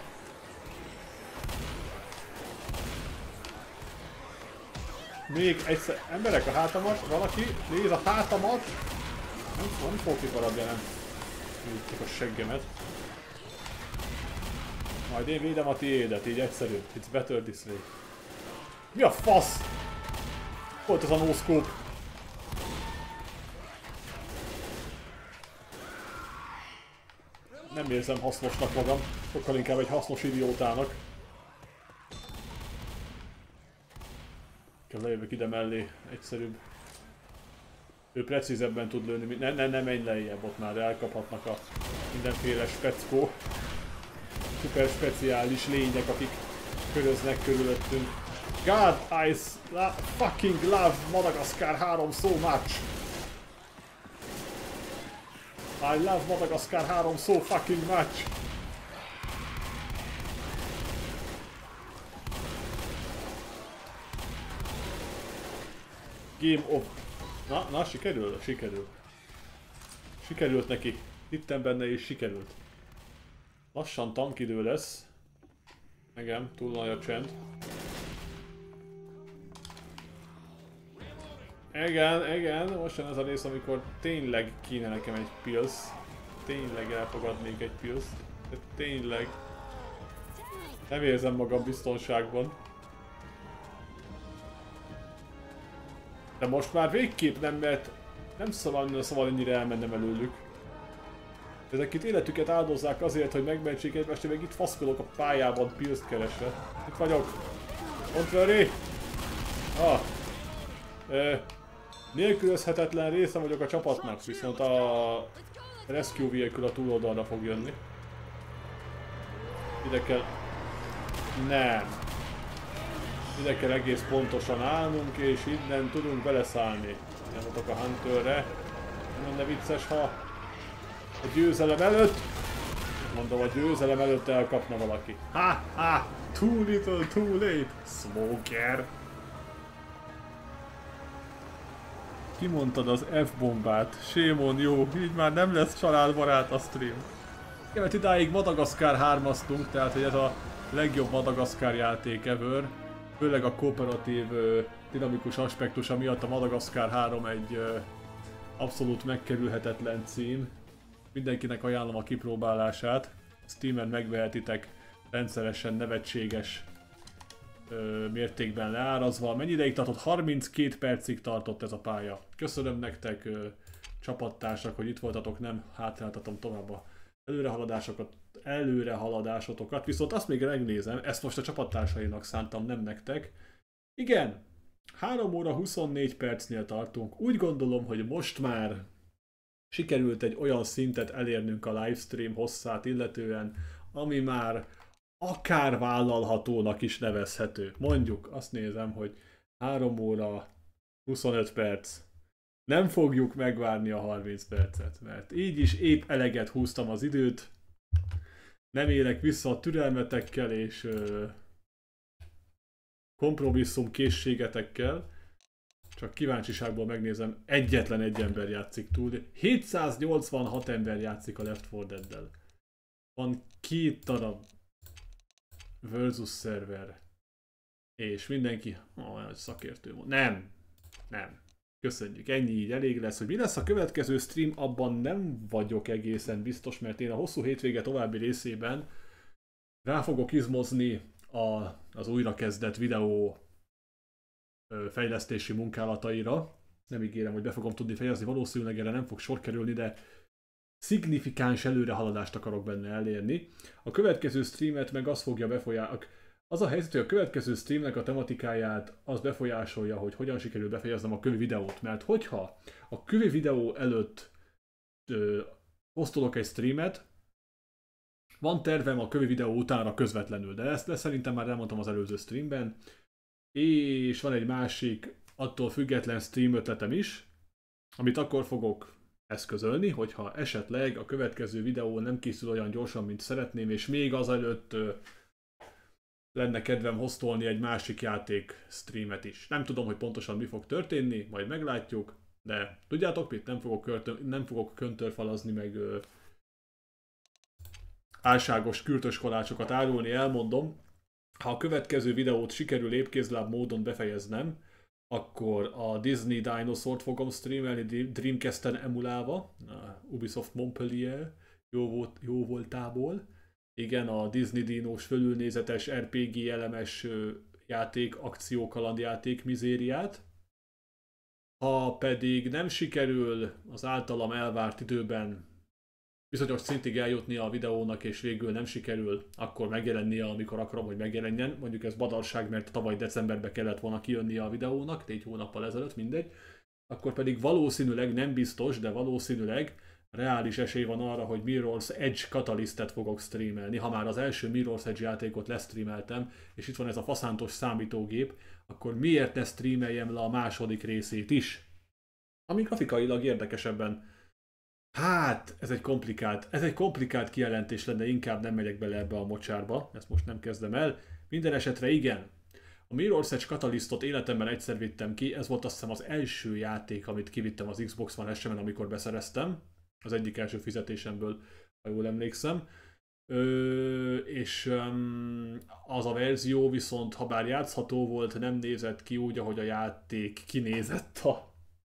Még egyszer, emberek, a hátamat, valaki néz a hátamat. Nem, nem fog kiparadni, nem. Nézzük a seggemet. Majd én védem a tiédet, így egyszerű. It's better this way. Mi a fasz? Volt ez a no scope? Nem érzem hasznosnak magam, sokkal inkább egy hasznos idiótának. Kell lejövök ide mellé, egyszerűbb. Ő precízebben tud lőni, ne, ne, ne menj lejjebb, ott már elkaphatnak a mindenféle speckó. Szuper speciális lények, akik köröznek körülöttünk. God, I fucking love Madagaszkár három so much! I love Madagaszkár három so fucking much! Game of... Na, na, sikerül? Sikerül. Sikerült neki. Hittem benne és sikerült. Lassan tankidő lesz. Igen, túl nagy a csend. Igen, igen, most jön ez a rész, amikor tényleg kéne nekem egy pills. Tényleg elfogadnék egy pills. De tényleg. Nem érzem magam biztonságban. De most már végképp nem, mert nem szabad, szabad ennyire elmennem előlük. Ezek itt életüket áldozzák azért, hogy megmentsék egymást, meg itt faszkolok a pályában pills-t keresve. Itt vagyok. Contrary! Ah. E, nélkülözhetetlen része vagyok a csapatnak, viszont a rescue vehicle a túloldalra fog jönni. Ide kell... Nem. Ide kell egész pontosan állnunk, és innen tudunk beleszállni. Nem adok a Hunterre. Nem lenne vicces, ha a győzelem előtt... Mondom, a győzelem előtt elkapna valaki. Ha, ha! Too little, too late! Smoker! Kimondtad az F-bombát. Shame on you, így már nem lesz családbarát a stream. Ja, mert idáig Madagaszkár hármaztunk, tehát hogy ez a legjobb Madagaszkár játék ever. Főleg a kooperatív, dinamikus aspektusa miatt a Madagaszkár három egy abszolút megkerülhetetlen cím. Mindenkinek ajánlom a kipróbálását. Steamen megvehetitek rendszeresen nevetséges ö, mértékben leárazva. Mennyi ideig tartott? harminckét percig tartott ez a pálya. Köszönöm nektek, ö, csapattársak, hogy itt voltatok, nem hátráltatom tovább a előrehaladásokat, előrehaladásotokat, viszont azt még megnézem, ezt most a csapattársainak szántam, nem nektek. Igen, három óra huszonnégy percnél tartunk. Úgy gondolom, hogy most már sikerült egy olyan szintet elérnünk a livestream hosszát illetően, ami már akár vállalhatónak is nevezhető. Mondjuk, azt nézem, hogy három óra huszonöt perc. Nem fogjuk megvárni a harminc percet, mert így is épp eleget húztam az időt. Nem élek vissza a türelmetekkel és ö, kompromisszum készségetekkel. Csak kíváncsiságból megnézem, egyetlen egy ember játszik túl. hétszáznyolcvanhat ember játszik a Left four Dead-del. Van két darab versus szerver. És mindenki olyan szakértő. Nem, nem. Köszönjük, ennyi így elég lesz. Hogy mi lesz a következő stream, abban nem vagyok egészen biztos, mert én a hosszú hétvége további részében rá fogok izmozni a, az újrakezdett videó fejlesztési munkálataira. Nem ígérem, hogy be fogom tudni fejezni, valószínűleg erre nem fog sor kerülni, de szignifikáns előrehaladást akarok benne elérni. A következő streamet meg az fogja befolyásolni. Az a helyzet, hogy a következő streamnek a tematikáját az befolyásolja, hogy hogyan sikerül befejeznem a kövi videót. Mert hogyha a kövi videó előtt ö, posztolok egy streamet, van tervem a kövi videó utánra közvetlenül, de ezt de szerintem már elmondtam az előző streamben. És van egy másik, attól független stream ötletem is, amit akkor fogok eszközölni, hogyha esetleg a következő videó nem készül olyan gyorsan, mint szeretném, és még azelőtt ö, lenne kedvem hostolni egy másik játék streamet is. Nem tudom, hogy pontosan mi fog történni, majd meglátjuk, de tudjátok mit? Nem fogok, körtön, nem fogok köntörfalazni, meg ö, álságos kürtös kalácsokat árulni, elmondom. Ha a következő videót sikerül épkézláb módon befejeznem, akkor a Disney Dinosaur-t fogom streamelni Dreamcast-en emulálva, Ubisoft Montpellier jó, volt, jó voltából. Igen, a Disney Dinos fölülnézetes er pé gé elemes játék, akciókalandjáték mizériát. Ha pedig nem sikerül az általam elvárt időben bizonyos szintig eljutni a videónak, és végül nem sikerül akkor megjelennie, amikor akarom, hogy megjelenjen. Mondjuk ez badarság, mert tavaly decemberben kellett volna kijönnie a videónak, négy hónappal ezelőtt, mindegy. Akkor pedig valószínűleg, nem biztos, de valószínűleg reális esély van arra, hogy Mirror's Edge Catalyst-et fogok streamelni. Ha már az első Mirror's Edge játékot lestreameltem, és itt van ez a faszántos számítógép, akkor miért ne streameljem le a második részét is? Ami grafikailag érdekesebben. Hát, ez egy komplikált, ez egy komplikált kijelentés lenne, inkább nem megyek bele ebbe a mocsárba, ezt most nem kezdem el. Minden esetre igen. A Mirror's Edge Catalystot életemben egyszer vittem ki, ez volt azt hiszem az első játék, amit kivittem az Xbox One es-en, amikor beszereztem. Az egyik első fizetésemből, ha jól emlékszem. Ö, és um, az a verzió viszont, ha bár játszható volt, nem nézett ki úgy, ahogy a játék kinézett a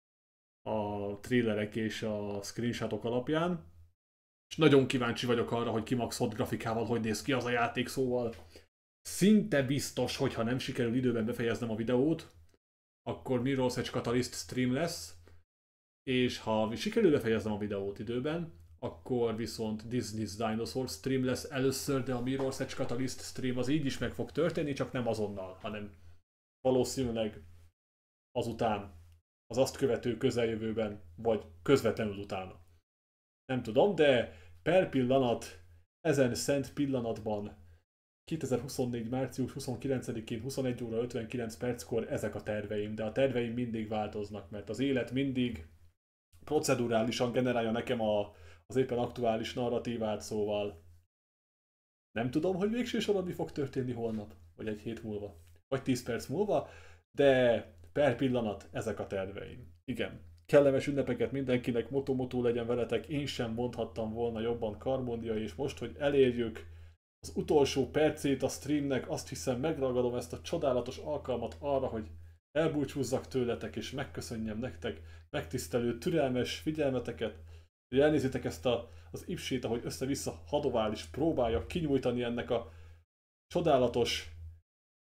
a trailerek és a screenshotok alapján. És nagyon kíváncsi vagyok arra, hogy kimaxolt grafikával hogy néz ki az a játék, szóval szinte biztos, hogy ha nem sikerül időben befejeznem a videót, akkor Mirror's Edge Catalyst stream lesz, és ha sikerül befejeznem a videót időben, akkor viszont Disney's Dinosaur stream lesz először, de a Mirror's Edge Catalyst stream az így is meg fog történni, csak nem azonnal, hanem valószínűleg azután, az azt követő közeljövőben, vagy közvetlenül utána. Nem tudom, de per pillanat, ezen szent pillanatban, kétezer-huszonnégy. március huszonkilencedikén huszonegy óra ötvenkilenc perckor ezek a terveim, de a terveim mindig változnak, mert az élet mindig procedurálisan generálja nekem a, az éppen aktuális narratívát, szóval nem tudom, hogy végső soron mi fog történni holnap, vagy egy hét múlva, vagy tíz perc múlva, de per pillanat ezek a terveim. Igen. Kellemes ünnepeket mindenkinek, motomotó legyen veletek, én sem mondhattam volna jobban, Karmondia, és most, hogy elérjük az utolsó percét a streamnek, azt hiszem megragadom ezt a csodálatos alkalmat arra, hogy elbúcsúzzak tőletek, és megköszönjem nektek megtisztelő, türelmes figyelmeteket, hogy elnézitek ezt a, az ipsét, ahogy össze-vissza hadovál, és próbálja kinyújtani ennek a csodálatos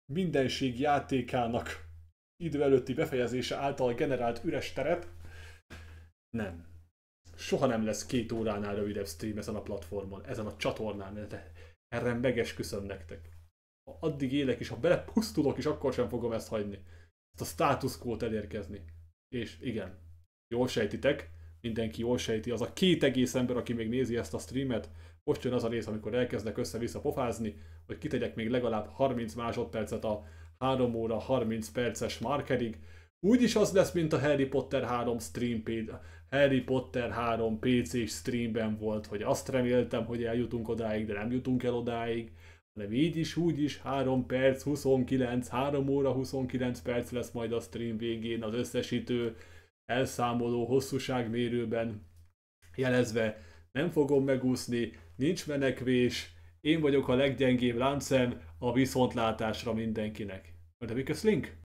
mindenség játékának idő előtti befejezése által generált üres teret. Nem. Soha nem lesz két óránál rövidebb stream ezen a platformon, ezen a csatornán. Erre megesküszöm nektek. Ha addig élek és ha belepusztulok is, akkor sem fogom ezt hagyni. Ezt a status quo-t elérkezni. És igen, jól sejtitek, mindenki jól sejti, az a két egész ember, aki még nézi ezt a streamet, most jön az a rész, amikor elkezdek össze-vissza pofázni, hogy kitegyek még legalább harminc másodpercet a három óra harminc perces markerig. Úgyis az lesz, mint a Harry Potter három stream page, Harry Potter három pé cés streamben volt, hogy azt reméltem, hogy eljutunk odáig, de nem jutunk el odáig, hanem így is, úgy is három perc, huszonkilenc, három óra huszonkilenc perc lesz majd a stream végén az összesítő elszámoló hosszúságmérőben jelezve. Nem fogom megúszni, nincs menekvés, én vagyok a leggyengébb láncszem, a viszontlátásra mindenkinek. Mert a Link?